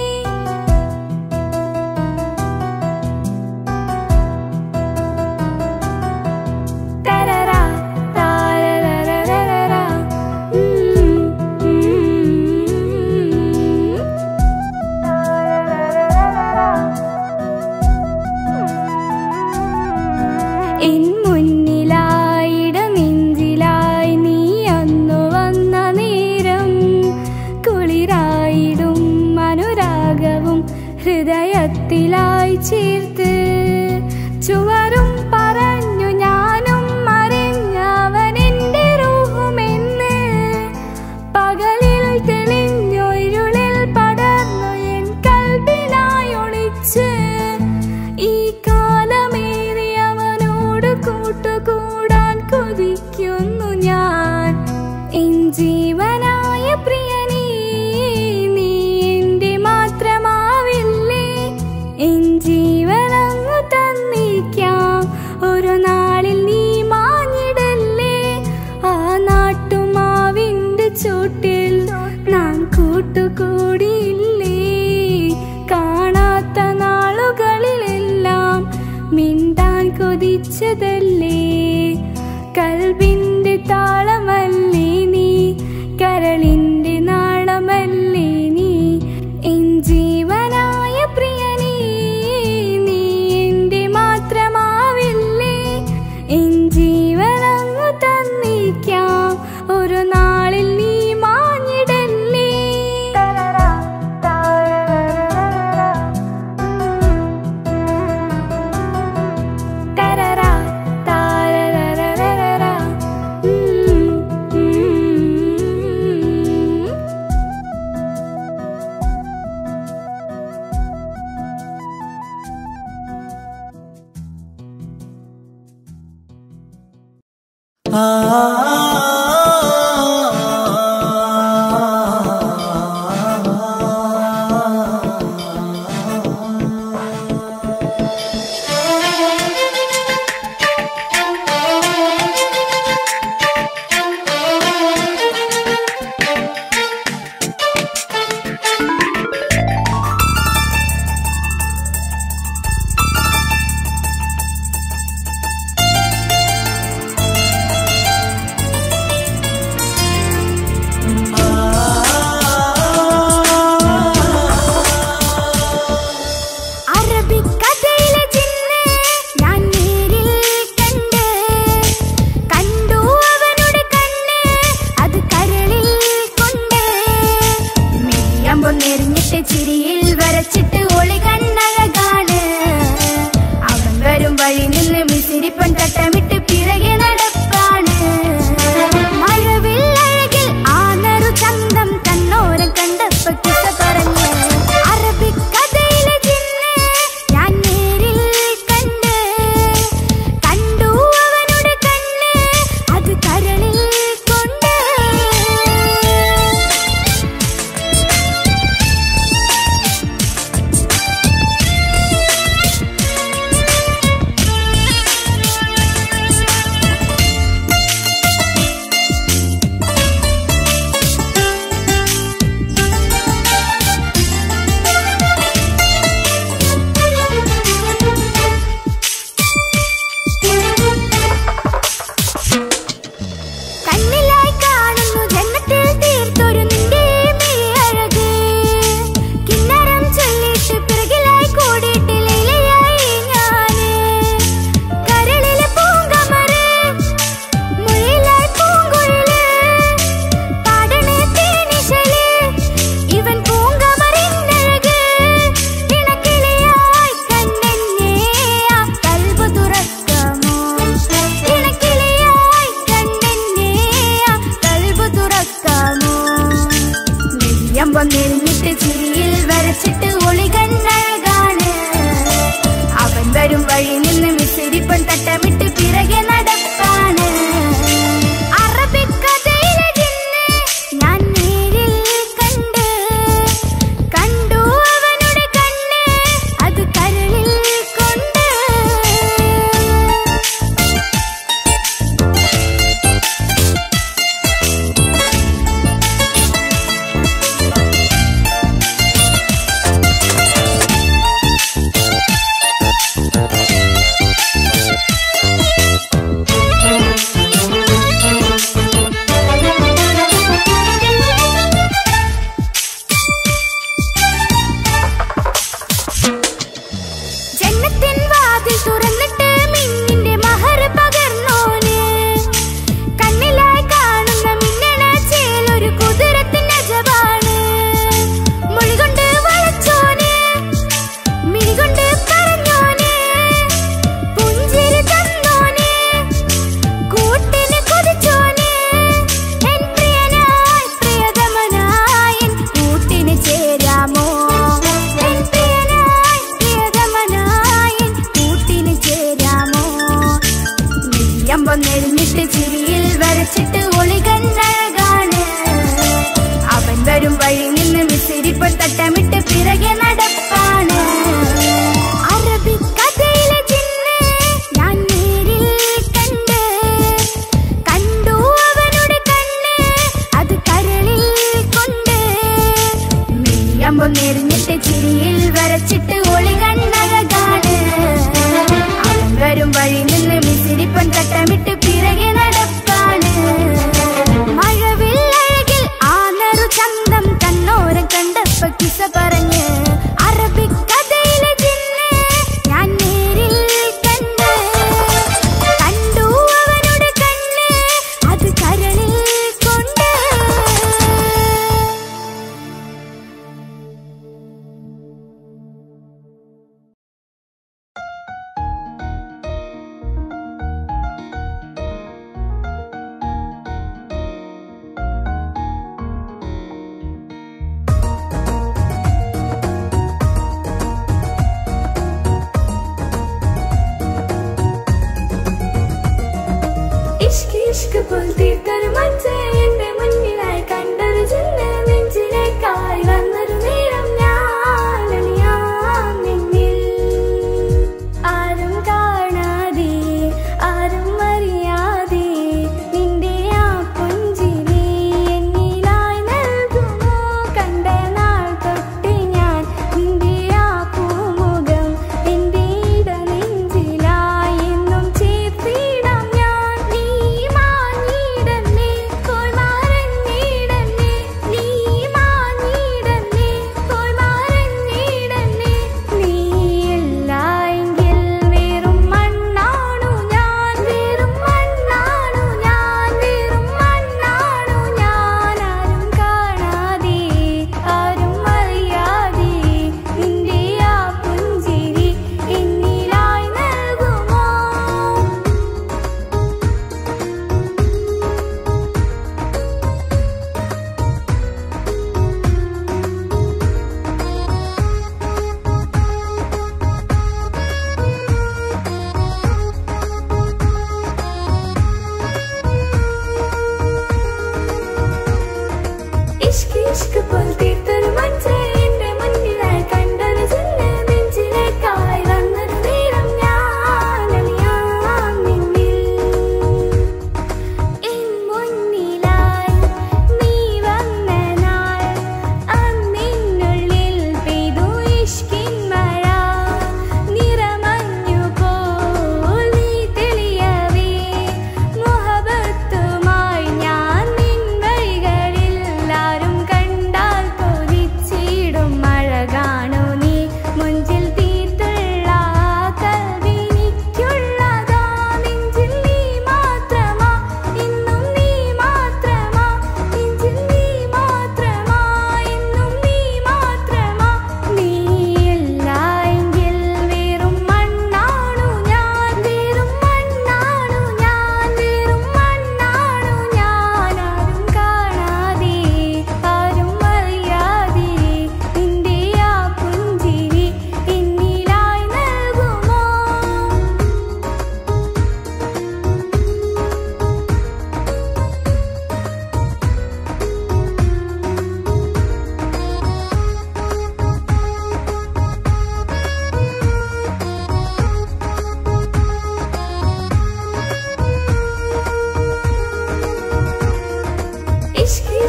തരറാ താരരരരരാ എൻ മുന്നിലായിട നെഞ്ചിലായി നീ അന്നു വന്ന നേരം കുളിരായിടും അനുരാഗവും ഹൃദയത്തിലായി ചേർത്ത് ചുവരും പറഞ്ഞു ഞാനും മറിഞ്ഞവനെന്റെ റൂഹുമെന്ന് പകലിൽ തെളിഞ്ഞു ഇരുളിൽ പടർന്നു എൻ കൽബിനായി ഒളിച്ച് ഈ കാലമേറി അവനോട് കൂട്ടുകൂടാൻ കൊതിക്കുന്നു ഞാൻ എൻ ജീവനായ പ്രിയനേ നീ എൻ്റെ മാത്രമാവില്ലേ എൻ ജീവനങ്ങു തന്നിക്കാം ഒരു നാളിൽ നീ മാഞ്ഞിടല്ലേ ആ നാട്ടുമാവിൻ്റെ ചൂട്ടിൽ നാം കൂട്ടുകൂടിയില്ലേ കാണാത്ത നാളുകളിലെല്ലാം മിണ്ടാൻ കൊതിച്ചതല്ലേ കൽബിന്റെ താളമല്ലേ നീ കരളിന്റെ നാളമല്ലേ നീ എൻ ജീവനായ പ്രിയനേ നീ എൻ്റെ മാത്രമാവില്ലേ എൻ ജീവനങ്ങു തന്നിക്കാം ഒരു നാളിൽ നീ മാഞ്ഞിടല്ലേ തരറാ താരരരരരാ തരറാ താരരരരരാ മിസിരിപ്പൻ തട്ടമിട്ട് പിറകെ നടപ്പാണ്. മഴവില്ലഴകിൽ ആ നറു ചന്തം തന്നോരം കണ്ടപ്പോ കിസ പറഞ്ഞ് അറബിക്കഥയിലെ ജിന്ന് ഞാൻ നേരിൽ കണ്ട് കണ്ടു അവനുടെ കണ്ണ് അത് കരളിൽ കൊണ്ട്. കണ്ണിലായി കാണുന്നു ജന്മത്തിൽ തീർത്തൊരു നിന്റെ മിഴിയഴക്. കിന്നരം ചൊല്ലിട്ട് പിറകിലായി കൂടിയിട്ട് ലൈലയായി ഞാന്. കരളിലെ പൂങ്കമറ് മുഴിലായി പൂങ്കുഴല് പാടണേ തേനിശല് ഇവൻ പൂങ്കമറിന്നഴക്. ഇണക്കിളിയായി കണ്ണെന്നെ ആ കൽബ് തുറക്കാമോ? ഇണക്കിളിയായി കണ്ണെന്നെ ആ കൽബ് തുറക്കാമോ? നെയ്യമ്പം നെരിഞ്ഞിട്ട് ചിരിയിൽ വരച്ചിട്ട് ഒളി കണ്ണഴകാണ്. അവൻ വരും വഴി നിന്ന് മിസിരിപ്പൻ തട്ടമിട്ട് പിറകെ നടപ്പാണ്. അറബിക്കഥയിലെ ജിന്ന് ഞാൻ നേരിൽ കണ്ട് കണ്ടു അവനുടെ കണ്ണ് അത് കരളിൽ കൊണ്ട്. ജന്നത്തിൻ വാതിൽ തുറന്നിട്ട് മിന്നിന്റെ മഹർ പകർന്നോന്. കണ്ണിലായി കാണുന്ന മിന്നണ ചേലൊരു കുതിരത്തിന്റെ അജബാണ്. മൊഴികൊണ്ട് വളച്ചോന് മിഴികൊണ്ട് പറഞ്ഞോന് പുഞ്ചിരി തന്നോന് കൂട്ടിന് കൊതിച്ചോന്. എൻ പ്രിയനായി പ്രിയതമനായി എൻ കൂട്ടിന് ചേരാമോ? എൻ പ്രിയനായി പ്രിയതമനായി എൻ കൂട്ടിന് ചേരാമോ? നെയ്യമ്പം നെരിഞ്ഞിട്ട് ചിരിയിൽ വരച്ചിട്ട് ഒളി കണ്ണഴകാണ്. അവൻ വരും വഴി നിന്ന് മിസിരിപ്പൻ തട്ടമിട്ട് പിറകെ നടപ്പാണ്. അറബിക്കഥയിലെ ജിന്ന് ഞാൻ നേരിൽ കണ്ട് കണ്ടു അവനുടെ കണ്ണ് അത് കരളിൽ കൊണ്ട്. നെയ്യമ്പം നെരിഞ്ഞിട്ട് ചിരിയിൽ വരച്ചിട്ട് ഒളി കണ്ണഴകാണ്. അവൻ വരും വഴി നിന്ന് മിസിരിപ്പൻ തട്ടമിട്ട് പിറകെ നടപ്പാണ്. മഴവില്ലഴകിൽ ആ നറു ചന്തം തന്നോരം കണ്ടപ്പോ കിസ പറഞ്ഞ് അറബിക്കഥയിലെ ജിന്ന് ഞാൻ നേരിൽ കണ്ട് കണ്ടു അവനുടെ കണ്ണ് അത് കരളിൽ കൊണ്ട്. ഇഷ്ക് ഇഷ്ക് പോൽ തീർത്തൊരു മച്ച എന്റെ മുന്നിലായി കണ്ടൊരു ജിന്ന് നെഞ്ചിലേക്കായി വന്നൊരു നേരം ഞാൻ അണിയാം നിന്നിൽ. ആരും കാണാതെ ആരും അറിയാതെ നിന്റെ ആ പുഞ്ചിരി എന്നിലായി നൽകുമോ? കണ്ട നാൾ തൊട്ട് ഞാൻ നിന്റെ ആ പൂമുഖം എന്റെ ഇടനെഞ്ചിലായി എന്നും ചേർത്തിടാം ഞാൻ. നീ മാഞ്ഞിട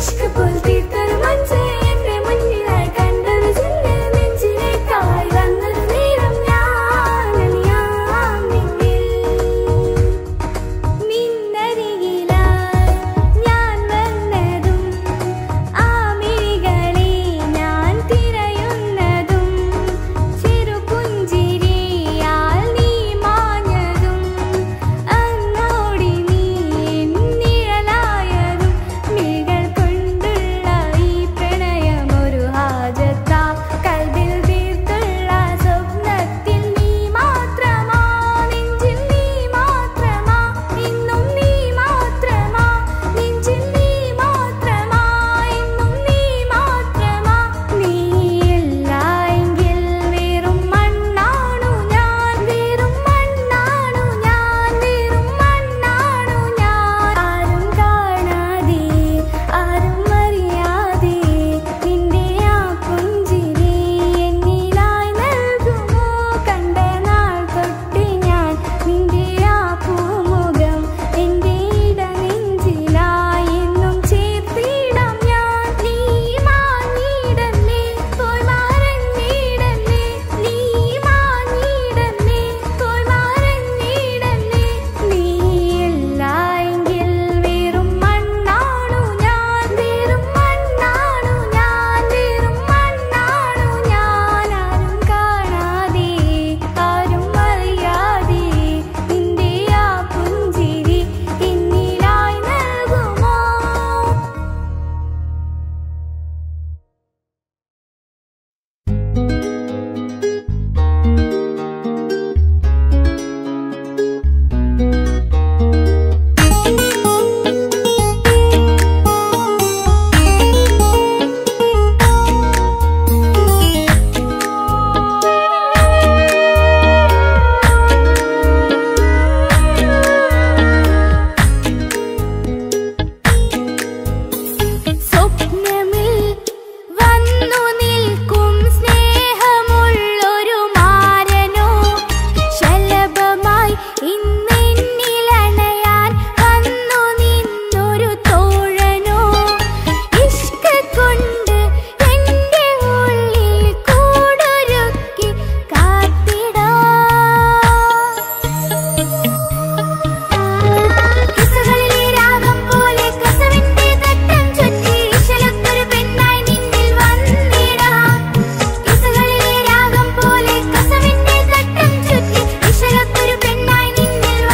നിന്നിൽ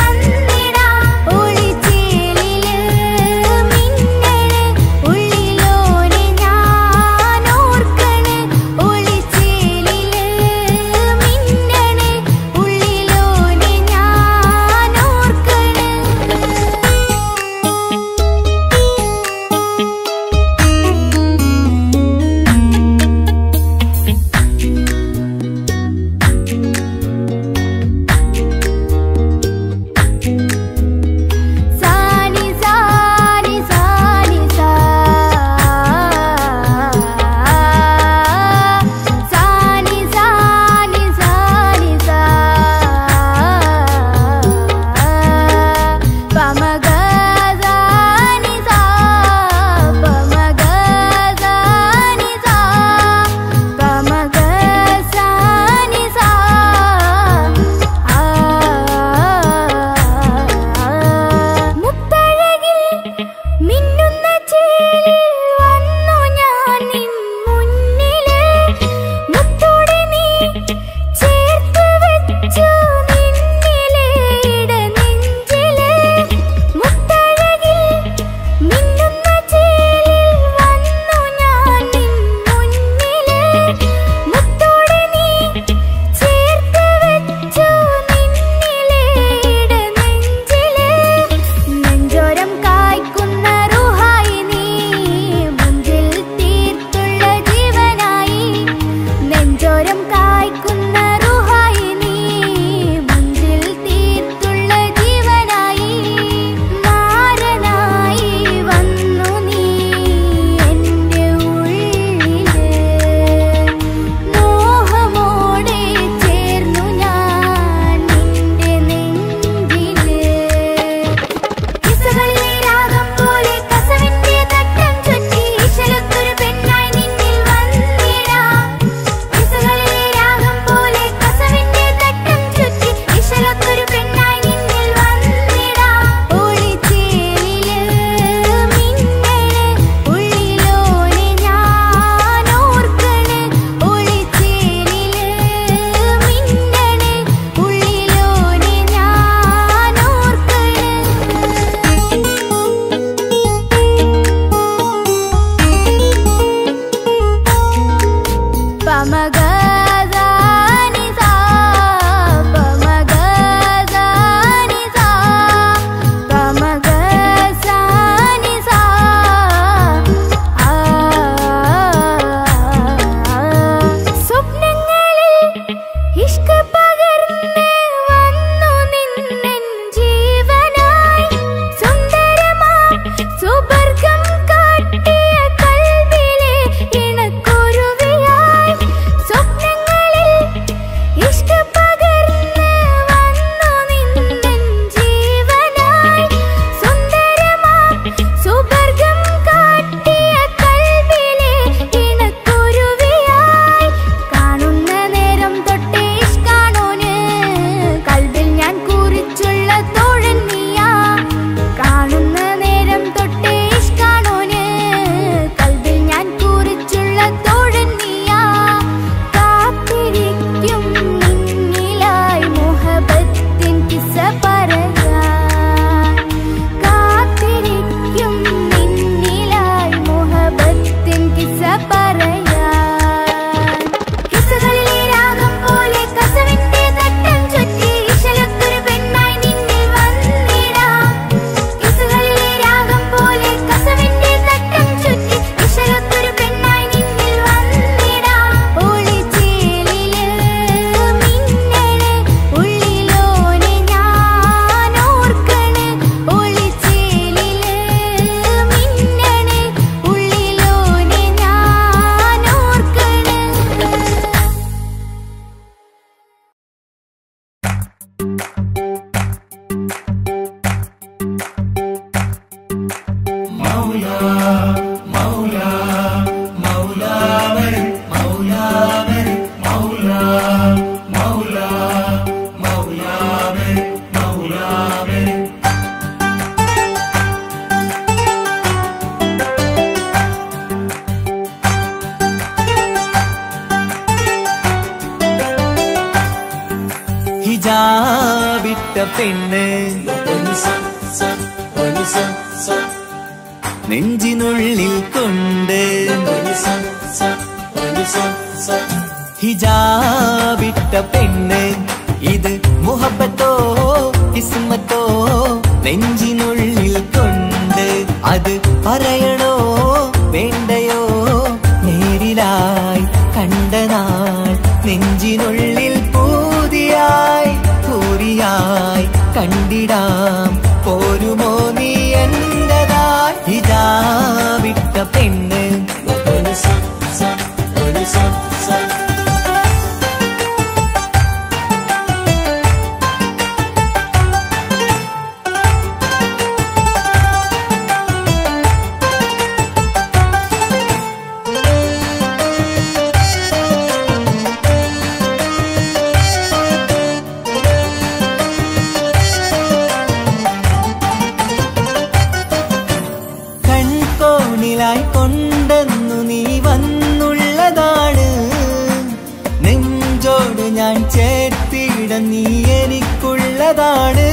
ഹിജാബിട്ട പെണ്ണ് നെഞ്ചിനുള്ളിൽ കൊണ്ട് ഹിജാബിട്ട പെണ്ണ് ഇത് മുഹബത്തോ കിസ്മത്തോ നെഞ്ചിനുള്ളിൽ കൊണ്ട് അത് പറയണോ വേണ്ടയോ നേരിലായി കണ്ട നാൾ നെഞ്ചിനുള്ളിൽ പൂതിയായി പൂരിയായി കണ്ടിടാം പോരുമോ നീ എന്റതായി ഹിജാബിട്ട പെണ്ണ് കൊണ്ടെന്നു നീ വന്നുള്ളതാണ് നെഞ്ചോട് ഞാൻ ചേർത്തിട നീ എനിക്കുള്ളതാണ്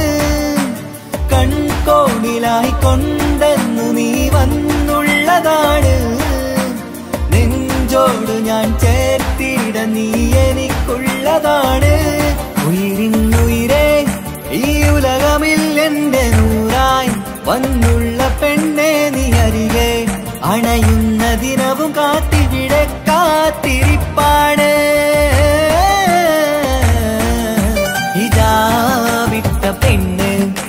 കൺകോണിലായി കൊണ്ടെന്നു നീ വന്നുള്ളതാണ് നെഞ്ചോട് ഞാൻ ചേർത്തിട നീ എനിക്കുള്ളതാണ് ഉയിരിന്നുയിരേ ഈ ഉലകമിൽ എന്റെ നൂറായി വന്നുള്ള പെണ്ണെ നീ അരികെ അണയുന്ന ദിനവും കാത്തിവിടെ കാത്തിരിപ്പാണ് ഹിജാബിട്ട പെണ്ണ്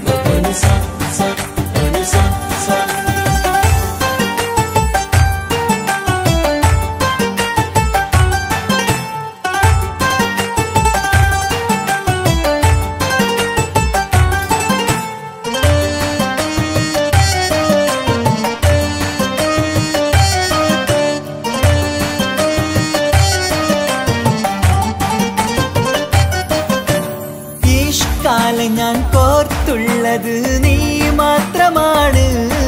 ഞാൻ കോർത്തുള്ളത് നീ മാത്രമാണ്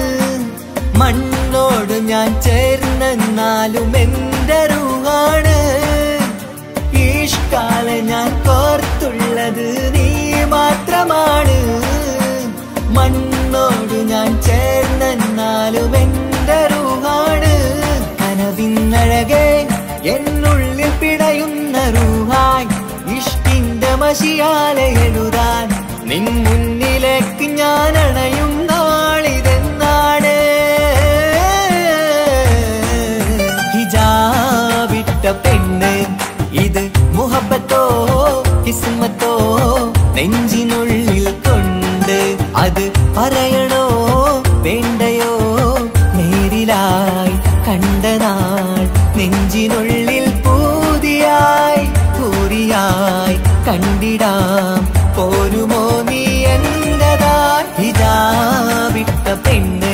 മണ്ണോട് ഞാൻ ചേർന്നെന്നാലും എന്റെ റൂഹാണ് ഈഷ്കാലെ ഞാൻ കോർത്തുള്ളത് നീ മാത്രമാണ് മണ്ണോട് ഞാൻ ചേർന്നെന്നാലും എന്റെ റൂഹാണ് കനവിന്നഴകെ എന്നുള്ളിൽ പിടയുന്ന റൂഹായി ഇഷ്കിന്റെ മഷിയാലെ എഴുതാൻ നിൻ മുന്നിലേക്ക് ഞാൻ അണയും നാളിതെന്നാണ് ഹിജാബിട്ട പെണ്ണ് ഇത് മുഹബത്തോ കിസ്മത്തോ നെഞ്ചിനുള്ളിൽ കൊണ്ട് അത് പറയണോ വേണ്ടയോ നേരിലായി കണ്ട നാൾ നെഞ്ചിനുള്ളിൽ പൂതിയായി പൂരിയായി കണ്ടിടാം പോരുമോ നീ എന്റതായി ഹിജാബിട്ട പെണ്ണ്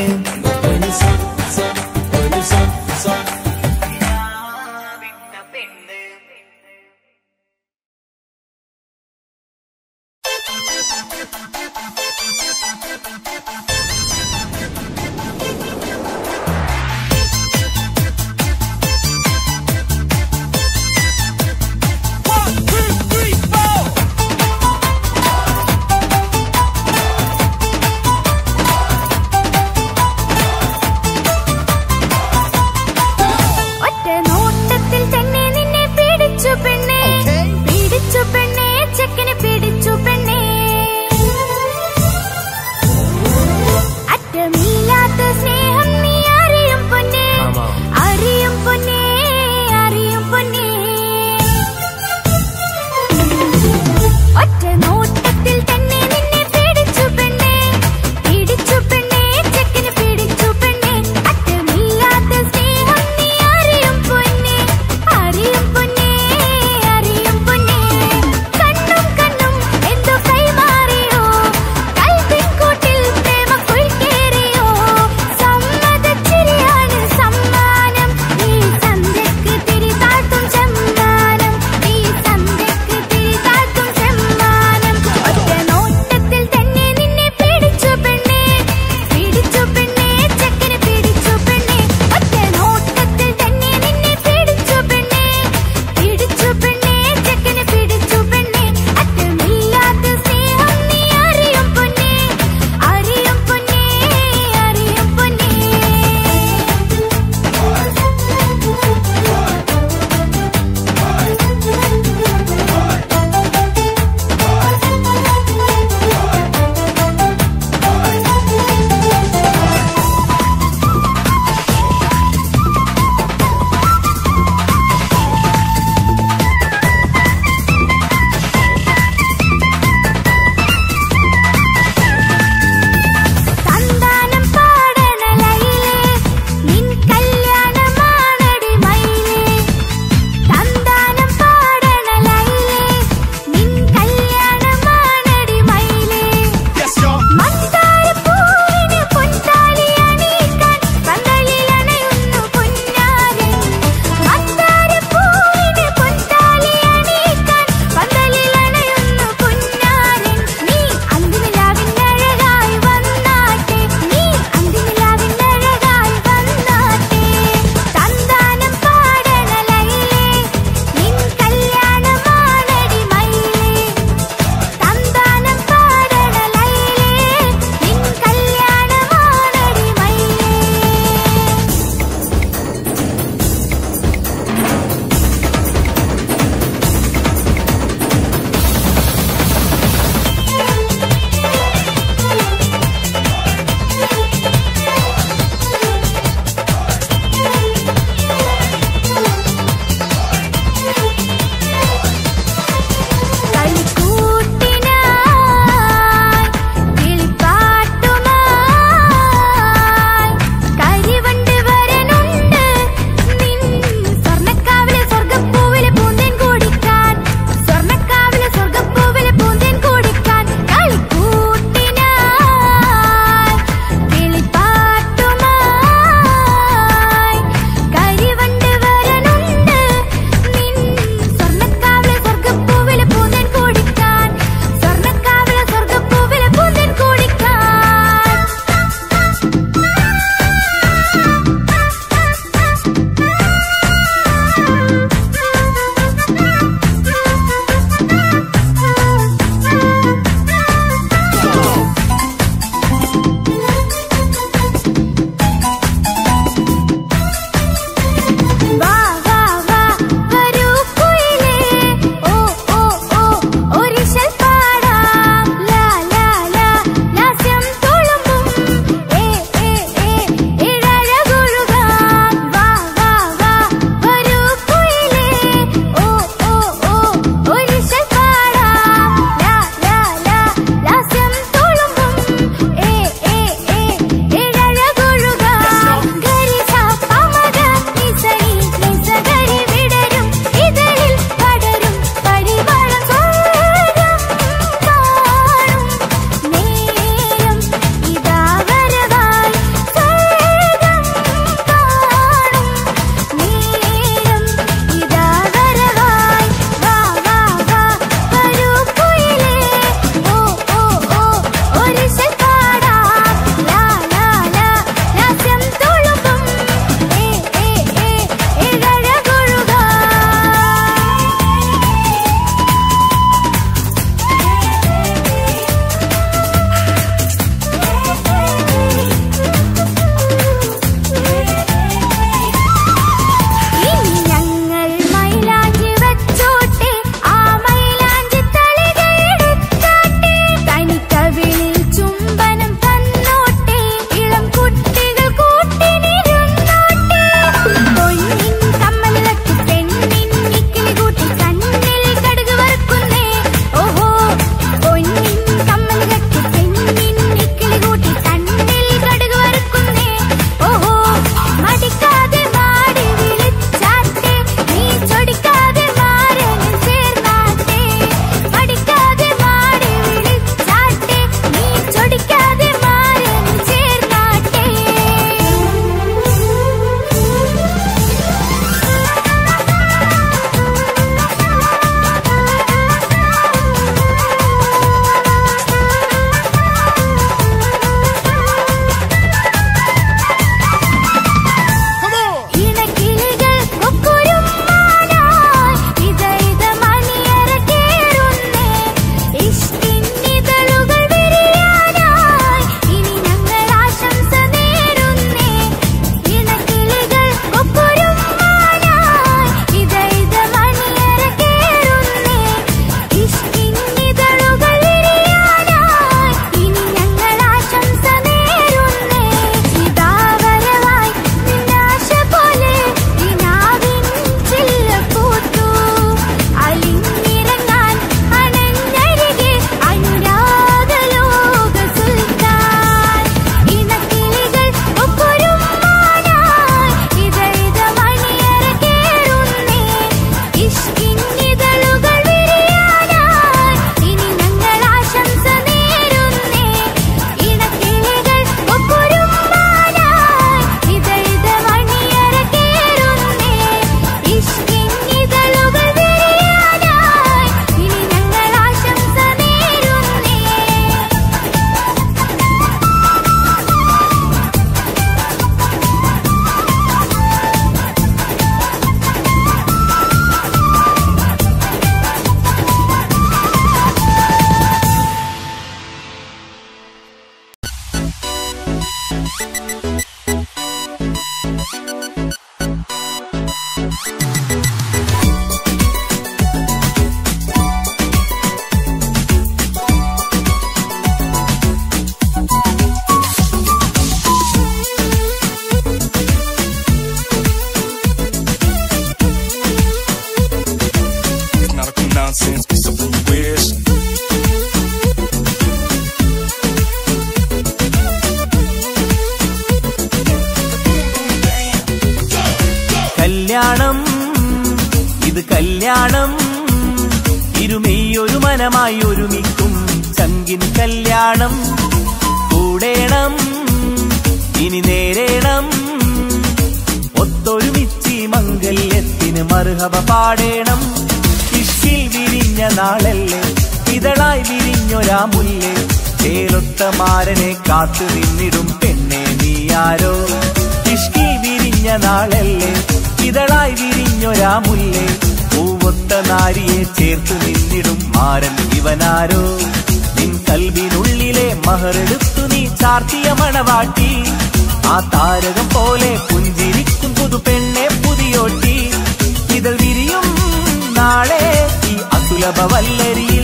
മനമായി ഒരുമിക്കും ചങ്കിൻ കല്യാണം. കൂടേണം ഇനി നേരേണം ഒത്തൊരുമിച്ച് മംഗല്യത്തിന് മർഹബ പാടേണം. ഇഷ്കിൽ വിരിഞ്ഞ നാളല്ലേ ഇതളായി വിരിഞ്ഞൊരാ മുല്ലേ, ചേലൊത്ത മാരനെ കാത്തു നിന്നിടും പെണ്ണെ നീയാരോ. ഇഷ്കിൽ വിരിഞ്ഞ നാളല്ലേ ഇതളായി വിരിഞ്ഞൊരാ മുല്ലേ, പൂവൊത്ത നാരിയെ ചേർത്ത് നിന്നിടും മാരൻ ഇവനാരോ. നിൻ കൽവിനുള്ളിലെ മഹറെടുത്തു നീ ചാർത്തിയ മണവാട്ടി, ആ താരകം പോലെ പുഞ്ചിരിക്കും പുതു പെണ്ണെ പുതിയോട്ടി. ഇതൾ വിരിയും നാളെ ഈ അസുലഭ വല്ലരിയിൽ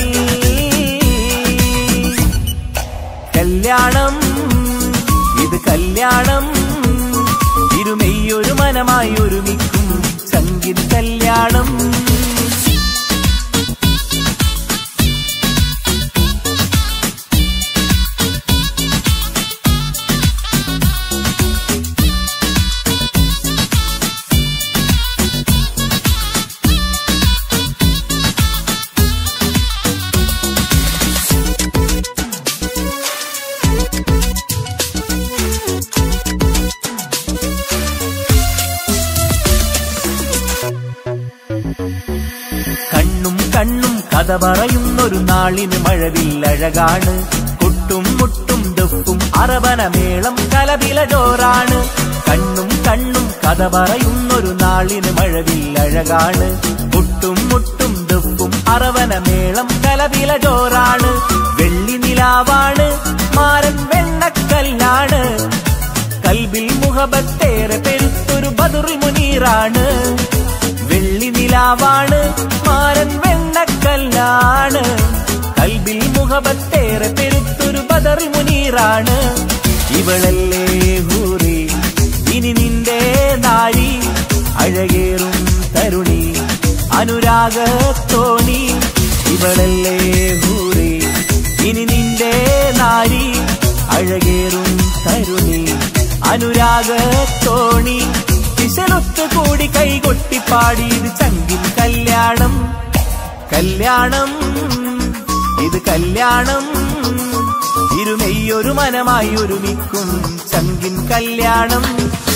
കല്യാണം, ഇത് കല്യാണം. ഇരുമെയ്യൊരു മനമായി ഒരുമിക്കും ചങ്കിൻ കല്യാണം. കണ്ണും കണ്ണും കഥ പറയുന്നൊരു നാളിന് മഴവില്ലഴകാണ്. കൊട്ടും മുട്ടും ദുഃഖും അറബനമേളം കലപില ജോറാണ്. കണ്ണും കണ്ണും കഥ പറയുന്നൊരു നാളിന് മഴവില്ലഴകാണ്. കൊട്ടും മുട്ടും ദുഃഖും അറബനമേളം കലപില ജോറാണ്. വെള്ളി നിലാവാണ് മാരൻ വെണ്ണക്കല്ലാണ്. കൽബിൽ മുഹബത്തേറെ പെരുത്തൊരു ബദറുൽ മുനീറാണ്. വെള്ളി നിലാവാണ് മാരൻ വെണ്ണക്കല്ലാണ്. കൽബിൽ മുഹബത്തേറെ പെരുത്തൊരു ബദറുൽ മുനീറാണ്. ഇവളല്ലേ ഹൂറി ഇനി നിന്റെ നാരി, അഴകേറും തരുണി അനുരാഗത്തോണി. ഇവളല്ലേ ഹൂറി ഇനി നിന്റെ നാരി, അഴകേറും തരുണി അനുരാഗത്തോണി. കിശലൊത്ത് കൂടി കൈകൊട്ടിപ്പാടി ഇത് ചങ്കിൻ കല്യാണം. കല്യാണം ഇത് കല്യാണം. ഇരുമെയ്യൊരു മനമായി ഒരുമിക്കും ചങ്കിൻ കല്യാണം.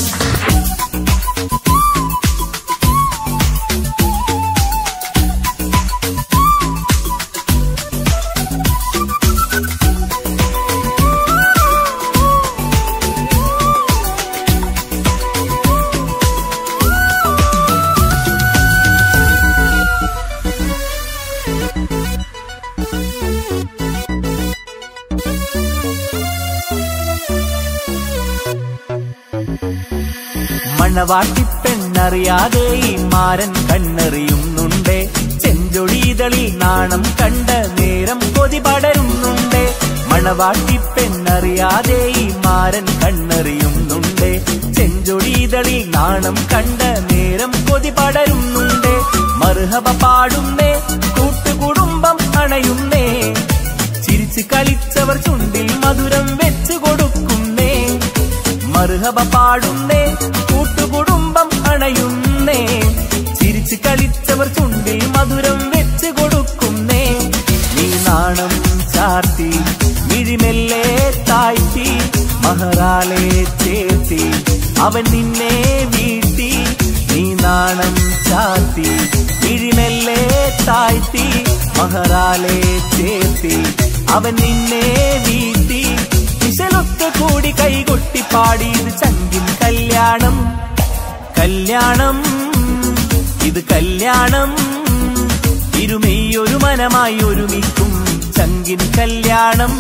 മണവാട്ടിപ്പെണ്ണറിയാതെ ഈ മാരൻ കണ്ണെറിയുന്നുണ്ടേ. ചെഞ്ചൊടിതളിൽ നാണം കണ്ട നേരം കൊതി പടരുന്നുണ്ടേ. മണവാട്ടിപ്പെണ്ണറിയാതെ ഈ മാരൻ കണ്ണെറിയുന്നുണ്ടേ. ചെഞ്ചൊടിതളിൽ നാണം കണ്ട നേരം കൊതി പടരുന്നുണ്ടേ. മർഹബ പാടുന്നേ കൂട്ടുകുടുംബം അണയുന്നേ. ചിരിച്ച് കളിച്ചവർ ചുണ്ടിൽ മധുരം വെച്ചു കൊടുക്കുന്നേ. മർഹബ പാടുന്നേ കൂട്ടുകുടുംബം അണയുന്നേ. ചിരിച്ച് കളിച്ചവർ ചുണ്ടിൽ മധുരം വെച്ച് കൊടുക്കുന്നേ. നീ നാണം ചാർത്തി മിഴിമെല്ലെ താഴ്ത്തി, മഹറാലെ ചേർത്തി അവൻ നിന്നെ വീഴ്ത്തി. നീ നാണം ചാർത്തി മിഴിമെല്ലെ താഴ്ത്തി, മഹറാലെ ചേർത്തി അവൻ നിന്നെ വീഴ്ത്തി. കിശലൊത്ത് കൂടി കൈകൊട്ടിപ്പാടി ഇത് ചങ്കിൻ കല്യാണം. കല്യാണം ഇത് കല്യാണം. ഇരുമെയ്യൊരു മനമായി ഒരുമിക്കും ചങ്കിൻ കല്യാണം.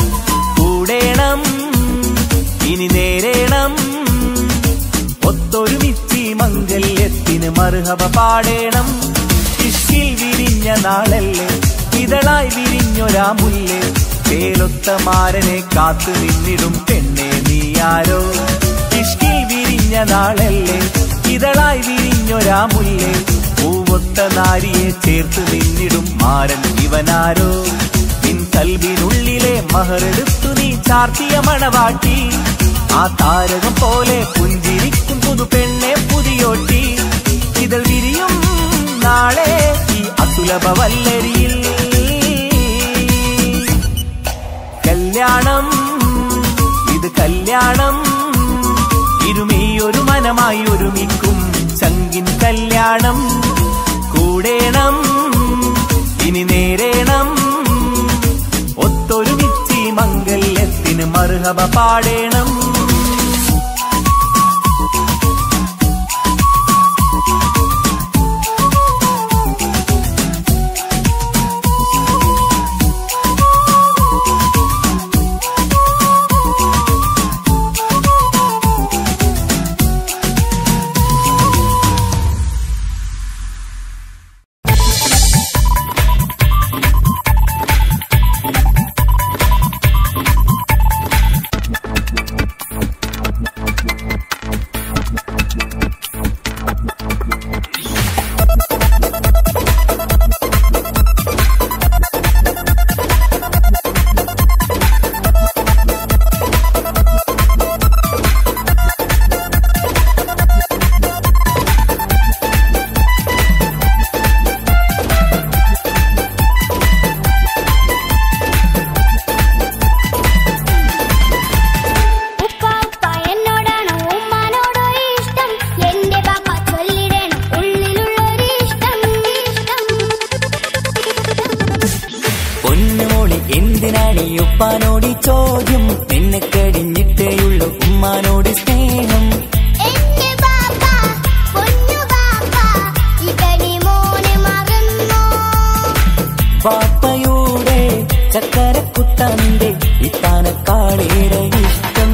കൂടേണം ഇനി നേരേണം ഒത്തൊരുമിച്ച് മംഗല്യത്തിന് മർഹബ പാടേണം. ഇഷ്കിൽ വിരിഞ്ഞ നാളല്ലേ ഇതളായി വിരിഞ്ഞൊരാ മുല്ലേ, ചേലൊത്ത മാരനെ കാത്തു നിന്നിടും പെണ്ണെ നീയാരോ. ഇഷ്കിൽ വിരിഞ്ഞ നാളല്ലേ ഇതളായി വിരിഞ്ഞൊരാ മുല്ലേ, പൂവൊത്ത നാരിയെ ചേർത്ത് നിന്നിടും മാരൻ ഇവനാരോ. നിൻ കൽവിനുള്ളിലെ മഹറെടുത്തു നീ ചാർത്തിയ മണവാട്ടി, ആ താരകം പോലെ പുഞ്ചിരിക്കും പുതു പെണ്ണെ പുതിയോട്ടി. ഇതൾ വിരിയും നാളെ ഈ അസുലഭ വല്ലരിയിൽ കല്യാണം, ഇത് കല്യാണം. ഇരുമിയൊരു മനമായി ഒരുമിക്കും ചങ്കിൻ കല്യാണം. കൂടേണം ഇനി നേരേണം, ഒത്തൊരുമിച്ച് മംഗല്യത്തിന് മർഹബ പാടേണം. ഉപ്പാനോട് ചോദ്യം, നിന്നെ കഴിഞ്ഞിട്ടേയുള്ളൂ ഉമ്മാനോട് സ്നേഹം. പാപ്പയുടെ ചക്കരക്കുട്ടന്റെ ഇത്താനക്കാളേറെ ഇഷ്ടം.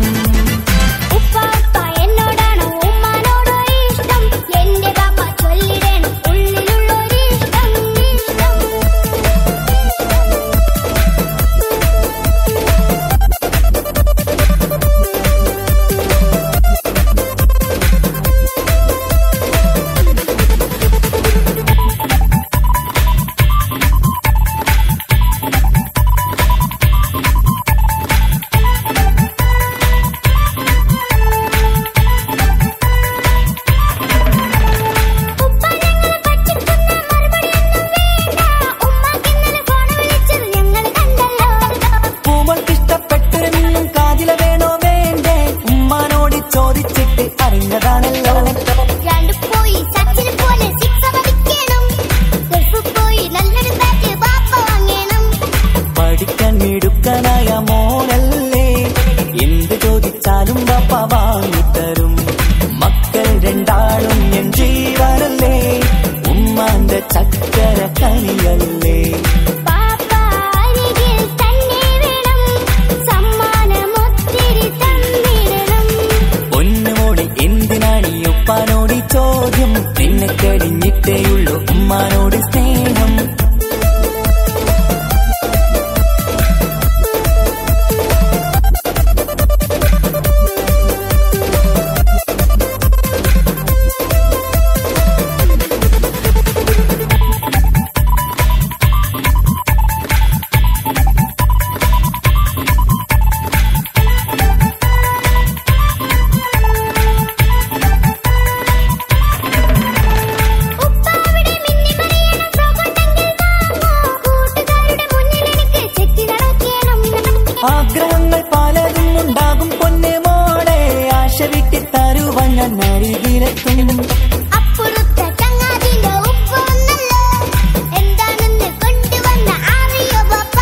ആഗ്രഹങ്ങൾ പലതും ഉണ്ടാകും പൊന്നെ മോളെ, ആശ വിട്ടി തരുവാൻ ഞാൻ അരികിലെത്തും. അപ്പുറത്തെ ചങ്ങാതിന്റെ ഉപ്പൊന്നല്ലോ, എന്താണെന്ന് കൊണ്ടുവന്ന അറിയോ പാപ്പ?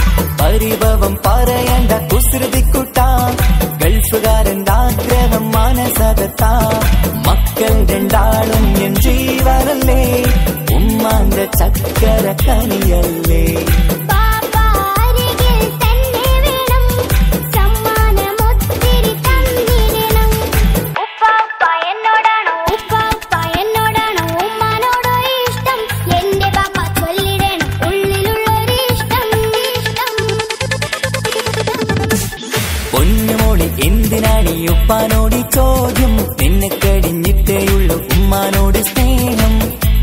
പരിഭവം പറയണ്ട കുസൃതിക്കുട്ട, ഗൾഫുകാരന്റെ ആഗ്രഹം മനസ്സകത്താ. മക്കൾ രണ്ടാളും എൻ ജീവനല്ലേ, ഉമ്മാന്റെ ചക്കര കനിയല്ലേ. പൊന്നുമോളി എന്തിനാണീ ഉപ്പാനോട് ചോദ്യം, നിന്നെ കഴിഞ്ഞിട്ടേയുള്ളൂ ഉമ്മാനോട് സ്നേഹം.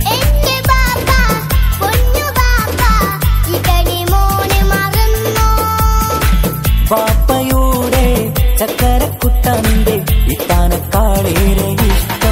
പാപ്പയുടെ ചക്കരക്കുട്ടന്റെ ഇത്താനക്കാളേറെ ഇഷ്ടം.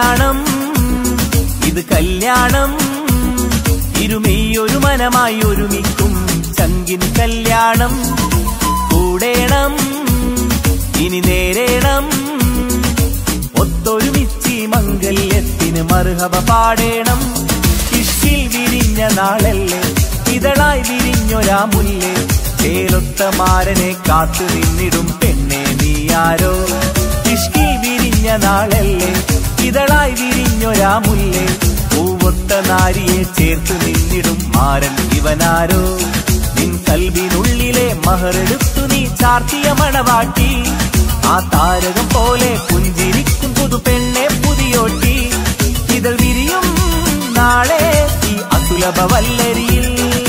കല്യാണം ഇത് കല്യാണം ഇരുമെയ്യൊരു മനമായി ഒരുമിക്കും ചങ്കിൻ കല്യാണം കൂടേണം ഇനി നേരേണം ഒത്തൊരുമിച്ചി മംഗല്യത്തിന് മർഹബ പാടേണം ഇഷ്കിൽ വിരിഞ്ഞ നാളല്ലേ ഇതളായി വിരിഞ്ഞൊരാ മുല്ലേ ചേലൊത്ത മാരനെ കാത്തു നിന്നിടും പെണ്ണെ നീയാരോ ഇഷ്കിൽ വിരിഞ്ഞ നാളല്ലേ ഇതളായി വിരിഞ്ഞൊരാ മുല്ലേ പൂവൊത്ത നാരിയെ ചേർത്ത് നിന്നിടും മാരൻ ഇവനാരോ നിൻ കൽബിനുള്ളിലെ മഹറെടുത്തു നീ ചാർത്തിയ മണവാട്ടി ആ താരകം പോലെ പുഞ്ചിരിക്കും പുതു പെണ്ണെ പുതിയോട്ടി ഇതൾ വിരിയും നാളെ ഈ അസുലഭ വല്ലരിയിൽ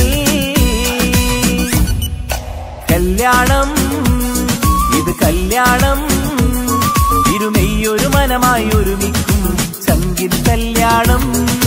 കല്യാണം ഇത് കല്യാണം ഇരുമെയ്യൊരു മനമായി ഒരുമിക്കും ചങ്കിൻ കല്യാണം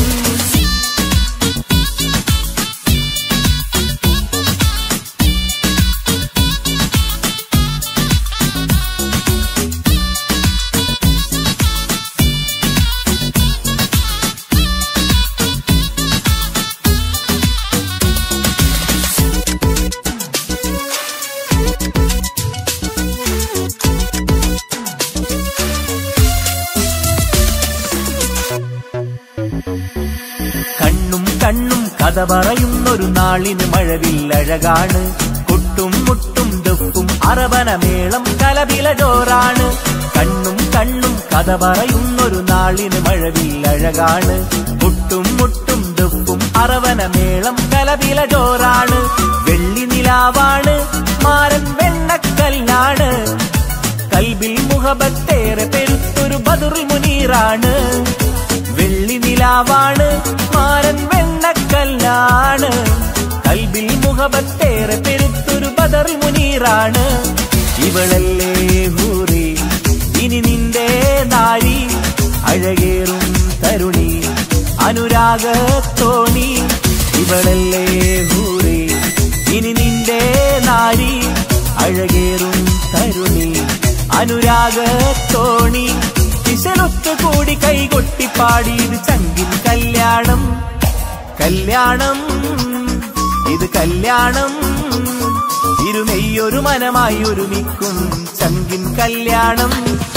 കണ്ണും കഥ പറയുന്നൊരു നാളിന് മഴവില്ലഴകാണ് കൊട്ടും മുട്ടും ദുഃഖും അറബനമേളം കലപില ജോറാണ് കണ്ണും കഥ പറയുന്നൊരു നാളിന് മഴവില്ലഴകാണ് കൊട്ടും മുട്ടും ദുഃഖും അറബനമേളം കലപില ജോറാണ് വെള്ളി നിലാവാണ് മാരൻ വെണ്ണക്കല്ലാണ് കൽബിൽ മുഹബത്തേറെ പെരുത്തൊരു ബദറുൽ മുനീറാണ് വെള്ളി നിലാവാണ് മാരൻ വെണ്ണക്കല്ലാണ് കൽബിൽ മുഹബത്തേറെ പെരുത്തൊരു ബദറുൽ മുനീറാണ് ഇവളല്ലേ ഹൂറി ഇനി നിന്റെ നാരി അഴകേറും തരുണി അനുരാഗത്തോണി ഇവളല്ലേ ഹൂറി ഇനി നിന്റെ നാരി അഴകേറും തരുണി അനുരാഗത്തോണി കിശലൊത്തു കൂടി കൈകൊട്ടിപ്പാടി ഇത് ചങ്കിൻ കല്യാണം കല്യാണം ഇത് കല്യാണം ഇരുമെയ്യൊരു മനമായി ഒരുമിക്കും ചങ്കിൻ കല്യാണം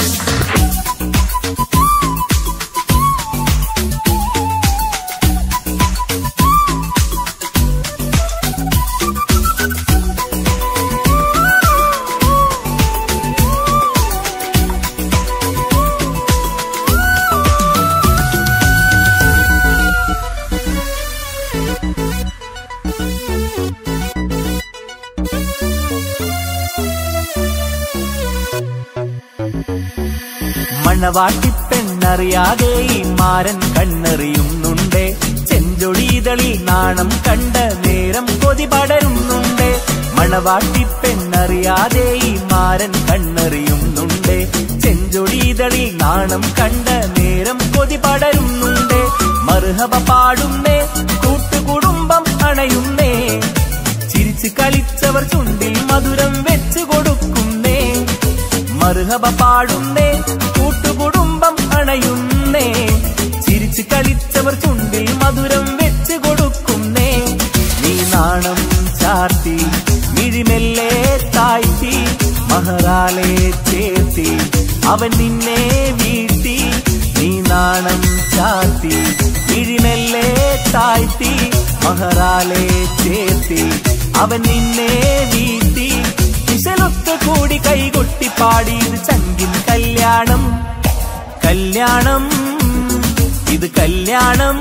മണവാട്ടിപ്പെണ്ണറിയാതെ ഈ മാരൻ കണ്ണെറിയുന്നുണ്ടേ ചെഞ്ചൊടിതളിൽ നാണം കണ്ട നേരം കൊതി പടരുന്നുണ്ടേ മണവാട്ടിപ്പെണ്ണറിയാതെ ഈ മാരൻ കണ്ണെറിയുന്നുണ്ടേ ചെഞ്ചൊടിതളിൽ നാണം കണ്ട നേരം കൊതി പടരുന്നുണ്ടേ മർഹബ പാടുന്നേ കൂട്ടുകുടുംബം അണയുന്നേ ചിരിച്ചു കളിച്ചവർ ചുണ്ടിൽ മധുരം വെച്ചു കൊടുക്കുന്നേ മർഹബ പാടുന്നേ കൂട്ടുകുടുംബം അണയുന്നേ ചിരിച്ചു കളിച്ചവർ ചുണ്ടിൽ മധുരം വെച്ചു കൊടുക്കുന്നേ നീ നാണം ചാർത്തി മിഴിമെല്ലെ താഴ്ത്തി മഹറാലെ ചേർത്തി അവൻ നിന്നെ വീഴ്ത്തി നീ നാണം ചാർത്തി മിഴിമെല്ലെ താഴ്ത്തി മഹറാലെ ചേർത്തി അവൻ നിന്നെ വീഴ്ത്തി കിശലൊത്തു കൂടി കൈകൊട്ടിപ്പാടി ഇത് ചങ്കിൻ കല്യാണം കല്യാണം ഇത് കല്യാണം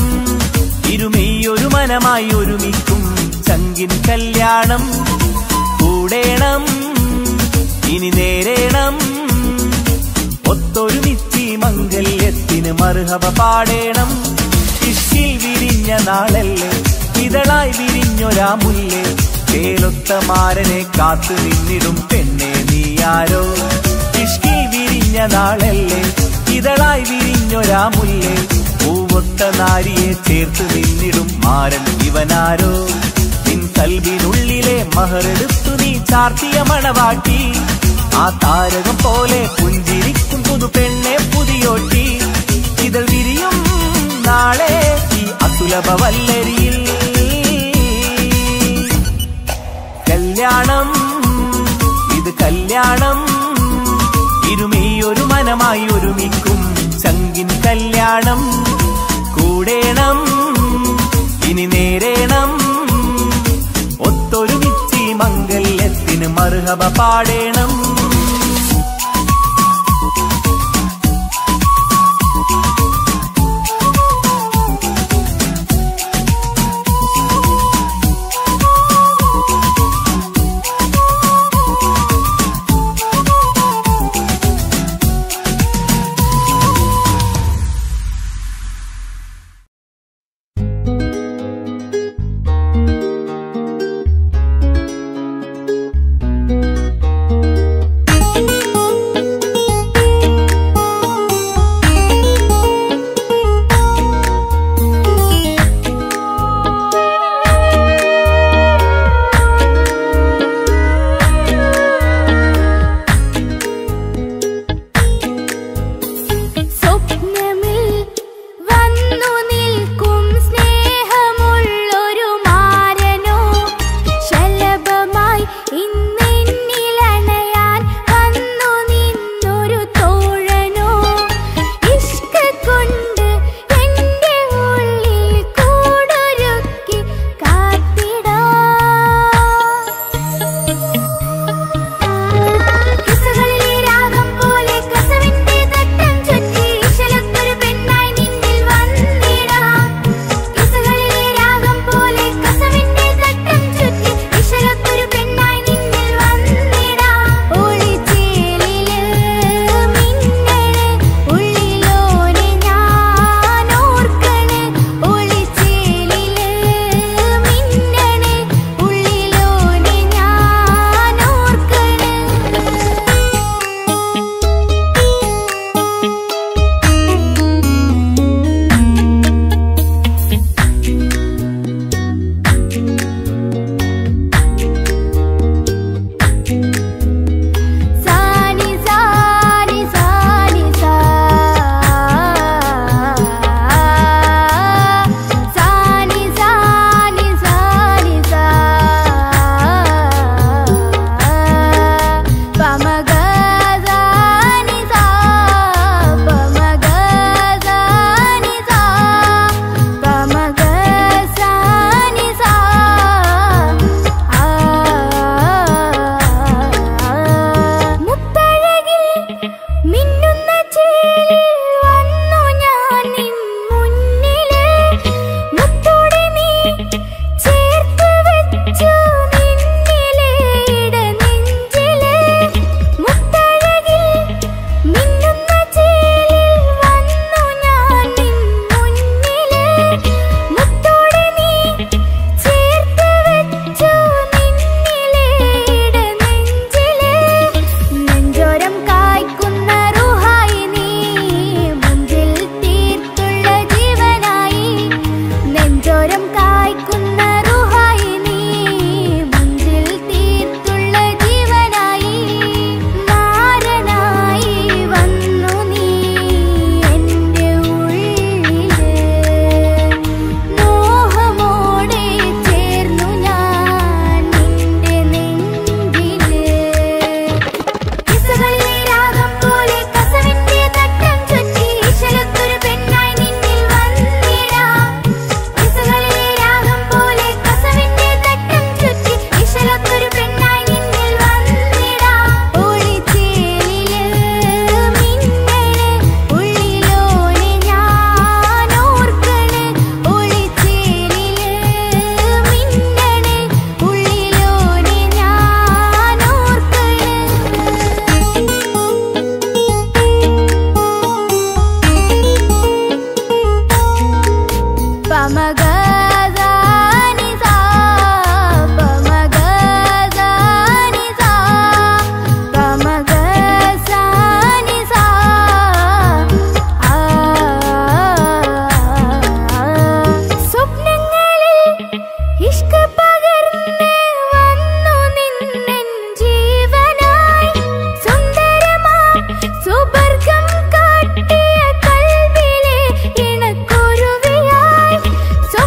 ഇരുമെയ്യൊരു മനമായി ഒരുമിക്കും ചങ്കിൻ കല്യാണം കൂടേണം ഇനി നേരേണം ഒത്തൊരുമിച്ചി മംഗല്യത്തിന് മർഹബ പാടേണം ഇഷ്കിൽ വിരിഞ്ഞ നാളല്ലേ ഇതളായി വിരിഞ്ഞൊരാ മുല്ലേ ചേലൊത്ത മാരനെ കാത്തു നിന്നിടും പെണ്ണെ നീയാരോ ഇഷ്കിൽ വിരിഞ്ഞ നാളല്ലേ ഇതളായി വിരിഞ്ഞൊരാ മുല്ലേ പൂവൊത്ത നാരിയെ ചേർത്ത് നിന്നിടും മാരൻ ഇവനാരോ നിൻ കൽബിനുള്ളിലെ മഹറെടുത്തു നീ ചാർത്തിയ മണവാട്ടി ആ താരകം പോലെ പുഞ്ചിരിക്കും പുതു പെണ്ണെ പുതിയോട്ടി മർഹബവല്ലരിയിൽ കല്യാണം ഇത് കല്യാണം ഇരുമിയൊരു മനമായി ഒരുമിക്കും ചങ്കിൻ കല്യാണം കൂടേണം ഇനി നേരേണം ഒത്തൊരുമിച്ച് മംഗല്യത്തിന് മർഹബ പാടേണം So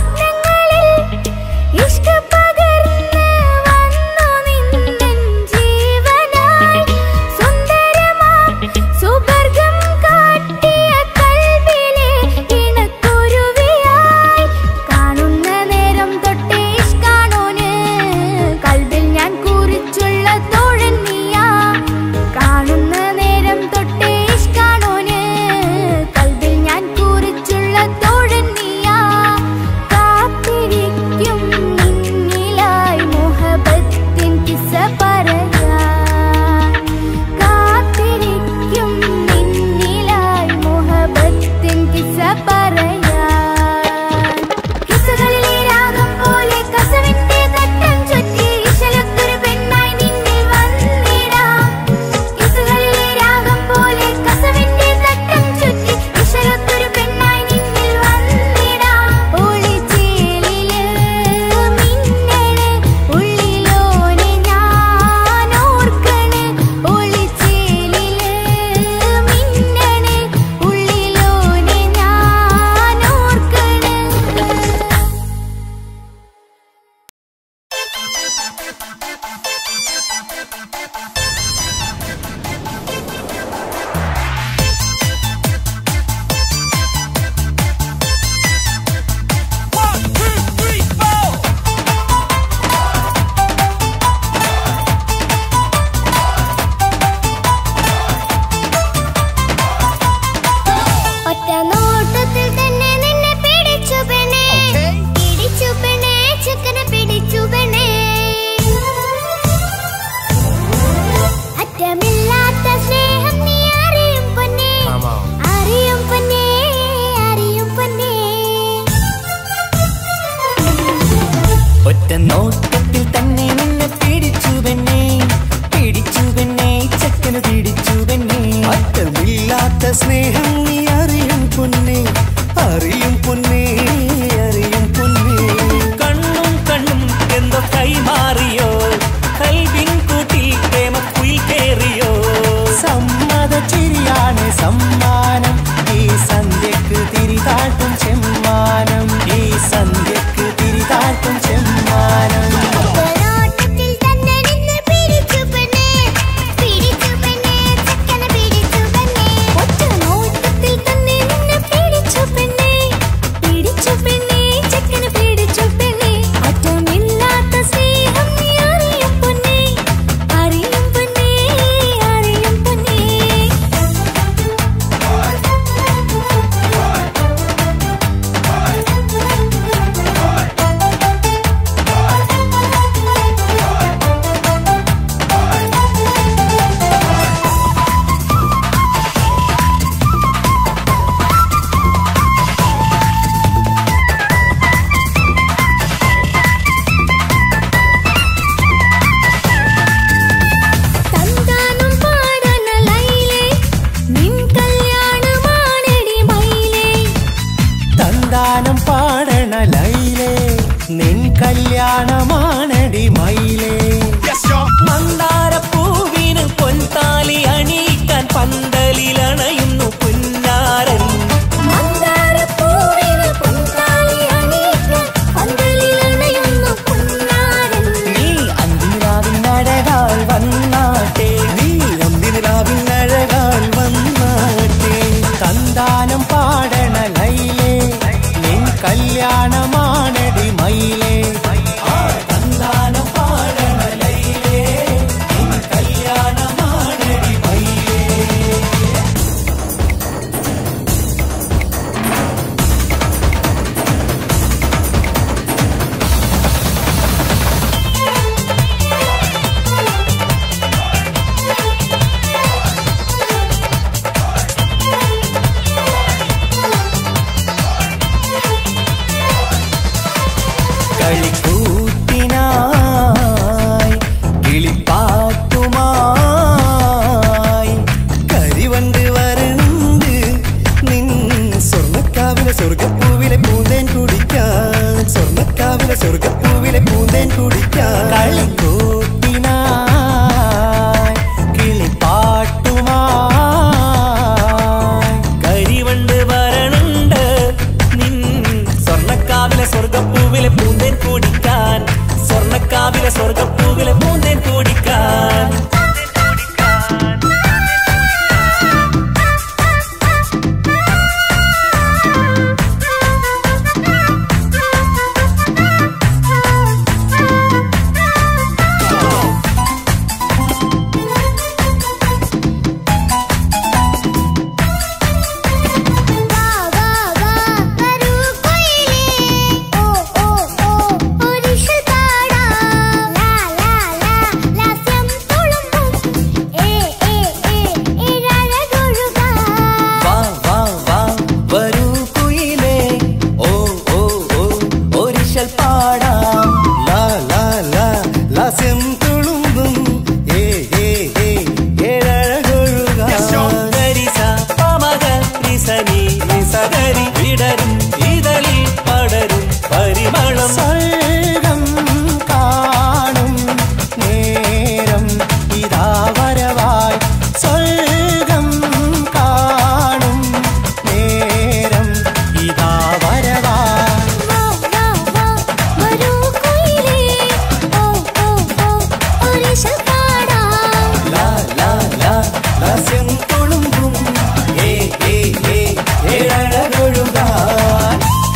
സ്വർഗപ്പൂവിലെ പൂന്തേൻ കുടിക്കാൻ വിടരും ഇതളിൽ പടരും പരിമളം സ്വർഗം കാണും നേരം ഇതാ വരവായി സ്വർഗം കാണും നേരം ഇതാ വരവായി വാ വാ വാ വരൂ കുയിലേ ഓ ഓ ഓ ഒരിശൽ പാടാം ലാ ലാ ലാ ലാസ്യം തുളുമ്പും ഏ ഏ ഏ ഏഴഴകൊഴുകാൻ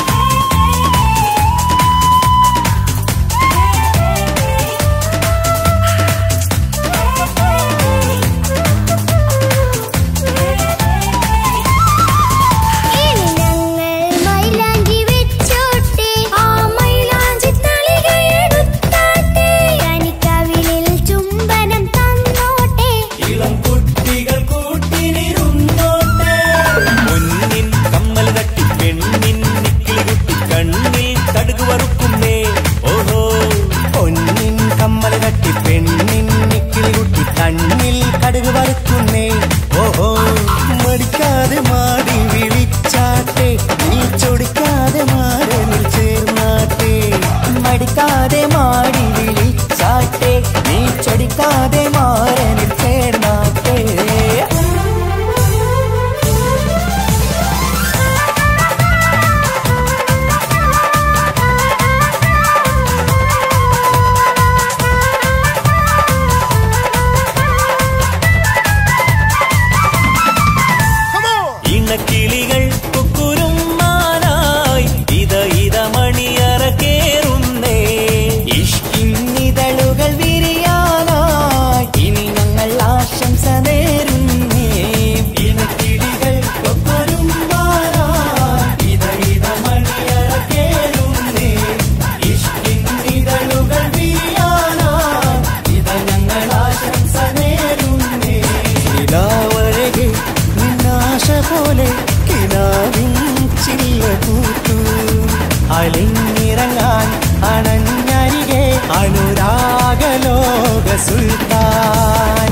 ഇനി ഞങ്ങൾ മൈലാഞ്ചി വെച്ചോട്ടെ ആ മൈലാഞ്ചി തളിക എടുത്താട്ടെ കനിക്കവിളിൽ ചുംബനം തന്നോട്ടെ ഇളം കുട്ടികൾ കൂട്ടിനിരുന്നോട്ടെ പൊന്നിൻ കമ്മൽ തട്ടി പെണ്ണിൻ നിക്കിളി കുട്ടി കണ്ണിൽ കടുക് വറുക്കുന്നേ ഓഹോ പൊന്നിൻ കമ്മൽ കട്ടി പെണ്ണിൻ നിക്കിളി കുട്ടി കണ്ണിൽ കടുക് വറുക്കുന്നേ ഓഹോ മടിക്കാതെ മാടി വിളിച്ചാട്ടെ നീ ചൊടിക്കാതെ മാറനിൽ ചേർന്നാട്ടെ മടിക്കാതെ മാടി വിളിച്ചാട്ടെ നീ ചൊടിക്കാതെ മാറനിൽ ചേർന്നാട്ടെ ഇണക്കിളികൾ കുക്കുരും മാനായി ഇത മണിയറ കേറുന്നേ ഇഷ്കിന്നിതളുകൾ വിരിയാനായി ഇനി ഞങ്ങൾ ആശംസ നേരുന്നേ ഇണക്കിളികൾ കൊക്കൊരും മാറായി ഇത മണിയറ കേറുന്നേ ഇഷ്കിന്നിതളുകൾ വിരിയാനായി ഇത ഞങ്ങൾ ആശംസ നേരുന്നേ നിലാവഴകെ നിന്നാശ പോലെ കിനാവിൻ ചില്ല പൂത്തു അലിഞ്ഞിറങ്ങാൻ അണഞ്ഞരികെ അനുരാഗലോക സുൽത്താൻ